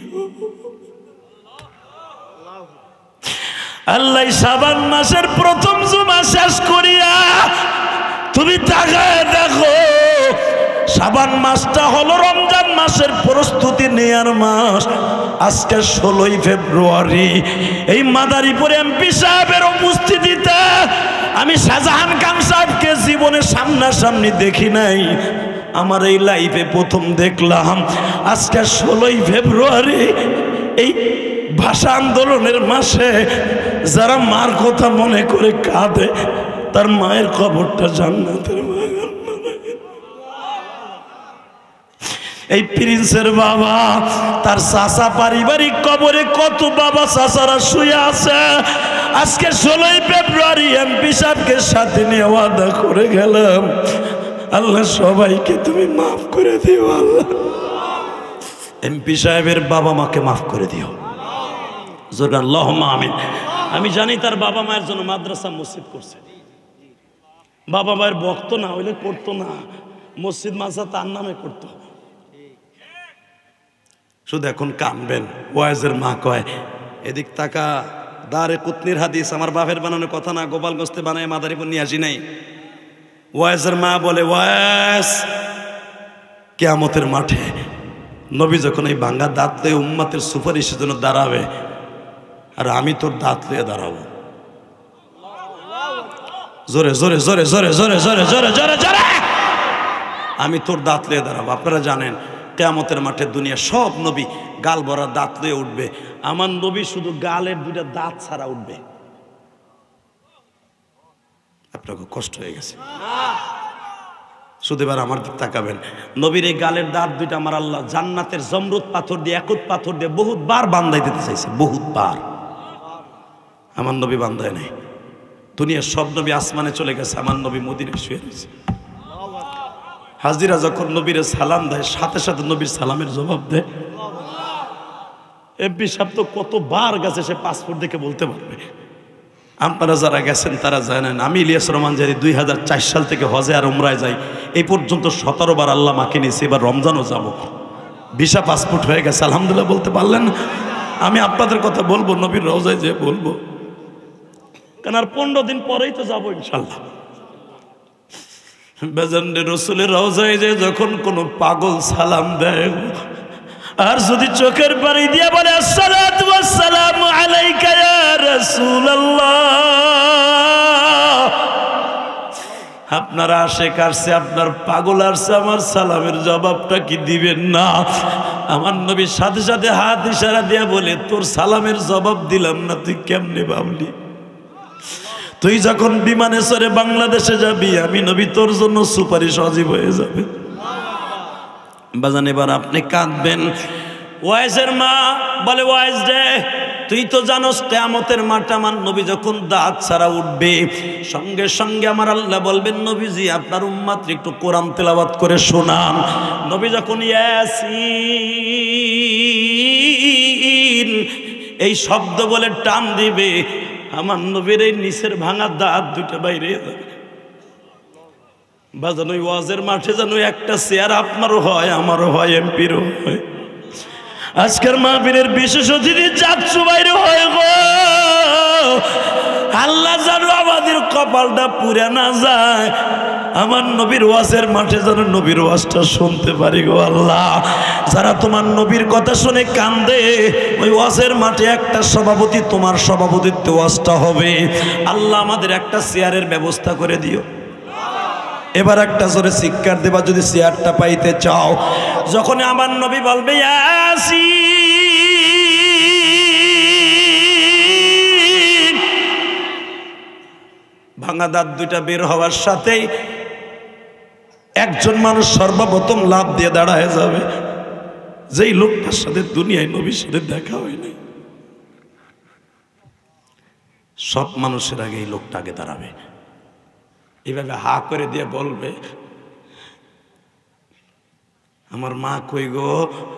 আল্লাহ শাবান মাসের প্রথম জুমা শেষ করিয়া তুমি তাকায় দেখো, শাবান মাসটা হলো রমজান মাসের প্রস্তুতি নেয়ার মাস। আজকে 16ই ফেব্রুয়ারি। এই মাদারীপুর এমপি সাহেবের উপস্থিতিতে আমি শাহজাহান খান সাহেবকে জীবনে সামনাসামনি দেখি নাই, আমার এই লাইফে প্রথম দেখলাম। আজকে 16ই ফেব্রুয়ারি, এই ভাষা আন্দোলনের মাসে যারা মার কথা মনে করে কাঁদে তার মায়ের কবরটা জান্নাতের বাগান। এই প্রিন্সের বাবা তার চাচা পারিবারিক কবরে কত বাবা চাচারা শুয়ে আছে। আজকে 16ই ফেব্রুয়ারি এমপি সাহেবকে সাথে নিয়ে ওয়াদা করে গেলাম, আল্লাহ সবাইকে তুমি মাফ করে দিও। আল্লাহ এমপি সাহেবের বাবা মাকে মাফ করে দিও। জোরে আল্লাহুম্মা আমিন। আমি জানি তার বাবা মায়ের জন্য মাদ্রাসা মসজিদ করছে। বাবা মায়ের ভক্ত না হইলে করতো না, মসজিদ মাদ্রাসা তার নামে করতো। শুধু এখন কানবেন। ওয়াইজের মা কয় এদিক তাকা, দারে কুতনির হাদিস আমার বাপের বানানো কথা না, গোপালগঞ্জে বানায় মাদারীপুর নিয়ে আসি নাই। ওয়াইজের মা বলে ওয়াইজ কিয়ামতের মাঠে নবী যখন এই ভাঙ্গা দাঁত লয়ে উম্মতের সুপারিশের জন্য দাঁড়াবে, আর আমি তোর দাঁত লয়ে দাঁড়াবো। জোরে জোরে জোরে জোরে জোরে জোরে জোরে জোরে জোরে আমি তোর দাঁত লয়ে দাঁড়াবো। আপনারা জানেন কিয়ামতের মাঠে দুনিয়া সব নবী গাল ভরা দাঁত লয়ে উঠবে, আমার নবী শুধু গালের 2টা দাঁত ছাড়া উঠবে। আপনাকে কষ্ট হয়ে গেছে? শুধু এবার আমার দিক তাকাবেন। নবীর এই গালের দাঁত 2টা আমার আল্লাহ জান্নাতের জমরুদ পাথর দিয়ে, একুত পাথর দিয়ে বহুত বার বান্ধাই দিতে চাইছে, বহুত বার। আমার নবী বান্ধায় নাই। দুনিয়ার সব নবী আসমানে চলে গেছে, আমার নবী মদিনায় শুয়ে রয়েছে। হাজিরা যখন নবীর সালাম দেয় সাথে সাথে নবীর সালামের জবাব দেয়। এমপি সাহেব তো কতবার গেছে সে পাসপোর্ট দেখে বলতে পারবে। আপনারা যারা গেছেন তারা জানেন, আমি ইলিয়াস রহমান জারি 2004 সাল থেকে হজে আর উমরায় যাই, এই পর্যন্ত 17 বার আল্লাহ মাকে নিয়েছে। এবার রমজানও যাব, ভিসা পাসপোর্ট হয়ে গেছে আলহামদুলিল্লাহ। বলতে পারলেন? আমি আপনাদের কথা বলবো, নবীর রওজায় যে বলবো, কারণ আর 15 দিন পরেই তো যাবো ইনশাল্লাহ। বেজান্ডে রসুলের রওজায় যে যখন কোনো পাগল সালাম দেয়, আর যদি চোখের পানি দিয়ে বলে আসসালাতু ওয়াসসালামু আলাইকা ইয়া রাসূলুল্লাহ, আপনার আশেক আসছে, আপনার পাগল আসছে, আমার সালামের জবাবটা কি দিবেন না? আমার নবী সাথে সাথে হাত ইশারা দিয়ে বলে তোর সালামের জবাব দিলাম না, তুই কেমনে ভাবলি? তুই যখন বিমানে চড়ে বাংলাদেশে যাবি, আমি নবী তোর জন্য সুপারিশ ওয়াজিব হয়ে যাবে। বাজান এবার আপনি কাঁদবেন। ওয়াইজের মা বলে ওয়াইজ রে তুই তো জানোস কিয়ামতের মাঠে আমার নবী যখন দাঁত ছাড়া উঠবে, সঙ্গে সঙ্গে আমার আল্লাহ বলবেন নবীজি আপনার উম্মত একটু কোরআন তেলাওয়াত করে শোনান। নবী যখন ইয়াসিন এই শব্দ বলে টান দিবে, আমার নবীর এই নিচের ভাঙা দাঁত 2টা বাইরে যাবে। বাজানো ওয়াজের মাঠে যেন একটা চেয়ার আপনারও হয়, আমারও হয়, এমপিরও হয়। আজকের মাহফিলের বিশেষ অতিথি যাচ্ছু বাইরে হয় গো, আল্লাহ যেন আমাদের কপালটা পুড়ে না যায়, আমার নবীর ওয়াজের মাঠে যেন নবীর ওয়াজটা শুনতে পারি গো আল্লাহ। যারা তোমার নবীর কথা শুনে কান্দে, ওই ওয়াজের মাঠে একটা সভাপতি, তোমার সভাপতিত্ব ওয়াজটা হবে। আল্লাহ আমাদের একটা চেয়ারের ব্যবস্থা করে দিও। এবার একটা জোরে চিৎকার দেবা যদি চেয়ারটা পাইতে চাও। যখন আমার নবী বলবে ইয়াসিন, ভাঙা দাঁত দুইটা বের হওয়ার সাথেই একজন মানুষ সর্বপ্রথম লাভ দিয়ে দাঁড়ায় যাবে, যেই লোকটার সাথে দুনিয়ায় নবীর সাথে দেখা হয় নাই। সব মানুষের আগে এই লোকটা আগে দাঁড়াবে, এইভাবে হা করে দিয়ে বলবে, আমার মা কই গো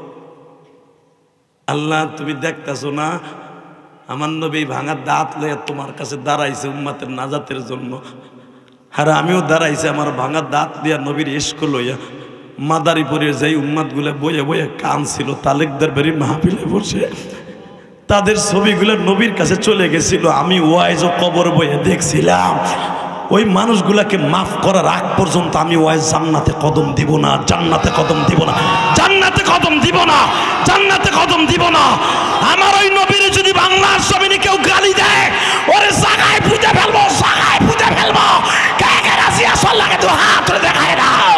আল্লাহ, তুমি দেখতেছো না আমার নবী ভাঙা দাঁত লইয়া তোমার কাছে দাঁড়াইছে উম্মতের নাজাতের জন্য, আর আমিও দাঁড়াইছি আমার ভাঙা দাঁত দিয়া নবীর ইশক লইয়া। মাদারীপুরের যেই উম্মতগুলো বইয়ে বইয়ে কান ছিল তালেকদার বাড়ি মাহফিলে বসে, তাদের ছবিগুলো নবীর কাছে চলে গেছিল, আমি ওয়াইজ ও কবর বইয়ে দেখছিলাম। ওই মানুষগুলাকে মাফ করার আগ পর্যন্ত আমি ওয়াইজ জান্নাতে কদম দিব না, জান্নাতে কদম দিব না, জান্নাতে কদম দিব না, জান্নাতে কদম দিব না। আমার ওই নবীর যদি বাংলার জমিনে কেউ গালি দেয়, ওরে জায়গায় পুঁতে ফেলবো, জায়গায় পুঁতে ফেলবো। কে কে রাজি আছো আল্লাহকে তো হাত ধরে দেখায় দাও।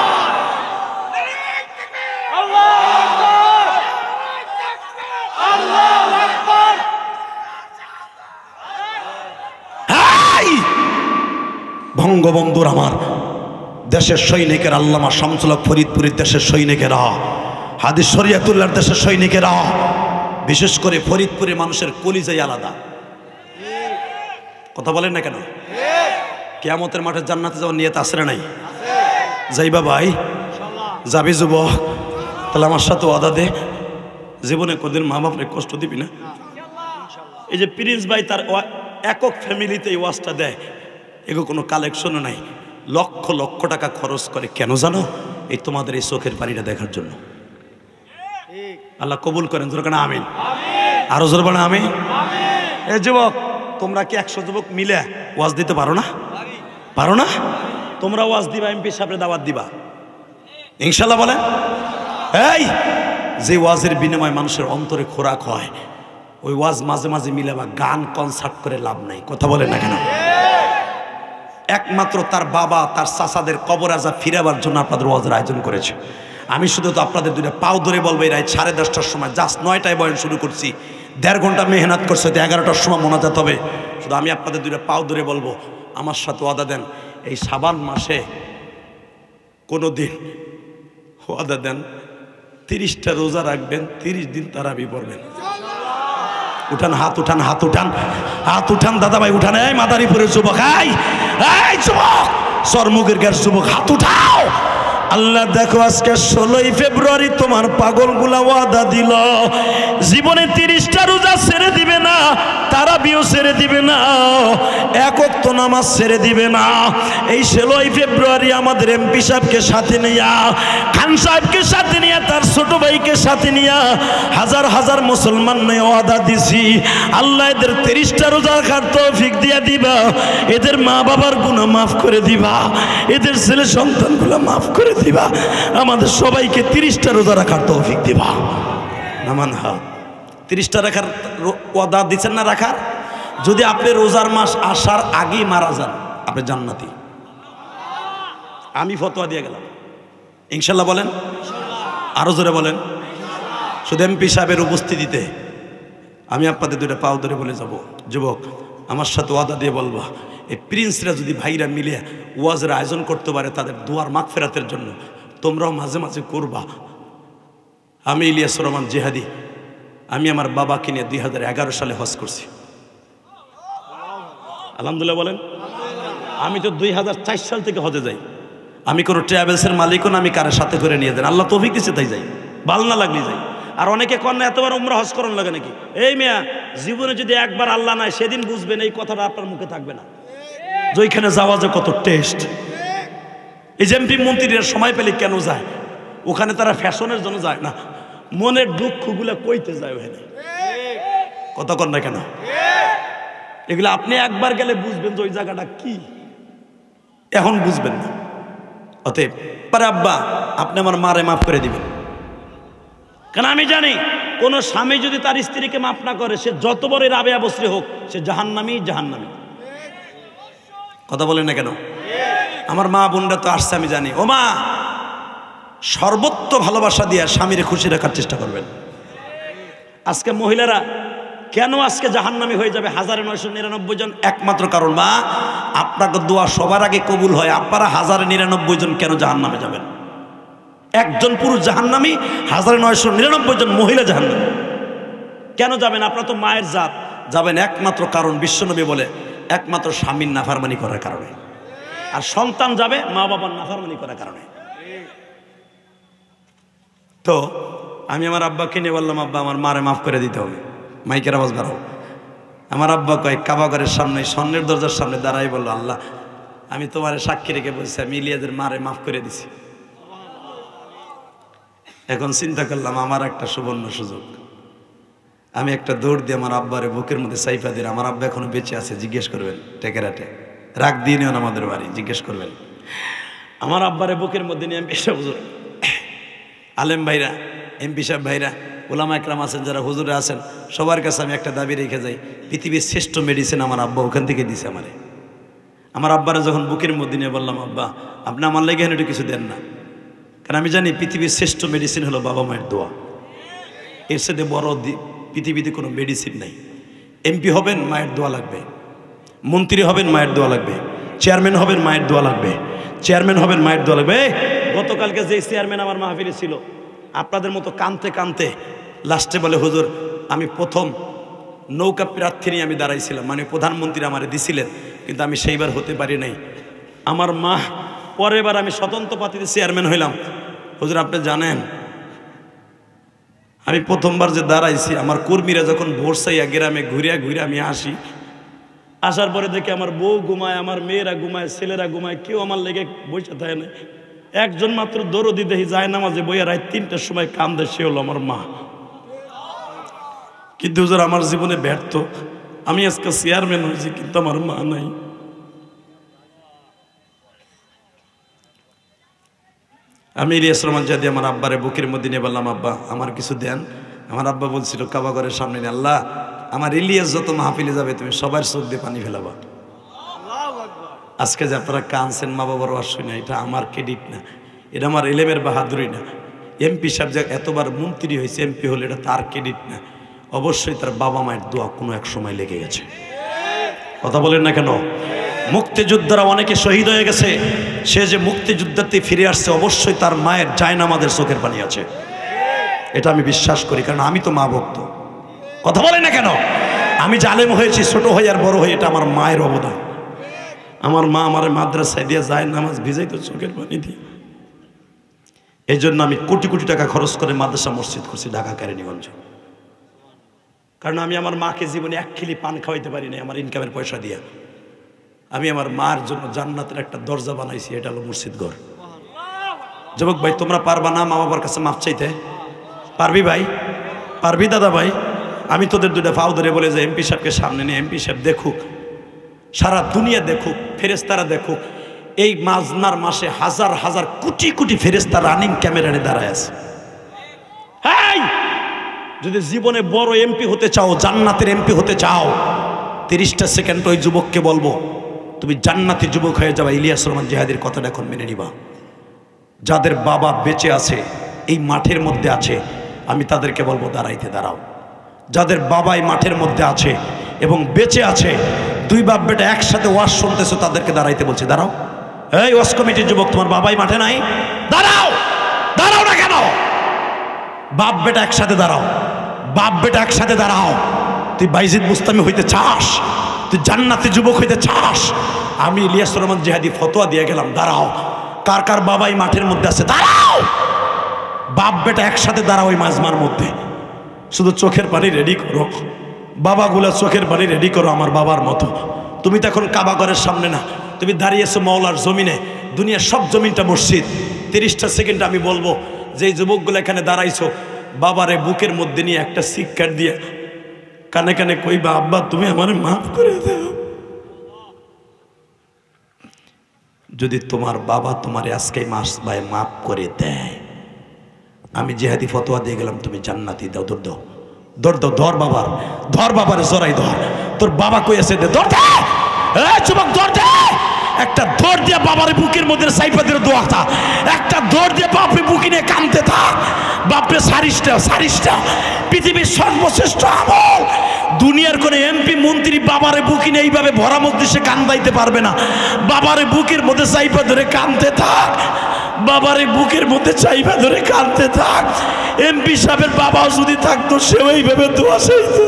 বঙ্গবন্ধুর আমার দেশের সৈনিকের, আল্লামা শামসুল হক ফরিদপুরের দেশের সৈনিকেরা, হাদিস শরিয়াতুল্লাহর দেশের সৈনিকেরা, বিশেষ করে ফরিদপুরে মানুষের কলিজাই আলাদা। কথা বলেন না কেন? কিয়ামতের মাঠে জান্নাতে যাওয়ার নিয়ত আছে না নাই? যাইবা ভাই? যাবি যুবক? তাহলে আমার সাথে ওয়াদা দে, জীবনে কোনদিন মা বাপরে কষ্ট দিবি না। এই যে প্রিন্স ভাই তার একক ফ্যামিলিতে এই ওয়াজটা দেয়, এগো কোনো কালেকশনও নাই, লক্ষ লক্ষ টাকা খরচ করে। কেন জানো? এই তোমাদের এই চোখের পানিটা দেখার জন্য। আল্লাহ কবুল করেন, জোর কেন আমিন, আরো জোর বানা আমিন। এই যুবক, তোমরা কি 100 যুবক মিলে ওয়াজ দিতে পারো না? পারো না? তোমরা ওয়াজ দিবা, এমপি সাহেবের দাওয়াত দিবা ইনশাল্লাহ। বলেন এই যে ওয়াজের বিনিময়ে মানুষের অন্তরে খোরাক হয়, ওই ওয়াজ মাঝে মাঝে মিলে বা গান কনসার্ট করে লাভ নাই। কথা বলেন না কেন? একমাত্র তার বাবা তার চাচাদের কবর আজাব ফিরাবার জন্য আপনাদের ওয়াজের আয়োজন করেছে। আমি শুধু তো আপনাদের দুইটা পাও ধরে বলবো, এই রাত 10:30টার সময়, জাস্ট 9টায় বয়ান শুরু করছি, 1.5 ঘন্টা মেহনত করছে, 11টার সময় মোনাজাত হবে। শুধু আমি আপনাদের দুইটা পাও ধরে বলবো, আমার সাথে ওয়াদা দেন, এই শাবান মাসে কোনো দিন ওয়াদা দেন 30টা রোজা রাখবেন, 30 দিন তারাবি পড়বেন। উঠান হাত, উঠান হাত, উঠান হাত, উঠান দাদা ভাই উঠান। এই মাদারীপুরের যুবক, এই যুবক, চরমুগের গ্যাস যুবক, হাত উঠাও। আল্লাহ দেখো, আজকে 16ই ফেব্রুয়ারি তোমার পাগলগুলা ওয়াদা দিল, জীবনে 30টা রোজা ছেড়ে দিবে না, তারাবিও ছেড়ে দিবে না, এক ওয়াক্ত নামাজ ছেড়ে দিবে না। এই 16ই ফেব্রুয়ারি আমাদের এমপি সাহেবকে সাথে নিয়া, খান সাহেবকে সাথে নিয়া, তার ছোট ভাইকে সাথে নিয়া, হাজার হাজার মুসলমান নিয়ে ওয়াদা দিছি, আল্লাহ এদের 30টা রোজা রাখার তৌফিক দিয়া দিবা, এদের মা বাবার গুনাহ মাফ করে দিবা, এদের ছেলে সন্তানগুলো মাফ করে দিবা, আমাদের সবাইকে 30টা রোজা রাখার তৌফিক দিবা। নামান হাত। 30টা রাখার ওয়াদা দিচ্ছেন না রাখার? যদি আপনি রোজার মাস আসার আগেই মারা যান, আপনি জান্নাতি। আমি ফতোয়া দিয়ে গেলাম ইনশাল্লাহ। বলেন আরো জোরে বলেন। শুধু এমপি সাহেবের উপস্থিতিতে আমি আপনাদের দুইটা পাও ধরে বলে যাব, যুবক আমার সাথে ওয়াদা দিয়ে বলবা, এই প্রিন্সরা যদি ভাইরা মিলে ওয়াজের আয়োজন করতে পারে তাদের দুয়ার মাগফিরাতের জন্য, তোমরাও মাঝে মাঝে করবা। আমি ইলিয়াস রহমান জিহাদি, আমি আমার বাবাকে নিয়ে 2011 সালে হজ করছি। আলহামদুলিল্লাহ বলেন। আমি তো 2004 সাল থেকে হজে যাই। আমি কোনো ট্রাভেলসের মালিকও না, আমি কারের সাথে করে নিয়ে যান, আল্লাহ তৌফিক দিচ্ছে তাই যাই, ভালো না লাগলে যাই। আর অনেকে কন্যা এতবার উমরা হজ করার লাগে নাকি? এই মেয়া, জীবনে যদি একবার আল্লাহ নাই সেদিন বুঝবেন এই কথাটা আপনার মুখে থাকবে না, যে ওইখানে যাওয়া যে কত টেস্ট। এই যে এমপি মন্ত্রীরা সময় পেলে কেন যায়? ওখানে তারা ফ্যাশনের জন্য যায় না, মনের দুঃখগুলো কইতে যায় ওখানে। কথা কন না কেন? এগুলো আপনি একবার গেলে বুঝবেন যে ওই জায়গাটা কি, এখন বুঝবেন না। অতএব পারে আব্বা আপনি আমার মারে মাফ করে দিবেন, কারণ আমি জানি কোন স্বামী যদি তার স্ত্রীকে মাফ না করে, সে যত বড় রাবেয়া বস্রী হোক, সে জাহান্নামী জাহান্নামী। কথা বলেন না কেন? আমার মা বোনরা তো আসছে, আমি জানি। ও মা, সর্বোচ্চ ভালোবাসা দিয়ে স্বামীরে খুশি রাখার চেষ্টা করবেন। আজকে মহিলারা কেন আজকে জাহান্নামী হয়ে যাবে 1999 জন? একমাত্র কারণ, মা আপনাকে দোয়া সবার আগে কবুল হয়, আপনারা 1099 জন কেন জাহান্নামে যাবেন? একজন পুরুষ জাহান্নামী, 1999 জন মহিলা জাহান্নামী কেন যাবেন? আপনার তো মায়ের জাত। যাবেন একমাত্র কারণ, বিশ্বনবী বলে, একমাত্র স্বামীর নাফরমানি করার কারণে। আর সন্তান যাবে মা বাবার নাফরমানি করার কারণে। তো আমি আমার আব্বাকে নিয়ে বললাম, আব্বা আমার মারে মাফ করে দিতে হবে। মাইকের আওয়াজ বাড়াও। আমার আব্বা কয়েক কাবাঘরের সামনে, স্বর্ণের দরজার সামনে দাঁড়াই বললো, আল্লাহ আমি তোমার সাক্ষী রেখে বলছি আমি ইলিয়াসের মারে মাফ করে দিছি। এখন চিন্তা করলাম আমার একটা সুবর্ণ সুযোগ, আমি একটা দৌড় দিয়ে আমার আব্বারে বুকের মধ্যে সাইফা দিয়ে, আমার আব্বা এখনো বেঁচে আছে, জিজ্ঞেস করবেন টেকেরাটে, রাগ দিয়ে নেন আমাদের বাড়ি, জিজ্ঞেস করবেন। আমার আব্বারে বুকের মধ্যে নিয়ে এমপি সাহেব হুজুর, আলেম ভাইরা, এমপি সাহেব ভাইরা, ওলামা একরাম আছেন, যারা হুজুরে আছেন, সবার কাছে আমি একটা দাবি রেখে যাই, পৃথিবীর শ্রেষ্ঠ মেডিসিন আমার আব্বা ওখান থেকে দিছে আমারে। আমার আব্বারা যখন বুকের মধ্যে নিয়ে বললাম, আব্বা আপনি আমার লেগে একটু কিছু দেন না, কারণ আমি জানি পৃথিবীর শ্রেষ্ঠ মেডিসিন হলো বাবা মায়ের দোয়া। এর সাথে বড় পৃথিবীতে কোনো মেডিসিন নাই। এমপি হবেন মায়ের দোয়া লাগবে, মন্ত্রী হবেন মায়ের দোয়া লাগবে, চেয়ারম্যান হবেন মায়ের দোয়া লাগবে, চেয়ারম্যান হবেন মায়ের দোয়া লাগবে। গতকালকে যে চেয়ারম্যান আমার মাহফিলে ছিল, আপনাদের মতো কানতে কানতে লাস্টে বলে, হুজুর আমি প্রথম নৌকা প্রার্থী নিয়ে আমি দাঁড়াইছিলাম, মানে প্রধানমন্ত্রী আমারে দিছিলেন, কিন্তু আমি সেইবার হতে পারি নাই। আমার মা পরের বার আমি স্বতন্ত্র প্রার্থীতে চেয়ারম্যান হইলাম। হুজুর আপনি জানেন আমি প্রথমবার যে দাঁড়াইছি, আমার কর্মীরা যখন ভোর চাইয়া গ্রামে ঘুরিয়া ঘুরিয়া আমি আসি, আসার পরে দেখি আমার বউ ঘুমায়, আমার মেয়েরা ঘুমায়, ছেলেরা ঘুমায়, কেউ আমার লেগে বসে থাকে না। একজন মাত্র দরদি দেখি যায় নামাজে বইয়া রাত 3টার সময় কান্দে, সে হলো আমার মা। কিন্তু হুজুর আমার জীবনে ব্যর্থ, আমি আজকে চেয়ারম্যান হয়েছি কিন্তু আমার মা নাই। আমি ইলিয়াস রহমান জাদি আমার আব্বারে বুকের মধ্যে নিয়ে বললাম, আব্বা আমার কিছু দেন। আমার আব্বা বলছিল কাবাঘরের সামনে, আল্লাহ আমার ইলিয়াস যত মাহফিলে যাবে তুমি সবার চোখ দিয়ে পানি ফেলাবা। আজকে যে আপনারা কানছেন মা বাবার ওয়াজ শুনে, এটা আমার ক্রেডিট না, এটা আমার এলেমের বাহাদুরি না। এমপি সাহেব যে এতবার মন্ত্রী হয়েছে, এমপি হলে এটা তার ক্রেডিট না, অবশ্যই তার বাবা মায়ের দোয়া কোনো এক সময় লেগে গেছে। কথা বলেন না কেন? মুক্তিযোদ্ধারা অনেকে শহীদ হয়ে গেছে, সে যে মুক্তিযুদ্ধতে ফিরে আসছে অবশ্যই তার মায়ের জায়নামাজের চোখের পানি আছে, এটা আমি বিশ্বাস করি, কারণ আমি তো মা ভক্ত। কথা বলেন না কেন? আমি জালেম হয়েছি ছোট হয়ে আর বড় হয়ে, এটা আমার মায়ের অবদান। আমার মা আমার মাদ্রাসায় দিয়ে জায়নামাজ ভিজাইতো চোখের পানি দিয়ে। এই জন্য আমি কোটি কোটি টাকা খরচ করে মাদ্রাসা মসজিদ করছি ঢাকা কেরানীগঞ্জ, কারণ আমি আমার মাকে জীবনে এক খিলি পান খাওয়াইতে পারি না আমার ইনকামের পয়সা দিয়ে। আমি আমার মার জন্য জান্নাতের একটা দরজা বানাইছি, এটা হলো মসজিদ ঘর। যুবক ভাই তোমরা পারবা না মা বাবার কাছে মাফ চাইতে? পারবি ভাই? পারবি দাদা ভাই? আমি তোদের দুইটা ফাও ধরে বলে যে এমপি সাহেবকে সামনে নিয়ে, এমপি সাহেব দেখুক, সারা দুনিয়া দেখুক, ফেরেস্তারা দেখুক, এই মাজনার মাসে হাজার হাজার কোটি কোটি ফেরেস্তা রানিং ক্যামেরা নিয়ে দাঁড়ায় আছে। যদি জীবনে বড় এমপি হতে চাও, জান্নাতের এমপি হতে চাও, 30টা সেকেন্ড ওই যুবককে বলবো তুমি জান্নাতি যুবক হয়ে যাবা। ইলিয়াস রহমান জিহাদির কথাটা এখন মেনে নিবা। যাদের বাবা বেঁচে আছে, এই মাঠের মধ্যে আছে, আমি তাদেরকে বলবো দাঁড়াইতে দাঁড়াও। যাদের বাবা এই মাঠের মধ্যে আছে এবং বেঁচে আছে, দুই বাপ বেটা একসাথে ওয়াজ শুনতেছো, তাদেরকে দাঁড়াইতে বলছে দাঁড়াও। এই ওয়াজ কমিটির যুবক, তোমার বাবাই মাঠে নাই, দাঁড়াও। দাঁড়াও না কেন? বাপ বেটা একসাথে দাঁড়াও, বাপ বেটা একসাথে দাঁড়াও। তুই বাইজিদ মুস্তামি হইতে চাস, তুই জান্নাতি যুবক হইতে চাস, আমি ইলিয়াস রহমান জিহাদি ফতোয়া দিয়ে গেলাম, দাঁড়াও। কার কার বাবাই মাঠের মধ্যে আছে দাঁড়াও। বাপ বেটা একসাথে দাঁড়াও ওই মাজমার মধ্যে। শুধু চোখের পানি রেডি করো, বাবাগুলা চোখের পানি রেডি করো আমার বাবার মতো। তুমি তো এখন কাবাঘরের সামনে না, তুমি দাঁড়িয়েছো মওলার জমিনে, দুনিয়ার সব জমিনটা মসজিদ। 30টা সেকেন্ড আমি বলবো, যেই যুবকগুলো এখানে দাঁড়াইছো, বাবারে বুকের মধ্যে নিয়ে একটা শিক্ষার দিয়ে কানে কানে কইবা, আব্বা তুমি আমারে মাফ করে দাও। যদি তোমার বাবা তোমারে আজকে মাফ করে দেয়, আমি জিহাদি ফতোয়া দিয়ে গেলাম, তুমি জান্নাতি। দাও, দৌড় দাও, দৌড় দাও, ধর বাবার জোরাই ধর। তোর বাবা কই আছে, দৌড় দে, যুবক দৌড় দে। একটা দৌড় দিয়ে বাবার বুকের মধ্যে সাইপা দিয়ে দোয়া থা, একটা দৌড় দিয়ে বাপরে বুকি নিয়ে কাঁদতে থাক। বাপরে সারিসটা পৃথিবীর সর্বশ্রেষ্ঠ আমল। দুনিয়ার কোন এমপি মন্ত্রী বাবারে বুকি নিয়ে এইভাবে ভরা মধ্যে সে কান্দাইতে পারবে না। বাবারে বুকের মধ্যে সাইপা ধরে কাঁদতে থাক, বাবারে বুকের মধ্যে চাইপা ধরে কাঁদতে থাক। এমপি সাহেবের বাবাও যদি থাকতো, সেও এইভাবে দোয়া চাইতো।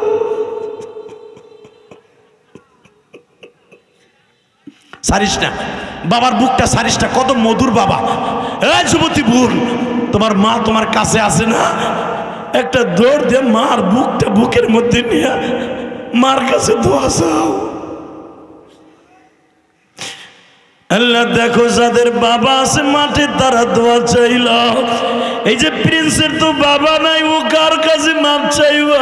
সারিস না, বাবার বুকটা সারিস না, কত মধুর বাবা। এই যুবতী বোন, তোমার মা তোমার কাছে আছে না? একটা দৌড় দিয়ে মার বুকটা বুকের মধ্যে নিয়ে মার কাছে দোয়া চাও। আল্লাহ দেখো, যাদের বাবা আছে মাঠে তারা দোয়া চাইল। এই যে প্রিন্সের তো বাবা নাই, ও কার কাছে মাপ চাইবা?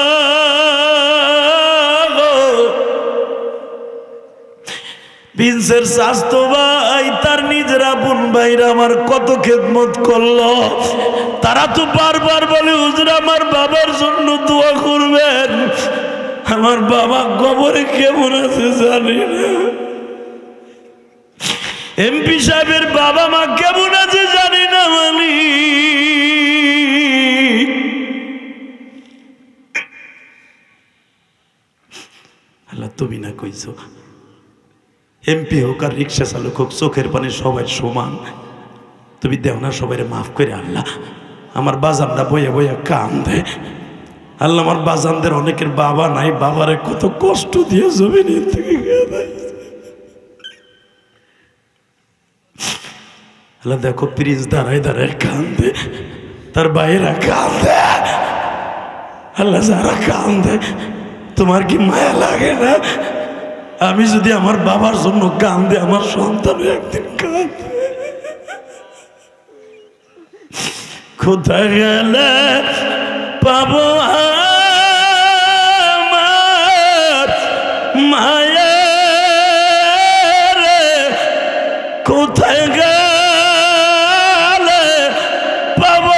প্রিন্সের স্বাস্থ্য ভাই, তার নিজের আপন ভাইরা আমার কত খেদমত করলো। তারা তো বারবার বলে, হুজুর আমার বাবার জন্য দোয়া করবেন। আমার বাবা কবরে কেমন আছে জানি না, এমপি সাহেবের বাবা মা কেমন আছে জানি না। আল্লাহ তুমি না কইছো, এমপি হোক আর রিক্সা চালক হোক, চোখের পানি সবাই সমান। তুমি দেও না সবাই মাফ করে। আল্লাহ আমার বাজানরা বইয়া বইয়া কান্দে। আল্লাহ আমার বাজানদের অনেকের বাবা নাই, বাবারে কত কষ্ট দিয়ে জমিনের থেকে আল্লাহ দেখো, প্রিন্স দাঁড়ায় দাঁড়ায় কান্দে, তার বাইরা কান্দে। আল্লাহ যারা কান্দে, তোমার কি মায়া লাগে না? আমি যদি আমার বাবার জন্য কান্দে, আমার সন্তান একদিন কান্দে। কোথায় গেলে পাবো আমার মায়া রে, কোথায় গেলে পাবো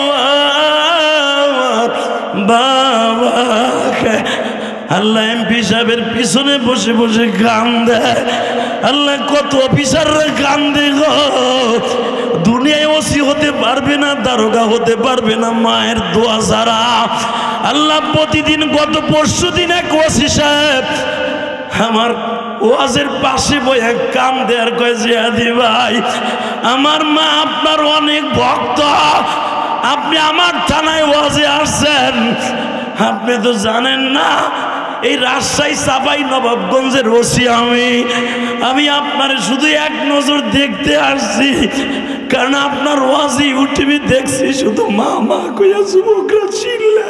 আমার বাবাকে? আল্লাহ এমপি সাহেবের পিছনে বসে বসে গান দেয়। আল্লাহ কত অফিসাররা গান দে গো, দুনিয়ায় ওসি হতে পারবে না, দারোগা হতে পারবে না মায়ের দোয়া ছাড়া। আল্লাহ প্রতিদিন, গত পরশু দিন এক ওসি সাহেব আমার ওয়াজের পাশে বয়ে কান দেয়ার কয়, জিহাদি ভাই আমার মা আপনার অনেক ভক্ত, আপনি আমার থানায় ওয়াজে আসছেন, আপনি তো জানেন না এই রাজশাহী চাপাই নবাবগঞ্জের ওসি আমি আপনার শুধু এক নজর দেখতে আসছি, কারণ আপনার ওয়াজি ইউটিউবে দেখছি শুধু মা মা কইয়া যুবকরা চিল্লা।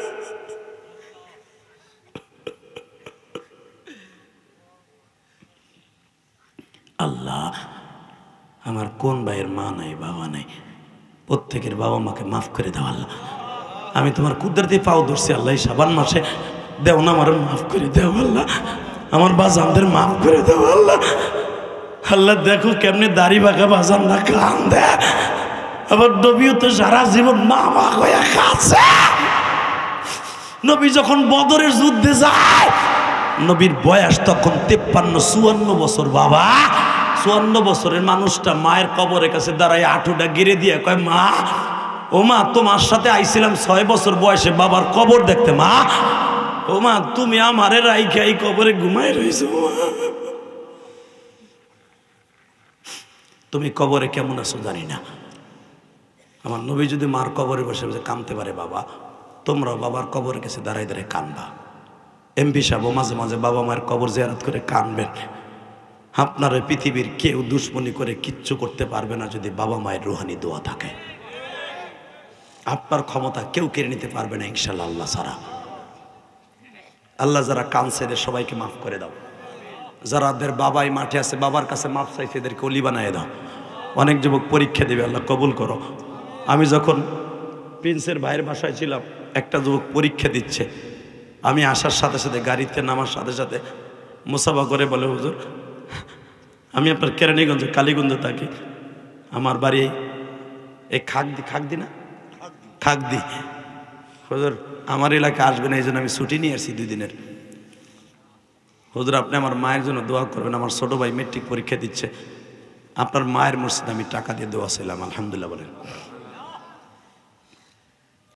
আল্লাহ আমার কোন ভাইয়ের মা নাই বাবা নাই, প্রত্যেকের বাবা মাকে মাফ করে দাও আল্লাহ। আমি তোমার কুদরতি পাও ধরছি আল্লাহ, শাবান মাসে দেও না আমার মাফ করে দেও আল্লাহ, আমার বাজানদের মাফ করে দেও আল্লাহ। আল্লাহ দেখো কেমনে দাড়ি বাঁকা বাজানরা কান দেয়, আবার নবীও তো সারা জীবন মা মা কয়া খাচ্ছে। নবী যখন বদরের যুদ্ধে যায়, নবীর বয়স তখন 53-54 বছর। বাবা 54 বছরের মানুষটা মায়ের কবরের কাছে দাঁড়ায় আঁঠুটা গিরে দিয়ে কয়, মা ও মা তোমার সাথে আইছিলাম 6 বছর বয়সে বাবার কবর দেখতে, মা ও মা তুমি আমারে রাইখে এই কবরে ঘুমাই রইছো, তুমি কবরে কেমন আছো জানি না। আমার নবী যদি মার কবরে বসে বসে কাঁদতে পারে, বাবা তোমরাও বাবার কবরের কাছে দাঁড়ায় দাঁড়ায় কাঁদবা। এমপি সাহেব মাঝে মাঝে বাবা মায়ের কবর জিয়ারত করে কাঁদবেন। আপনার পৃথিবীর কেউ দুশ্মনী করে কিচ্ছু করতে পারবে না যদি বাবা মায়ের রুহানি দোয়া থাকে। আপনার ক্ষমতা কেউ কেড়ে নিতে পারবে না ইনশাল্লাহ আল্লাহ ছাড়া। আল্লাহ যারা কানছে সবাইকে মাফ করে দাও, যারাদের বাবাই মাঠে আছে, বাবার কাছে মাপ চাইছে, এদেরকে অলি বানায় দাও। অনেক যুবক পরীক্ষা দেবে, আল্লাহ কবুল করো। আমি যখন প্রিন্সের ভাইয়ের বাসায় ছিলাম, একটা যুবক পরীক্ষা দিচ্ছে, আমি আসার সাথে সাথে গাড়িতে নামার সাথে সাথে মুসাফা করে বলে, হুজুর আমি আপনার কেরানীগঞ্জ কালীগঞ্জ থাকি, আমার বাড়ি এই খাগদি না খাগদি, হুজুর আমার এলাকায় আসবেন, এই জন্য আমি ছুটি নিয়ে আসছি 2 দিনের। হুজুর আপনি আমার মায়ের জন্য দোয়া করবেন, আমার ছোট ভাই মেট্রিক পরীক্ষা দিচ্ছে, আপনার মায়ের মসজিদে আমি টাকা দিয়ে দোয়া ছিলাম। আলহামদুলিল্লাহ বলেন।